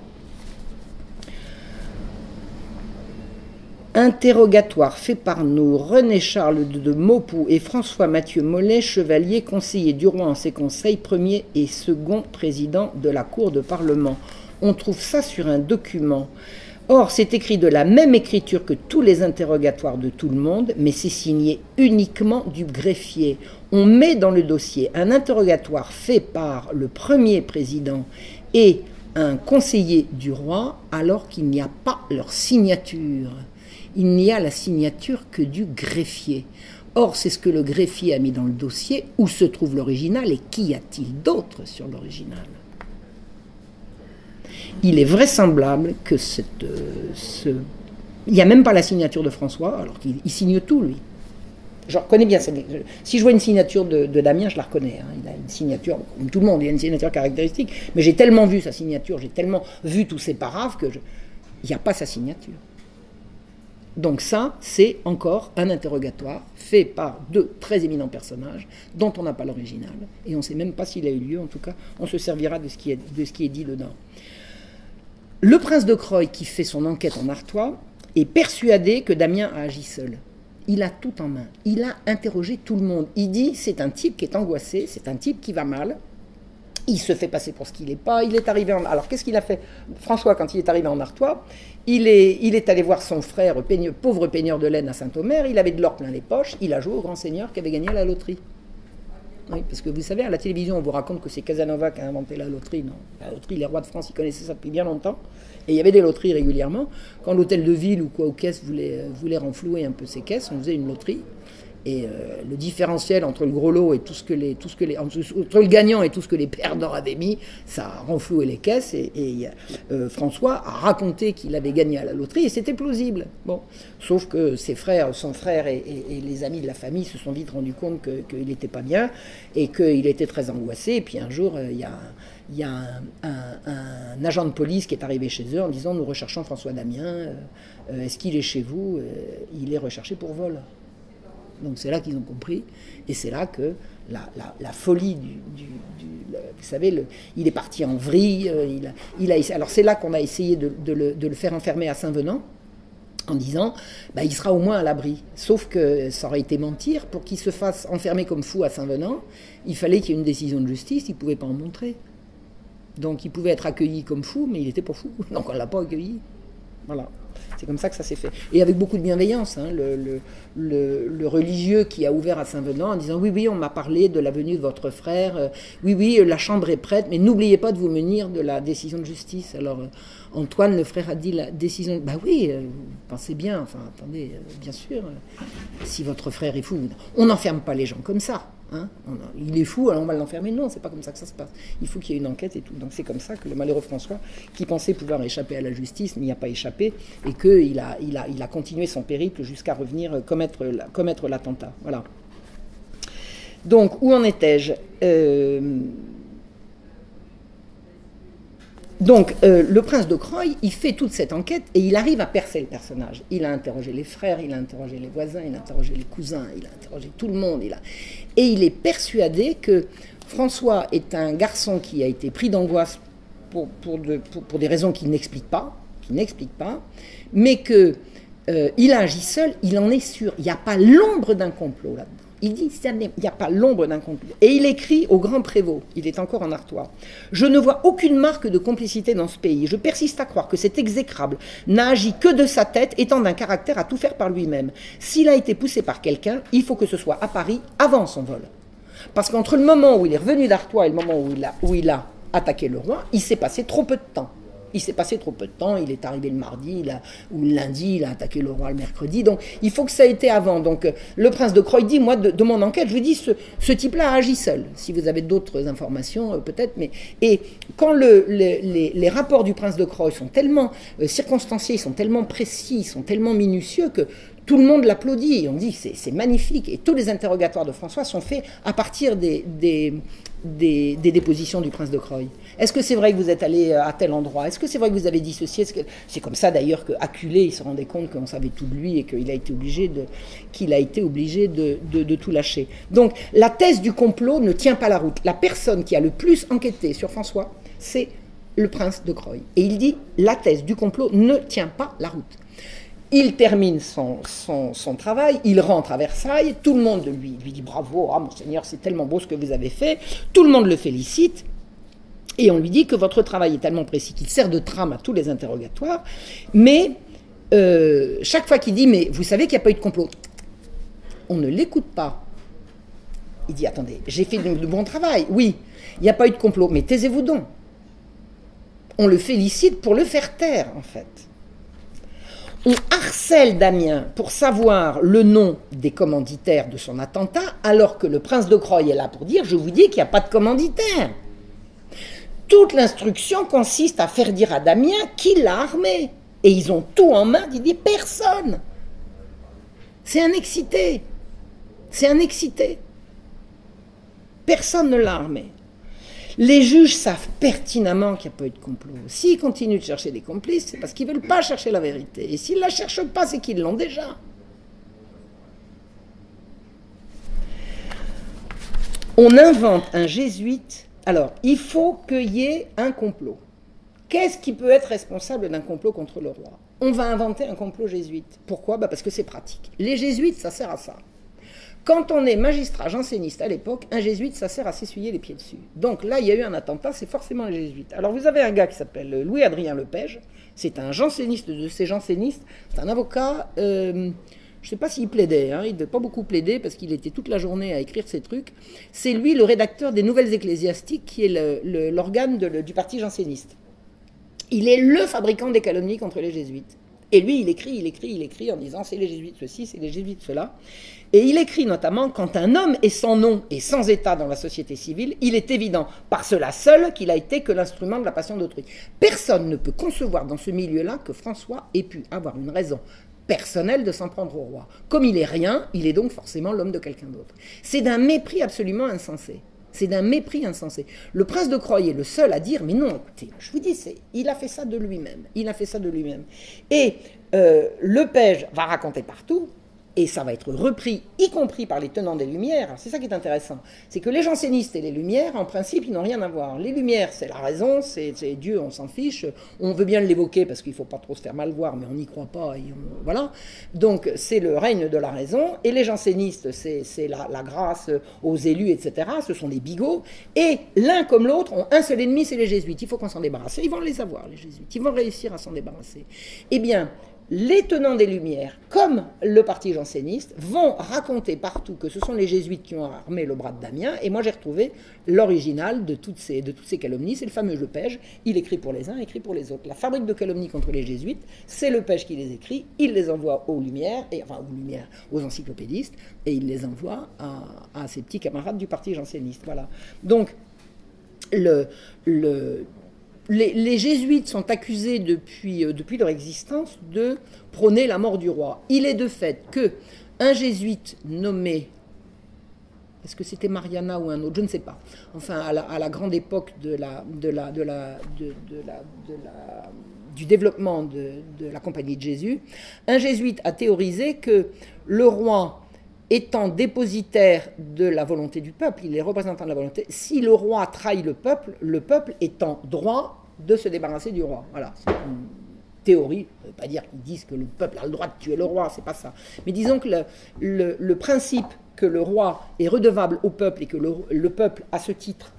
Interrogatoire fait par nous René-Charles de Maupoux et François-Mathieu Mollet, chevalier, conseiller du roi en ses conseils, premier et second président de la Cour de Parlement. On trouve ça sur un document. Or, c'est écrit de la même écriture que tous les interrogatoires de tout le monde, mais c'est signé uniquement du greffier. On met dans le dossier un interrogatoire fait par le premier président et un conseiller du roi, alors qu'il n'y a pas leur signature. Il n'y a la signature que du greffier. Or, c'est ce que le greffier a mis dans le dossier, où se trouve l'original et qu'y a-t-il d'autre sur l'original? Il est vraisemblable que cette, euh, ce... il n'y a même pas la signature de François, alors qu'il signe tout, lui. Je reconnais bien, si je vois une signature de, de Damien, je la reconnais. Hein. Il a une signature, comme tout le monde, il a une signature caractéristique, mais j'ai tellement vu sa signature, j'ai tellement vu tous ses paraphes que je... il n'y a pas sa signature. Donc ça, c'est encore un interrogatoire fait par deux très éminents personnages dont on n'a pas l'original. Et on ne sait même pas s'il a eu lieu, en tout cas, on se servira de ce qui est, de ce qui est dit dedans. Le prince de Croÿ, qui fait son enquête en Artois, est persuadé que Damien a agi seul. Il a tout en main. Il a interrogé tout le monde. Il dit, c'est un type qui est angoissé, c'est un type qui va mal. Il se fait passer pour ce qu'il n'est pas. Il est arrivé en... Alors, qu'est-ce qu'il a fait? François, quand il est arrivé en Artois, il est, il est allé voir son frère, peigne, pauvre peigneur de laine à Saint-Omer. Il avait de l'or plein les poches. Il a joué au grand seigneur qui avait gagné à la loterie. Oui, parce que vous savez, à la télévision, on vous raconte que c'est Casanova qui a inventé la loterie. Non, la loterie, les rois de France, ils connaissaient ça depuis bien longtemps. Et il y avait des loteries régulièrement. Quand l'hôtel de ville ou quoi, aux caisses, voulait, voulait renflouer un peu ses caisses, on faisait une loterie. Et euh, le différentiel entre le gros lot et tout ce que les, tout ce que les, entre le gagnant et tout ce que les perdants avaient mis, ça a renfloué les caisses. Et, et euh, François a raconté qu'il avait gagné à la loterie et c'était plausible. Bon, sauf que ses frères, son frère et, et, et les amis de la famille se sont vite rendus compte qu'il n'était pas bien et qu'il était très angoissé. Et puis un jour, il euh, y a, y a un, un, un agent de police qui est arrivé chez eux en disant « Nous recherchons François Damien. Euh, Est-ce qu'il est chez vous ?» Il est recherché pour vol. Donc c'est là qu'ils ont compris, et c'est là que la, la, la folie du... du, du le, vous savez, le, il est parti en vrille, il a, il a, alors c'est là qu'on a essayé de, de, le, de le faire enfermer à Saint-Venant, en disant, bah, il sera au moins à l'abri. Sauf que ça aurait été mentir, pour qu'il se fasse enfermer comme fou à Saint-Venant, il fallait qu'il y ait une décision de justice, il ne pouvait pas en montrer. Donc il pouvait être accueilli comme fou, mais il n'était pas fou, donc on ne l'a pas accueilli. Voilà. C'est comme ça que ça s'est fait. Et avec beaucoup de bienveillance, hein, le, le, le, le religieux qui a ouvert à Saint-Venant en disant « Oui, oui, on m'a parlé de la venue de votre frère. Euh, oui, oui, la chambre est prête, mais n'oubliez pas de vous munir de la décision de justice. » Alors, euh, Antoine, le frère, a dit la décision... Bah oui, euh, pensez bien, enfin, attendez, euh, bien sûr, euh, si votre frère est fou, on n'enferme pas les gens comme ça. Hein, on a, il est fou, alors on va l'enfermer. Non, c'est pas comme ça que ça se passe. Il faut qu'il y ait une enquête et tout. Donc c'est comme ça que le malheureux François, qui pensait pouvoir échapper à la justice, n'y a pas échappé et qu'il a, il a, il a continué son périple jusqu'à revenir commettre, commettre l'attentat. Voilà. Donc, où en étais-je euh, Donc, euh, le prince de Croÿ, il fait toute cette enquête et il arrive à percer le personnage. Il a interrogé les frères, il a interrogé les voisins, il a interrogé les cousins, il a interrogé tout le monde. Il a... Et il est persuadé que François est un garçon qui a été pris d'angoisse pour, pour, de, pour, pour des raisons qu'il n'explique pas, qu'il n'explique pas, mais qu'il euh, a agi seul, il en est sûr. Il n'y a pas l'ombre d'un complot là-dedans. Il dit, il n'y a pas l'ombre d'un complot. Et il écrit au grand prévôt, il est encore en Artois, « Je ne vois aucune marque de complicité dans ce pays. Je persiste à croire que cet exécrable n'a agi que de sa tête, étant d'un caractère à tout faire par lui-même. S'il a été poussé par quelqu'un, il faut que ce soit à Paris avant son vol. Parce qu'entre le moment où il est revenu d'Artois et le moment où il a, où il a attaqué le roi, il s'est passé trop peu de temps. Il s'est passé trop peu de temps, il est arrivé le mardi, il a, ou le lundi, il a attaqué le roi le mercredi, donc il faut que ça ait été avant. Donc le prince de Croÿ dit, moi, de, de mon enquête, je vous dis, ce, ce type-là a agi seul. Si vous avez d'autres informations, euh, peut-être, mais... Et quand le, le, les, les rapports du prince de Croÿ sont tellement euh, circonstanciés, ils sont tellement précis, ils sont tellement minutieux que tout le monde l'applaudit. On dit, c'est magnifique. Et tous les interrogatoires de François sont faits à partir des... des Des, des dépositions du prince de Croÿ. Est-ce que c'est vrai que vous êtes allé à tel endroit? Est-ce que c'est vrai que vous avez dit ceci? C'est comme ça d'ailleurs qu'Aculé, il se rendait compte qu'on savait tout de lui et qu'il a été obligé de, qu'il a été obligé de, de, de tout lâcher. Donc la thèse du complot ne tient pas la route. La personne qui a le plus enquêté sur François, c'est le prince de Croÿ. Et il dit, la thèse du complot ne tient pas la route. Il termine son, son, son travail, il rentre à Versailles, tout le monde lui, lui dit bravo, ah, monseigneur, c'est tellement beau ce que vous avez fait, tout le monde le félicite, et on lui dit que votre travail est tellement précis qu'il sert de trame à tous les interrogatoires, mais euh, chaque fois qu'il dit, mais vous savez qu'il n'y a pas eu de complot, on ne l'écoute pas. Il dit, attendez, j'ai fait de, de bon travail, oui, il n'y a pas eu de complot, mais taisez-vous donc. On le félicite pour le faire taire, en fait. On harcèle Damien pour savoir le nom des commanditaires de son attentat, alors que le prince de Croÿ est là pour dire « je vous dis qu'il n'y a pas de commanditaire ». Toute l'instruction consiste à faire dire à Damien qui l'a armé. Et ils ont tout en main, il dit « personne ». C'est un excité. C'est un excité. Personne ne l'a armé. Les juges savent pertinemment qu'il n'y a pas eu de complot. S'ils continuent de chercher des complices, c'est parce qu'ils ne veulent pas chercher la vérité. Et s'ils ne la cherchent pas, c'est qu'ils l'ont déjà. On invente un jésuite. Alors, il faut qu'il y ait un complot. Qu'est-ce qui peut être responsable d'un complot contre le roi? On va inventer un complot jésuite. Pourquoi? Bah parce que c'est pratique. Les jésuites, ça sert à ça. Quand on est magistrat janséniste à l'époque, un jésuite, ça sert à s'essuyer les pieds dessus. Donc là, il y a eu un attentat, c'est forcément les jésuites. Alors vous avez un gars qui s'appelle Louis-Adrien Lepage, c'est un janséniste de ces jansénistes, c'est un avocat, euh, je ne sais pas s'il plaidait, hein, il ne devait pas beaucoup plaider parce qu'il était toute la journée à écrire ses trucs. C'est lui le rédacteur des Nouvelles Ecclésiastiques, qui est l'organe du parti janséniste. Il est le fabricant des calomnies contre les jésuites. Et lui, il écrit, il écrit, il écrit en disant c'est les jésuites ceci, c'est les jésuites cela. Et il écrit notamment quand un homme est sans nom et sans état dans la société civile, il est évident par cela seul qu'il a été que l'instrument de la passion d'autrui. Personne ne peut concevoir dans ce milieu-là que François ait pu avoir une raison personnelle de s'en prendre au roi. Comme il est rien, il est donc forcément l'homme de quelqu'un d'autre. C'est d'un mépris absolument insensé. C'est d'un mépris insensé. Le prince de Croÿ est le seul à dire, mais non, écoutez, je vous dis, il a fait ça de lui-même. Il a fait ça de lui-même. Et euh, Lepage va raconter partout, et ça va être repris, y compris par les tenants des Lumières. C'est ça qui est intéressant. C'est que les jansénistes et les Lumières, en principe, ils n'ont rien à voir. Les Lumières, c'est la raison, c'est Dieu, on s'en fiche. On veut bien l'évoquer parce qu'il ne faut pas trop se faire mal voir, mais on n'y croit pas. Et on, voilà. Donc, c'est le règne de la raison. Et les jansénistes, c'est la, la grâce aux élus, et cetera. Ce sont des bigots. Et l'un comme l'autre ont un seul ennemi, c'est les jésuites. Il faut qu'on s'en débarrasse. Ils vont les avoir, les jésuites. Ils vont réussir à s'en débarrasser. Eh bien, les tenants des Lumières, comme le parti janséniste, vont raconter partout que ce sont les jésuites qui ont armé le bras de Damien, et moi j'ai retrouvé l'original de toutes ces, de toutes ces calomnies, c'est le fameux Lepage, il écrit pour les uns, écrit pour les autres. La fabrique de calomnies contre les jésuites, c'est Lepage qui les écrit, il les envoie aux Lumières, et, enfin aux Lumières, aux encyclopédistes, et il les envoie à, à ses petits camarades du parti janséniste. Voilà. Donc, le... le Les, les jésuites sont accusés depuis, euh, depuis leur existence de prôner la mort du roi. Il est de fait qu'un jésuite nommé, est-ce que c'était Mariana ou un autre, je ne sais pas, enfin à la, à la grande époque de la, de la, de la, de, de la, de la, du développement de, de la Compagnie de Jésus, un jésuite a théorisé que le roi étant dépositaire de la volonté du peuple, il est représentant de la volonté, si le roi trahit le peuple, le peuple est en droit de se débarrasser du roi. Voilà, c'est une théorie, ça ne veut pas dire qu'ils disent que le peuple a le droit de tuer le roi, c'est pas ça. Mais disons que le, le, le principe que le roi est redevable au peuple et que le, le peuple, à ce titre,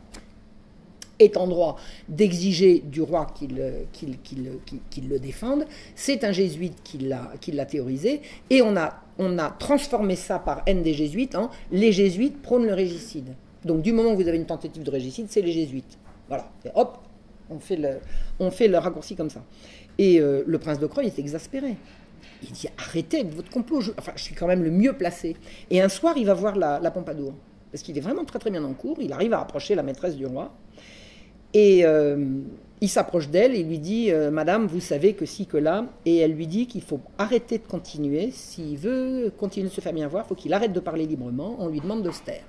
est en droit d'exiger du roi qu'il qu'il, qu'il, qu'il, qu'il le défende, c'est un jésuite qui l'a théorisé, et on a, on a transformé ça par haine des jésuites en « les jésuites prônent le régicide ». Donc du moment où vous avez une tentative de régicide, c'est les jésuites. Voilà, et hop, On fait le, on fait le raccourci comme ça. Et euh, le prince de Croy est exaspéré. Il dit arrêtez votre complot, je, enfin, je suis quand même le mieux placé. Et un soir, il va voir la, la Pompadour, parce qu'il est vraiment très très bien en cours. Il arrive à approcher la maîtresse du roi. Et euh, il s'approche d'elle et lui dit euh, Madame, vous savez que si, que là. Et elle lui dit qu'il faut arrêter de continuer. S'il veut continuer de se faire bien voir, il faut qu'il arrête de parler librement. On lui demande de se taire.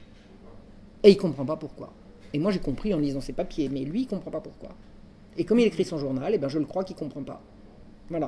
Et il ne comprend pas pourquoi. Et moi, j'ai compris en lisant ses papiers, mais lui, il ne comprend pas pourquoi. Et comme il écrit son journal, eh ben, je le crois qu'il ne comprend pas. Voilà.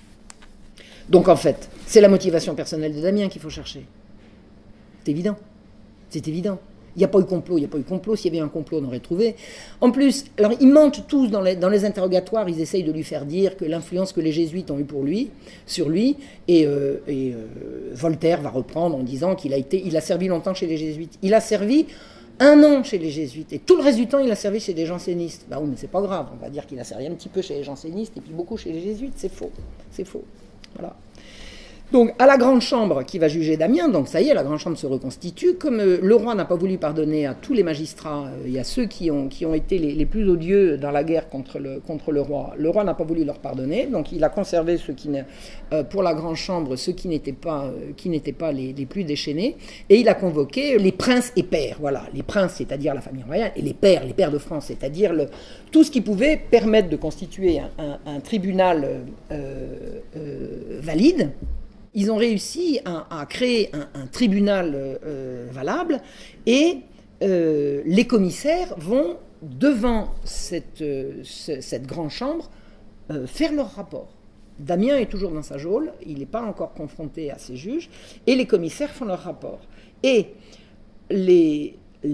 Donc, en fait, c'est la motivation personnelle de Damien qu'il faut chercher. C'est évident. C'est évident. Il n'y a pas eu complot, il n'y a pas eu complot. S'il y avait un complot, on aurait trouvé. En plus, alors, ils mentent tous dans les, dans les interrogatoires. Ils essayent de lui faire dire que l'influence que les jésuites ont eue pour lui, sur lui, et, euh, et euh, Voltaire va reprendre en disant qu'il a été, il a servi longtemps chez les jésuites. Il a servi un an chez les jésuites, et tout le reste du temps, il a servi chez des jansénistes. Bah oui, mais c'est pas grave. On va dire qu'il a servi un petit peu chez les jansénistes et puis beaucoup chez les jésuites. C'est faux. C'est faux. Voilà. Donc, à la Grande Chambre qui va juger Damien, donc ça y est, la Grande Chambre se reconstitue. Comme euh, le roi n'a pas voulu pardonner à tous les magistrats, il euh, y a ceux qui ont, qui ont été les, les plus odieux dans la guerre contre le, contre le roi. Le roi n'a pas voulu leur pardonner, donc il a conservé ceux qui, euh, pour la Grande Chambre ceux qui n'étaient pas, euh, qui n'étaient pas les, les plus déchaînés, et il a convoqué les princes et pairs. Voilà, les princes, c'est-à-dire la famille royale, et les pairs, les pairs de France, c'est-à-dire le, tout ce qui pouvait permettre de constituer un, un, un tribunal euh, euh, valide. Ils ont réussi à, à créer un, un tribunal euh, valable et euh, les commissaires vont, devant cette, euh, ce, cette grande chambre, euh, faire leur rapport. Damien est toujours dans sa geôle, il n'est pas encore confronté à ses juges, et les commissaires font leur rapport. Et les, les,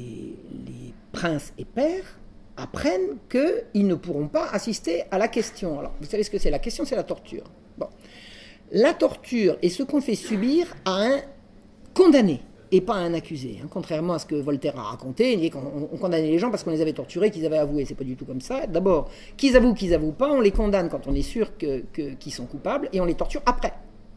les princes et pairs apprennent qu'ils ne pourront pas assister à la question. Alors, vous savez ce que c'est? La question, c'est la torture. Bon. La torture est ce qu'on fait subir à un condamné et pas à un accusé. Hein. Contrairement à ce que Voltaire a raconté, il dit qu'on on condamnait les gens parce qu'on les avait torturés, qu'ils avaient avoué. C'est pas du tout comme ça. D'abord, qu'ils avouent, qu'ils avouent pas, on les condamne quand on est sûr que, que, qu'ils sont coupables et on les torture après.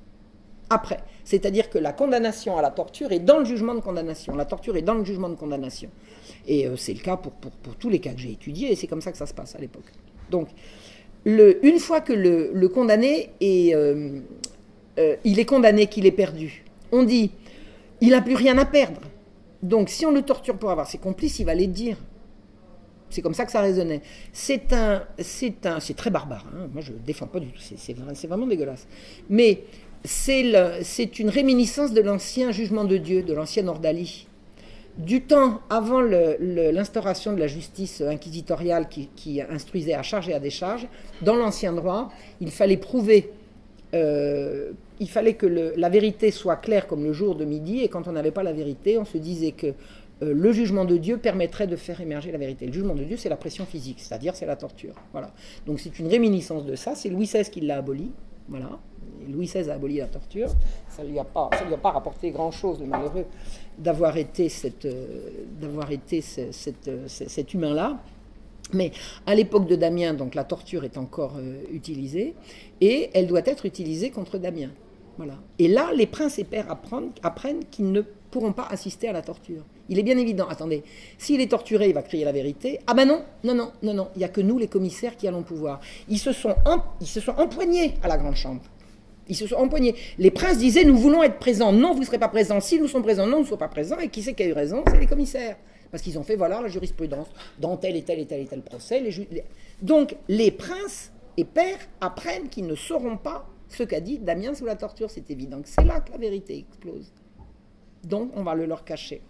Après. C'est-à-dire que la condamnation à la torture est dans le jugement de condamnation. La torture est dans le jugement de condamnation. Et euh, c'est le cas pour, pour, pour tous les cas que j'ai étudiés et c'est comme ça que ça se passe à l'époque. Donc, Le, une fois que le, le condamné est, euh, euh, il est condamné, qu'il est perdu, on dit, il n'a plus rien à perdre. Donc, si on le torture pour avoir ses complices, il va les dire. C'est comme ça que ça résonnait. C'est un, c'est un, c'est très barbare. Hein. Moi, je ne défends pas du tout. C'est, c'est, c'est vraiment dégueulasse. Mais c'est, le, c'est une réminiscence de l'ancien jugement de Dieu, de l'ancien ordalie. Du temps avant le, le, l'instauration de la justice inquisitoriale qui, qui instruisait à charge et à décharge, dans l'ancien droit, il fallait prouver, euh, il fallait que le, la vérité soit claire comme le jour de midi, et quand on n'avait pas la vérité, on se disait que euh, le jugement de Dieu permettrait de faire émerger la vérité. Le jugement de Dieu, c'est la pression physique, c'est-à-dire c'est la torture. Voilà. Donc c'est une réminiscence de ça, c'est Louis seize qui l'a aboli. Voilà. Et Louis seize a aboli la torture, ça ne lui a pas, ça lui a pas rapporté grand-chose, le malheureux, d'avoir été, cette, euh, d'avoir été ce, cette, euh, cet humain-là. Mais à l'époque de Damien, donc, la torture est encore euh, utilisée, et elle doit être utilisée contre Damien. Voilà. Et là, les princes et pairs apprennent, apprennent qu'ils ne pourront pas assister à la torture. Il est bien évident, attendez, s'il est torturé, il va crier la vérité. Ah ben non, non, non, non, non, il n'y a que nous, les commissaires, qui allons pouvoir. Ils se sont, em, ils se sont empoignés à la Grande Chambre. Ils se sont empoignés. Les princes disaient, nous voulons être présents. Non, vous ne serez pas présents. Si nous sommes présents, non, nous ne sommes pas présents. Et qui c'est qui a eu raison? C'est les commissaires. Parce qu'ils ont fait valoir la jurisprudence dans tel et tel et tel et tel procès. Les ju... Donc, les princes et pairs apprennent qu'ils ne sauront pas ce qu'a dit Damien sous la torture. C'est évident que c'est là que la vérité explose. Donc, on va le leur cacher.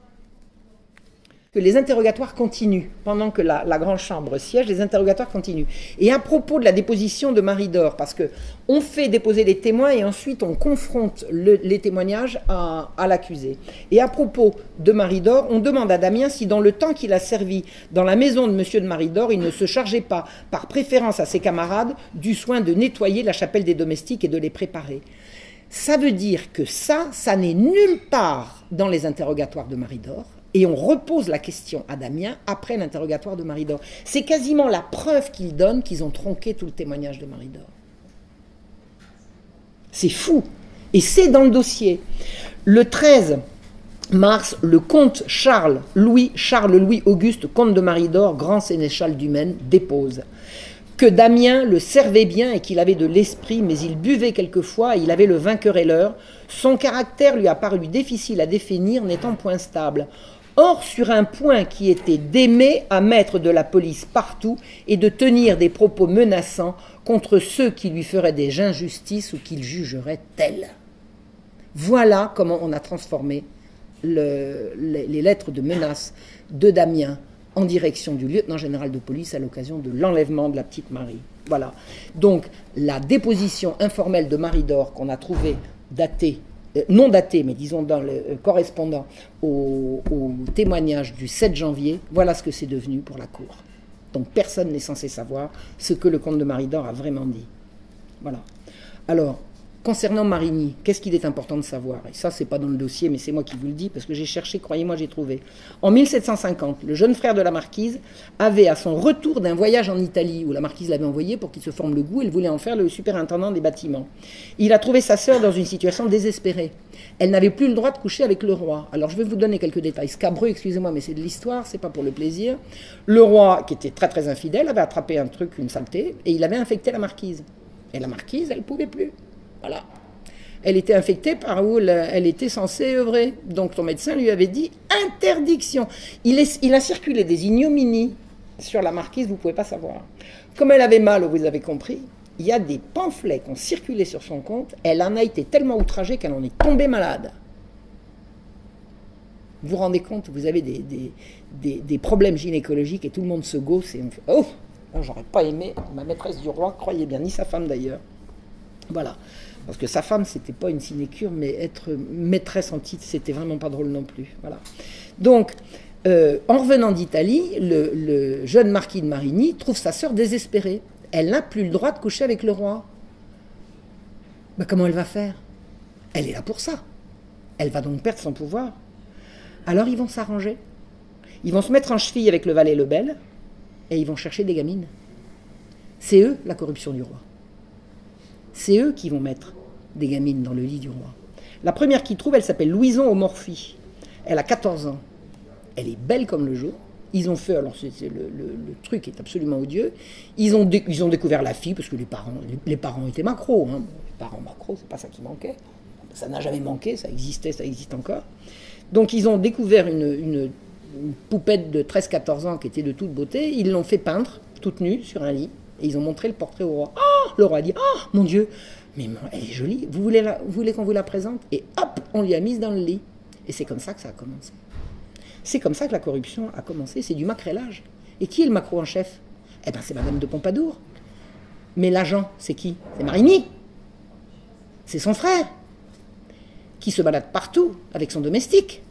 Que les interrogatoires continuent. Pendant que la, la Grande Chambre siège, les interrogatoires continuent. Et à propos de la déposition de Marie d'Or, parce qu'on fait déposer les témoins et ensuite on confronte le, les témoignages à, à l'accusé. Et à propos de Marie d'Or, on demande à Damien si dans le temps qu'il a servi dans la maison de Monsieur de Marie d'Or, il ne se chargeait pas, par préférence à ses camarades, du soin de nettoyer la chapelle des domestiques et de les préparer. Ça veut dire que ça, ça n'est nulle part dans les interrogatoires de Marie d'Or. Et on repose la question à Damien après l'interrogatoire de Marie d'Or. C'est quasiment la preuve qu'ils donnent qu'ils ont tronqué tout le témoignage de Marie d'Or. C'est fou. Et c'est dans le dossier. Le treize, mars, le comte Charles Louis, Charles Louis Auguste, comte de Marie-d'Or, grand sénéchal du Maine, dépose que Damien le servait bien et qu'il avait de l'esprit, mais il buvait quelquefois et il avait le vin querelleur. Son caractère lui a paru difficile à définir, n'étant point stable. Or, sur un point qui était d'aimer à mettre de la police partout et de tenir des propos menaçants contre ceux qui lui feraient des injustices ou qu'il jugerait telles. Voilà comment on a transformé le, les, les lettres de menace de Damien en direction du lieutenant général de police à l'occasion de l'enlèvement de la petite Marie. Voilà. Donc, la déposition informelle de Marie-d'Or qu'on a trouvée datée, euh, non datée, mais disons dans le euh, correspondant au, au témoignage du sept janvier, voilà ce que c'est devenu pour la cour. Donc, personne n'est censé savoir ce que le comte de Marie-d'Or a vraiment dit. Voilà. Alors, concernant Marigny, qu'est-ce qu'il est important de savoir? Et ça, c'est pas dans le dossier, mais c'est moi qui vous le dis, parce que j'ai cherché, croyez-moi, j'ai trouvé. En mille sept cent cinquante, le jeune frère de la marquise avait, à son retour d'un voyage en Italie, où la marquise l'avait envoyé pour qu'il se forme le goût, elle voulait en faire le superintendant des bâtiments. Il a trouvé sa sœur dans une situation désespérée. Elle n'avait plus le droit de coucher avec le roi. Alors, je vais vous donner quelques détails scabreux, excusez-moi, mais c'est de l'histoire, c'est pas pour le plaisir. Le roi, qui était très très infidèle, avait attrapé un truc, une saleté, et il avait infecté la marquise. Et la marquise, elle ne pouvait plus. Voilà. Elle était infectée par où elle était censée œuvrer. Donc son médecin lui avait dit interdiction. Il, est, il a circulé des ignominies sur la marquise, vous ne pouvez pas savoir. Comme elle avait mal, vous avez compris, il y a des pamphlets qui ont circulé sur son compte. Elle en a été tellement outragée qu'elle en est tombée malade. Vous vous rendez compte, vous avez des, des, des, des problèmes gynécologiques et tout le monde se gausse et on fait oh, j'aurais pas aimé ma maîtresse du roi, croyez bien, ni sa femme d'ailleurs. Voilà. Parce que sa femme, c'était pas une sinécure, mais être maîtresse en titre, c'était vraiment pas drôle non plus. Voilà. Donc, euh, en revenant d'Italie, le, le jeune marquis de Marigny trouve sa sœur désespérée. Elle n'a plus le droit de coucher avec le roi. Ben, comment elle va faire? Elle est là pour ça. Elle va donc perdre son pouvoir. Alors, ils vont s'arranger. Ils vont se mettre en cheville avec le valet Lebel et ils vont chercher des gamines. C'est eux, la corruption du roi. C'est eux qui vont mettre des gamines dans le lit du roi. La première qu'ils trouvent, elle s'appelle Louison au Morphy. Elle a quatorze ans. Elle est belle comme le jour. Ils ont fait, alors c'est, c'est le, le, le truc est absolument odieux, ils ont, dé, ils ont découvert la fille, parce que les parents, les, les parents étaient macros. Hein. Les parents macros, c'est pas ça qui manquait. Ça n'a jamais manqué, ça existait, ça existe encore. Donc ils ont découvert une, une, une poupette de treize quatorze ans qui était de toute beauté. Ils l'ont fait peindre, toute nue, sur un lit. Et ils ont montré le portrait au roi. Oh, le roi a dit, oh mon Dieu, mais elle est jolie, vous voulez, la, vous voulez qu'on vous la présente? Et hop, on lui a mise dans le lit. Et c'est comme ça que ça a commencé. C'est comme ça que la corruption a commencé, c'est du macrélage. Et qui est le macro en chef? Eh bien, c'est Madame de Pompadour. Mais l'agent, c'est qui? C'est Marigny. C'est son frère, qui se balade partout avec son domestique.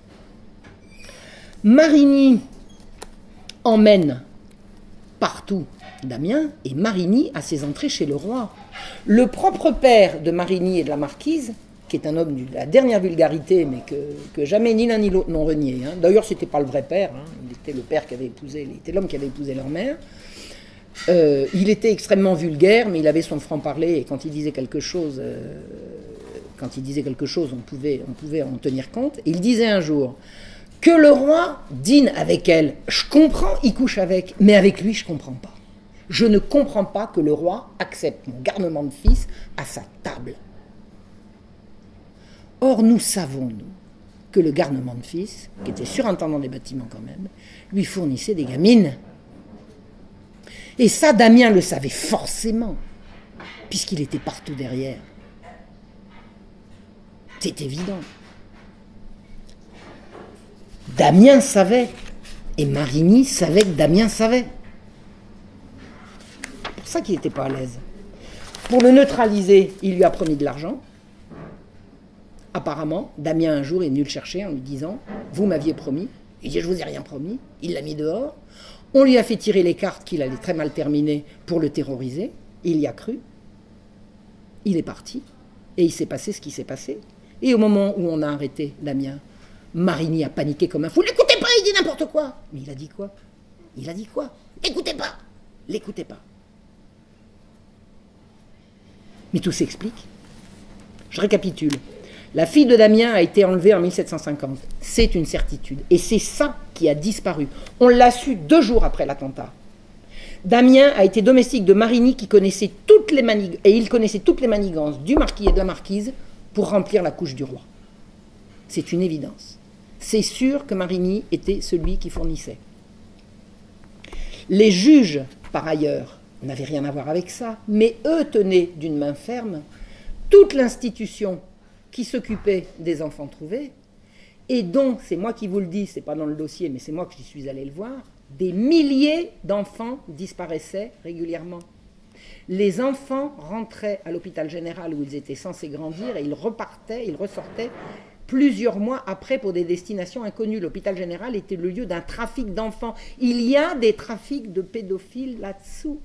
Marigny emmène partout Damien et Marigny à ses entrées chez le roi. Le propre père de Marigny et de la marquise, qui est un homme de la dernière vulgarité, mais que, que jamais ni l'un ni l'autre n'ont renié. Hein. D'ailleurs, ce n'était pas le vrai père, hein. Il était le père qui avait épousé, il était l'homme qui avait épousé leur mère. Euh, il était extrêmement vulgaire, mais il avait son franc-parler, et quand il disait quelque chose, euh, quand il disait quelque chose, on pouvait, on pouvait en tenir compte. Et il disait un jour que le roi dîne avec elle. Je comprends, il couche avec, mais avec lui, je ne comprends pas. Je ne comprends pas que le roi accepte mon garnement de fils à sa table. Or, nous savons, nous, que le garnement de fils, qui était surintendant des bâtiments quand même, lui fournissait des gamines. Et ça, Damien le savait forcément, puisqu'il était partout derrière. C'est évident. Damien savait, et Marigny savait que Damien savait. C'est pour ça qu'il n'était pas à l'aise. Pour le neutraliser, il lui a promis de l'argent. Apparemment, Damien un jour est venu le chercher en lui disant « Vous m'aviez promis ». Il dit « Je vous ai rien promis ». Il l'a mis dehors. On lui a fait tirer les cartes qu'il allait très mal terminer pour le terroriser. Il y a cru. Il est parti. Et il s'est passé ce qui s'est passé. Et au moment où on a arrêté Damien, Marigny a paniqué comme un fou. « L'écoutez pas, il dit n'importe quoi !» Mais il a dit quoi? Il a dit quoi? « L'écoutez pas, l'écoutez pas !» Mais tout s'explique. Je récapitule. La fille de Damien a été enlevée en mille sept cent cinquante. C'est une certitude. Et c'est ça qui a disparu. On l'a su deux jours après l'attentat. Damien a été domestique de Marigny qui connaissait toutes les manigances, et il connaissait toutes les manigances du marquis et de la marquise pour remplir la couche du roi. C'est une évidence. C'est sûr que Marigny était celui qui fournissait. Les juges, par ailleurs, n'avaient rien à voir avec ça, mais eux tenaient d'une main ferme toute l'institution qui s'occupait des enfants trouvés, et dont, c'est moi qui vous le dis, c'est pas dans le dossier, mais c'est moi que j'y suis allé le voir, des milliers d'enfants disparaissaient régulièrement. Les enfants rentraient à l'hôpital général où ils étaient censés grandir et ils repartaient, ils ressortaient plusieurs mois après pour des destinations inconnues. L'hôpital général était le lieu d'un trafic d'enfants. Il y a des trafics de pédophiles là-dessous.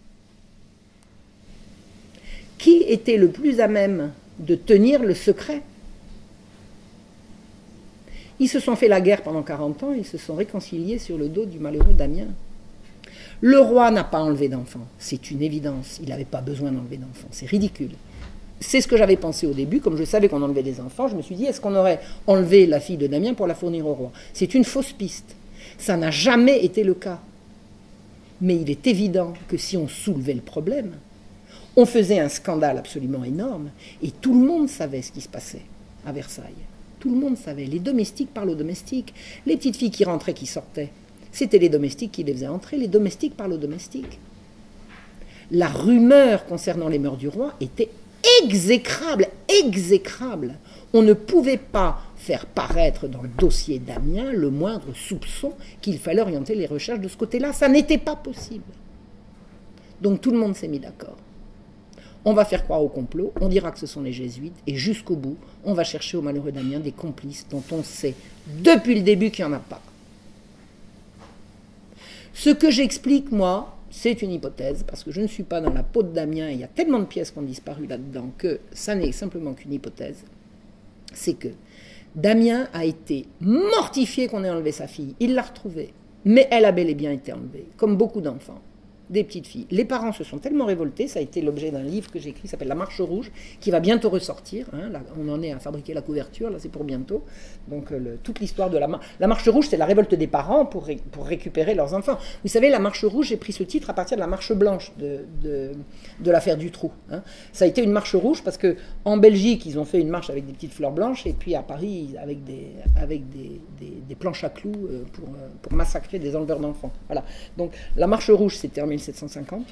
Qui était le plus à même de tenir le secret? Ils se sont fait la guerre pendant quarante ans, ils se sont réconciliés sur le dos du malheureux Damien. Le roi n'a pas enlevé d'enfants, c'est une évidence, il n'avait pas besoin d'enlever d'enfants, c'est ridicule. C'est ce que j'avais pensé au début, comme je savais qu'on enlevait des enfants, je me suis dit, est-ce qu'on aurait enlevé la fille de Damien pour la fournir au roi? C'est une fausse piste, ça n'a jamais été le cas. Mais il est évident que si on soulevait le problème, on faisait un scandale absolument énorme, et tout le monde savait ce qui se passait à Versailles. Tout le monde savait. Les domestiques parlent aux domestiques. Les petites filles qui rentraient, qui sortaient, c'était les domestiques qui les faisaient entrer. Les domestiques parlent aux domestiques. La rumeur concernant les mœurs du roi était exécrable, exécrable. On ne pouvait pas faire paraître dans le dossier Damien le moindre soupçon qu'il fallait orienter les recherches de ce côté-là. Ça n'était pas possible. Donc tout le monde s'est mis d'accord. On va faire croire au complot, on dira que ce sont les jésuites, et jusqu'au bout, on va chercher au malheureux Damien des complices dont on sait depuis le début qu'il n'y en a pas. Ce que j'explique, moi, c'est une hypothèse, parce que je ne suis pas dans la peau de Damien, et il y a tellement de pièces qui ont disparu là-dedans que ça n'est simplement qu'une hypothèse. C'est que Damien a été mortifié qu'on ait enlevé sa fille. Il l'a retrouvée, mais elle a bel et bien été enlevée, comme beaucoup d'enfants. Des petites filles. Les parents se sont tellement révoltés, ça a été l'objet d'un livre que j'ai écrit qui s'appelle La Marche Rouge, qui va bientôt ressortir. Hein, là, on en est à fabriquer la couverture, là c'est pour bientôt. Donc euh, le, toute l'histoire de la marche. La Marche Rouge, c'est la révolte des parents pour, ré, pour récupérer leurs enfants. Vous savez, la Marche Rouge, j'ai pris ce titre à partir de la Marche Blanche de, de, de l'affaire Dutroux. Hein. Ça a été une marche rouge parce qu'en Belgique, ils ont fait une marche avec des petites fleurs blanches, et puis à Paris, avec des, avec des, des, des planches à clous euh, pour, euh, pour massacrer des enleveurs d'enfants. Voilà. Donc la Marche Rouge, c'était en mille sept cent cinquante.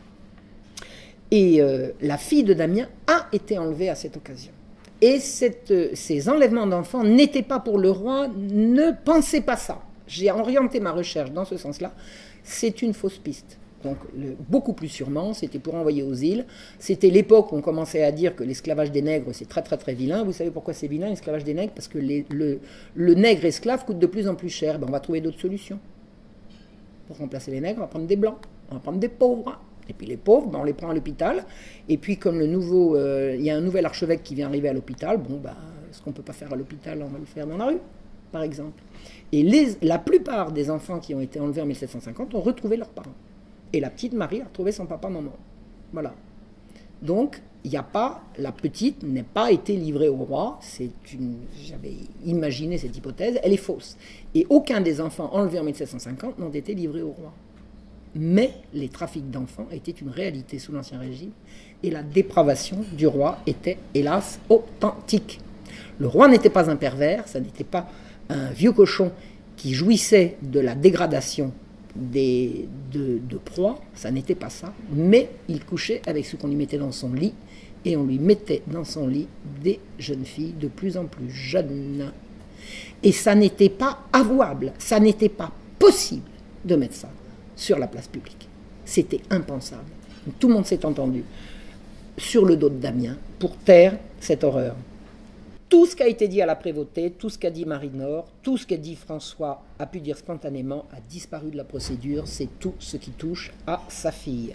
Et euh, la fille de Damien a été enlevée à cette occasion. Et cette, euh, ces enlèvements d'enfants n'étaient pas pour le roi, ne pensez pas ça. J'ai orienté ma recherche dans ce sens-là. C'est une fausse piste. Donc, le, beaucoup plus sûrement, c'était pour envoyer aux îles. C'était l'époque où on commençait à dire que l'esclavage des nègres, c'est très très très vilain. Vous savez pourquoi c'est vilain, l'esclavage des nègres? Parce que les, le, le nègre esclave coûte de plus en plus cher. Ben, on va trouver d'autres solutions. Pour remplacer les nègres, on va prendre des blancs, on va prendre des pauvres. Et puis les pauvres, ben on les prend à l'hôpital. Et puis comme le nouveau, euh, il y a un nouvel archevêque qui vient arriver à l'hôpital, bon, ben, ce qu'on ne peut pas faire à l'hôpital, on va le faire dans la rue, par exemple. Et les, la plupart des enfants qui ont été enlevés en mille sept cent cinquante ont retrouvé leurs parents. Et la petite Marie a retrouvé son papa-maman. Voilà. Donc, il n'y a pas, la petite n'a pas été livrée au roi, c'est une, j'avais imaginé cette hypothèse, elle est fausse. Et aucun des enfants enlevés en mille sept cent cinquante n'ont été livrés au roi. Mais les trafics d'enfants étaient une réalité sous l'Ancien Régime, et la dépravation du roi était, hélas, authentique. Le roi n'était pas un pervers, ça n'était pas un vieux cochon qui jouissait de la dégradation des, de, de proie, ça n'était pas ça, mais il couchait avec ce qu'on lui mettait dans son lit, et on lui mettait dans son lit des jeunes filles de plus en plus jeunes. Et ça n'était pas avouable, ça n'était pas possible de mettre ça sur la place publique. C'était impensable. Donc, tout le monde s'est entendu sur le dos de Damien pour taire cette horreur. Tout ce qui a été dit à la prévôté, tout ce qu'a dit Marie-Nord, tout ce qu'a dit François a pu dire spontanément, a disparu de la procédure, c'est tout ce qui touche à sa fille.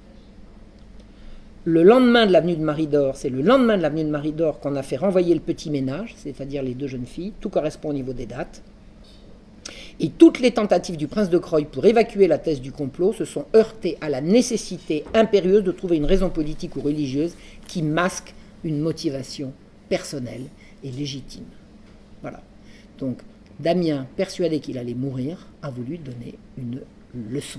Le lendemain de l'avenue de Marie-Dor, c'est le lendemain de l'avenue de Marie-Dor qu'on a fait renvoyer le petit ménage, c'est-à-dire les deux jeunes filles, tout correspond au niveau des dates. Et toutes les tentatives du prince de Croy pour évacuer la thèse du complot se sont heurtées à la nécessité impérieuse de trouver une raison politique ou religieuse qui masque une motivation personnelle est légitime. Voilà. Donc, Damien, persuadé qu'il allait mourir, a voulu donner une leçon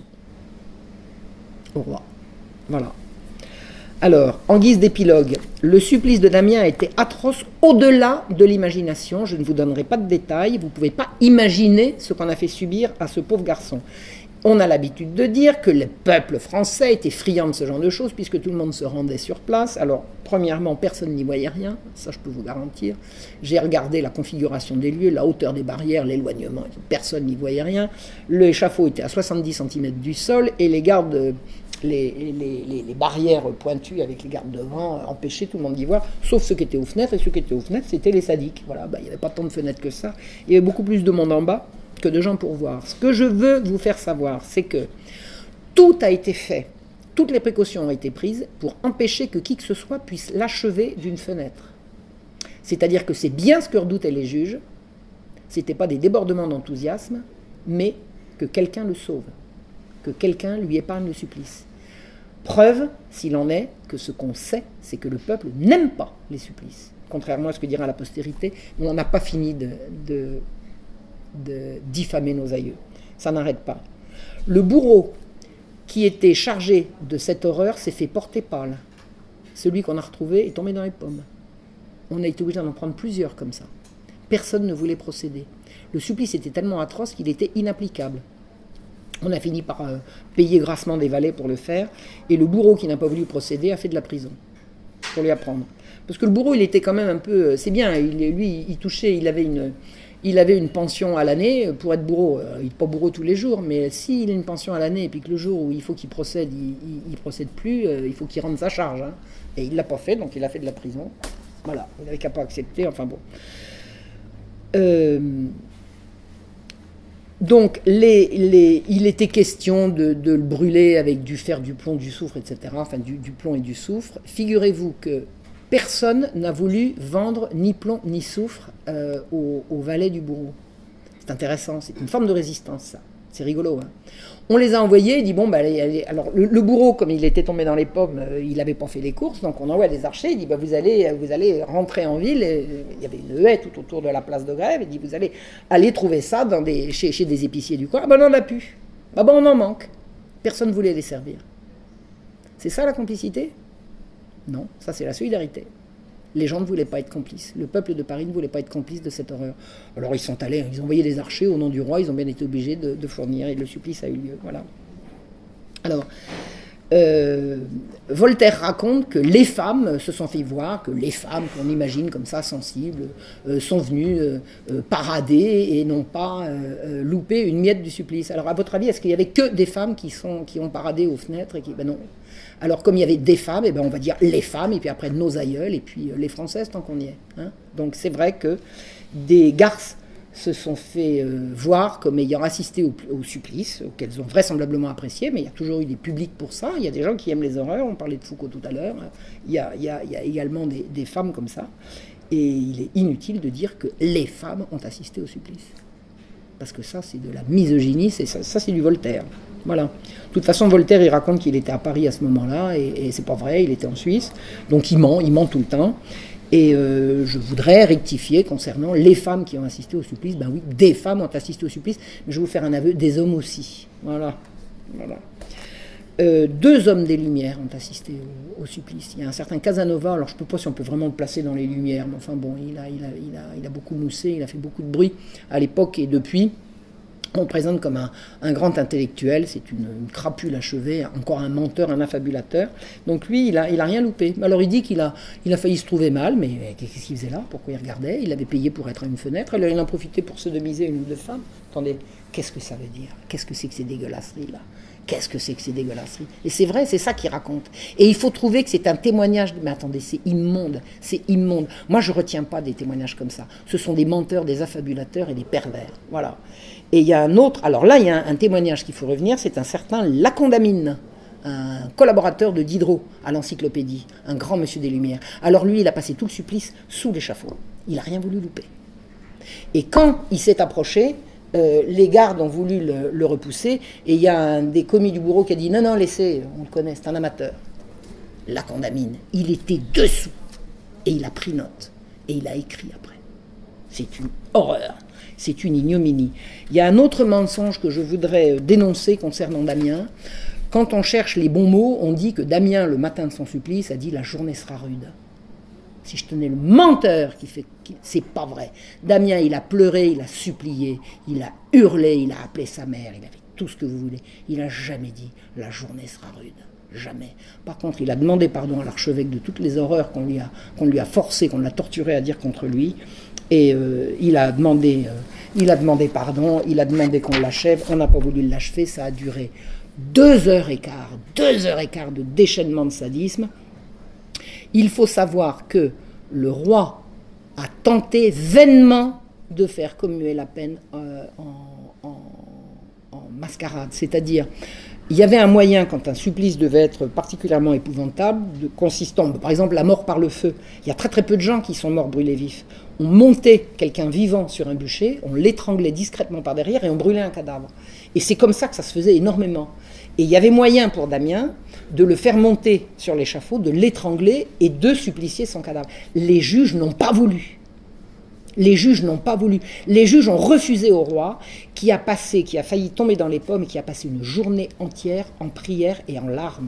au roi. Voilà. Alors, en guise d'épilogue, le supplice de Damien a été atroce au-delà de l'imagination. Je ne vous donnerai pas de détails. Vous ne pouvez pas imaginer ce qu'on a fait subir à ce pauvre garçon. On a l'habitude de dire que le peuple français était friand de ce genre de choses, puisque tout le monde se rendait sur place. Alors, premièrement, personne n'y voyait rien, ça je peux vous garantir. J'ai regardé la configuration des lieux, la hauteur des barrières, l'éloignement, personne n'y voyait rien. L'échafaud était à soixante-dix centimètres du sol, et les gardes, les, les, les, les barrières pointues avec les gardes devant empêchaient tout le monde d'y voir, sauf ceux qui étaient aux fenêtres, et ceux qui étaient aux fenêtres, c'était les sadiques. Voilà, bah, il n'y avait pas tant de fenêtres que ça. Il y avait beaucoup plus de monde en bas que de gens pour voir. Ce que je veux vous faire savoir, c'est que tout a été fait, toutes les précautions ont été prises pour empêcher que qui que ce soit puisse l'achever d'une fenêtre. C'est-à-dire que c'est bien ce que redoutaient les juges, ce n'était pas des débordements d'enthousiasme, mais que quelqu'un le sauve, que quelqu'un lui épargne le supplice. Preuve, s'il en est, que ce qu'on sait, c'est que le peuple n'aime pas les supplices. Contrairement à ce que dira la postérité, on n'a pas fini de... de de diffamer nos aïeux. Ça n'arrête pas. Le bourreau qui était chargé de cette horreur s'est fait porter pâle. Celui qu'on a retrouvé est tombé dans les pommes. On a été obligé d'en prendre plusieurs comme ça. Personne ne voulait procéder. Le supplice était tellement atroce qu'il était inapplicable. On a fini par euh, payer grassement des valets pour le faire, et le bourreau qui n'a pas voulu procéder a fait de la prison pour lui apprendre. Parce que le bourreau, il était quand même un peu... C'est bien, il, lui, il touchait, il avait une... Il avait une pension à l'année pour être bourreau. Il n'est pas bourreau tous les jours, mais s'il a une pension à l'année et puis que le jour où il faut qu'il procède, il ne procède plus, euh, il faut qu'il rende sa charge. Hein. Et il ne l'a pas fait, donc il a fait de la prison. Voilà, il n'avait qu'à pas accepter, enfin bon. Euh, donc, les, les, il était question de, de le brûler avec du fer, du plomb, du soufre, et cetera. Enfin, du, du plomb et du soufre. Figurez-vous que personne n'a voulu vendre ni plomb ni soufre euh, au, au valet du bourreau. C'est intéressant, c'est une forme de résistance, ça. C'est rigolo. Hein. On les a envoyés, il dit, bon, bah, allez, allez. Alors le, le bourreau, comme il était tombé dans les pommes, euh, il n'avait pas fait les courses, donc on envoie des archers, il dit, bah, vous, allez, vous allez rentrer en ville, et, il y avait une haie tout autour de la place de Grève, il dit, vous allez aller trouver ça dans des, chez, chez des épiciers du coin. Ah ben on n'en a plus. Ah ben on en manque. Personne ne voulait les servir. C'est ça la complicité ? Non, ça c'est la solidarité. Les gens ne voulaient pas être complices. Le peuple de Paris ne voulait pas être complice de cette horreur. Alors ils sont allés, ils ont envoyé des archers au nom du roi, ils ont bien été obligés de, de fournir, et le supplice a eu lieu. Voilà. Alors, euh, Voltaire raconte que les femmes se sont fait voir, que les femmes qu'on imagine comme ça, sensibles, euh, sont venues euh, euh, parader et n'ont pas euh, euh, loupé une miette du supplice. Alors à votre avis, est-ce qu'il n'y avait que des femmes qui, sont, qui ont paradé aux fenêtres et qui... Ben non. Alors, comme il y avait des femmes, eh ben, on va dire les femmes, et puis après nos aïeules, et puis euh, les Françaises, tant qu'on y est. Hein. Donc, c'est vrai que des garces se sont fait euh, voir comme ayant assisté au, au supplice, qu'elles ont vraisemblablement apprécié, mais il y a toujours eu des publics pour ça. Il y a des gens qui aiment les horreurs, on parlait de Foucault tout à l'heure. Il, il, il y a également des, des femmes comme ça. Et il est inutile de dire que les femmes ont assisté au supplice. Parce que ça, c'est de la misogynie, c'est ça, ça c'est du Voltaire. Voilà. De toute façon, Voltaire, il raconte qu'il était à Paris à ce moment-là, et, et c'est pas vrai, il était en Suisse. Donc il ment, il ment tout le temps. Et euh, je voudrais rectifier concernant les femmes qui ont assisté au supplice. Ben oui, des femmes ont assisté au supplice, mais je vais vous faire un aveu, des hommes aussi. Voilà. Voilà. Euh, deux hommes des Lumières ont assisté au, au supplice. Il y a un certain Casanova, alors je ne sais pas si on peut vraiment le placer dans les Lumières, mais enfin bon, il a, il a, il a, il a beaucoup moussé, il a fait beaucoup de bruit à l'époque, et depuis... On le présente comme un, un grand intellectuel, c'est une, une crapule achevée, encore un menteur, un affabulateur. Donc lui, il n'a il a rien loupé. Alors il dit qu'il a, il a failli se trouver mal, mais qu'est-ce qu'il faisait là? Pourquoi il regardait? Il avait payé pour être à une fenêtre, alors il en profitait pour sodomiser une ou deux femmes. Attendez, qu'est-ce que ça veut dire? Qu'est-ce que c'est que ces dégueulasseries-là? Qu'est-ce que c'est que ces dégueulasseries? Et c'est vrai, c'est ça qu'il raconte. Et il faut trouver que c'est un témoignage... Mais attendez, c'est immonde, c'est immonde. Moi, je ne retiens pas des témoignages comme ça. Ce sont des menteurs, des affabulateurs et des pervers. Voilà. Et il y a un autre... Alors là, il y a un, un témoignage qu'il faut revenir, c'est un certain Lacondamine, un collaborateur de Diderot à l'Encyclopédie, un grand monsieur des Lumières. Alors lui, il a passé tout le supplice sous l'échafaud. Il n'a rien voulu louper. Et quand il s'est approché... Euh, les gardes ont voulu le, le repousser, et il y a un des commis du bourreau qui a dit non, non, laissez, on le connaît, c'est un amateur. Lacondamine, il était dessous, et il a pris note, et il a écrit après. C'est une horreur, c'est une ignominie. Il y a un autre mensonge que je voudrais dénoncer concernant Damien. Quand on cherche les bons mots, on dit que Damien, le matin de son supplice, a dit « la journée sera rude ». Si je tenais le menteur qui fait... Qui, c'est pas vrai. Damien, il a pleuré, il a supplié, il a hurlé, il a appelé sa mère, il a fait tout ce que vous voulez. Il n'a jamais dit « la journée sera rude ». Jamais. Par contre, il a demandé pardon à l'archevêque de toutes les horreurs qu'on lui a, qu'on lui a forcé, qu'on l'a torturé à dire contre lui. Et euh, il, a demandé, euh, il a demandé pardon, il a demandé qu'on l'achève. On n'a pas voulu l'achever, ça a duré deux heures et quart, deux heures et quart de déchaînement de sadisme. Il faut savoir que le roi a tenté vainement de faire commuer la peine euh, en, en, en mascarade. C'est-à-dire, il y avait un moyen, quand un supplice devait être particulièrement épouvantable, de, consistant, par exemple, la mort par le feu. Il y a très très peu de gens qui sont morts brûlés vifs. On montait quelqu'un vivant sur un bûcher, on l'étranglait discrètement par derrière et on brûlait un cadavre. Et c'est comme ça que ça se faisait énormément. Et il y avait moyen pour Damien de le faire monter sur l'échafaud, de l'étrangler et de supplicier son cadavre. Les juges n'ont pas voulu. Les juges n'ont pas voulu. Les juges ont refusé au roi, qui a passé, qui a failli tomber dans les pommes, et qui a passé une journée entière en prière et en larmes.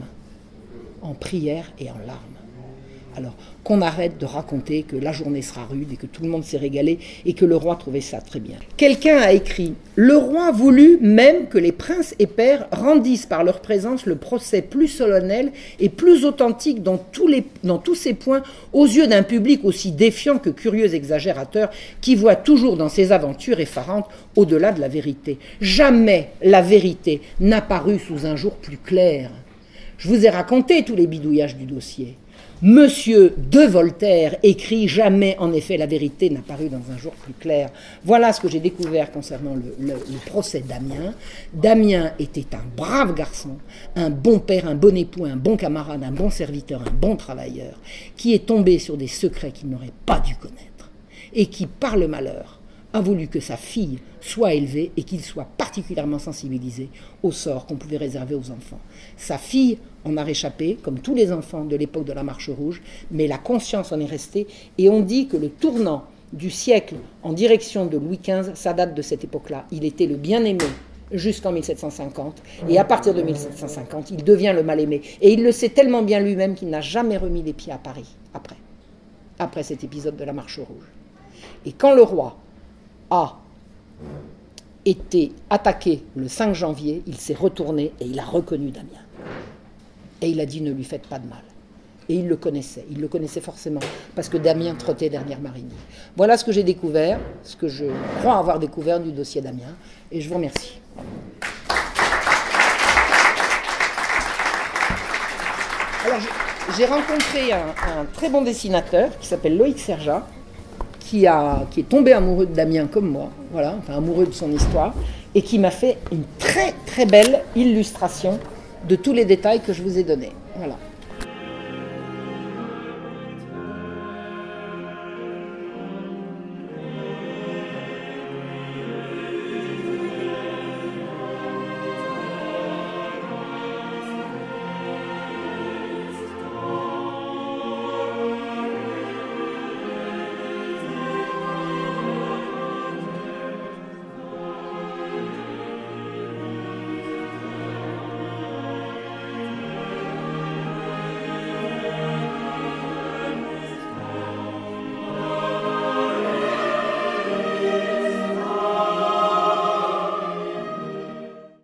En prière et en larmes. Alors, qu'on arrête de raconter que la journée sera rude et que tout le monde s'est régalé et que le roi trouvait ça très bien. Quelqu'un a écrit « Le roi voulut même que les princes et pairs rendissent par leur présence le procès plus solennel et plus authentique dans tous, les, dans tous ses points aux yeux d'un public aussi défiant que curieux exagérateur qui voit toujours dans ses aventures effarantes au-delà de la vérité. Jamais la vérité n'a paru sous un jour plus clair. Je vous ai raconté tous les bidouillages du dossier. Monsieur de Voltaire écrit « Jamais, en effet, la vérité n'a paru dans un jour plus clair ». Voilà ce que j'ai découvert concernant le, le, le procès Damien. Damien était un brave garçon, un bon père, un bon époux, un bon camarade, un bon serviteur, un bon travailleur, qui est tombé sur des secrets qu'il n'aurait pas dû connaître et qui, par le malheur, a voulu que sa fille soit élevée et qu'il soit particulièrement sensibilisé au sort qu'on pouvait réserver aux enfants. Sa fille en a réchappé, comme tous les enfants de l'époque de la Marche Rouge, mais la conscience en est restée, et on dit que le tournant du siècle en direction de Louis quinze, ça date de cette époque-là. Il était le bien-aimé jusqu'en mille sept cent cinquante, et à partir de mille sept cent cinquante, il devient le mal-aimé. Et il le sait tellement bien lui-même qu'il n'a jamais remis les pieds à Paris, après, après cet épisode de la Marche Rouge. Et quand le roi a été attaqué le cinq janvier, il s'est retourné et il a reconnu Damien. Et il a dit « ne lui faites pas de mal ». Et il le connaissait, il le connaissait forcément, parce que Damien trottait derrière Marigny. Voilà ce que j'ai découvert, ce que je crois avoir découvert du dossier Damien, et je vous remercie. Alors, j'ai rencontré un, un très bon dessinateur qui s'appelle Loïc Serja, Qui, a, qui est tombé amoureux de Damien comme moi, voilà, enfin amoureux de son histoire, et qui m'a fait une très très belle illustration de tous les détails que je vous ai donnés. Voilà.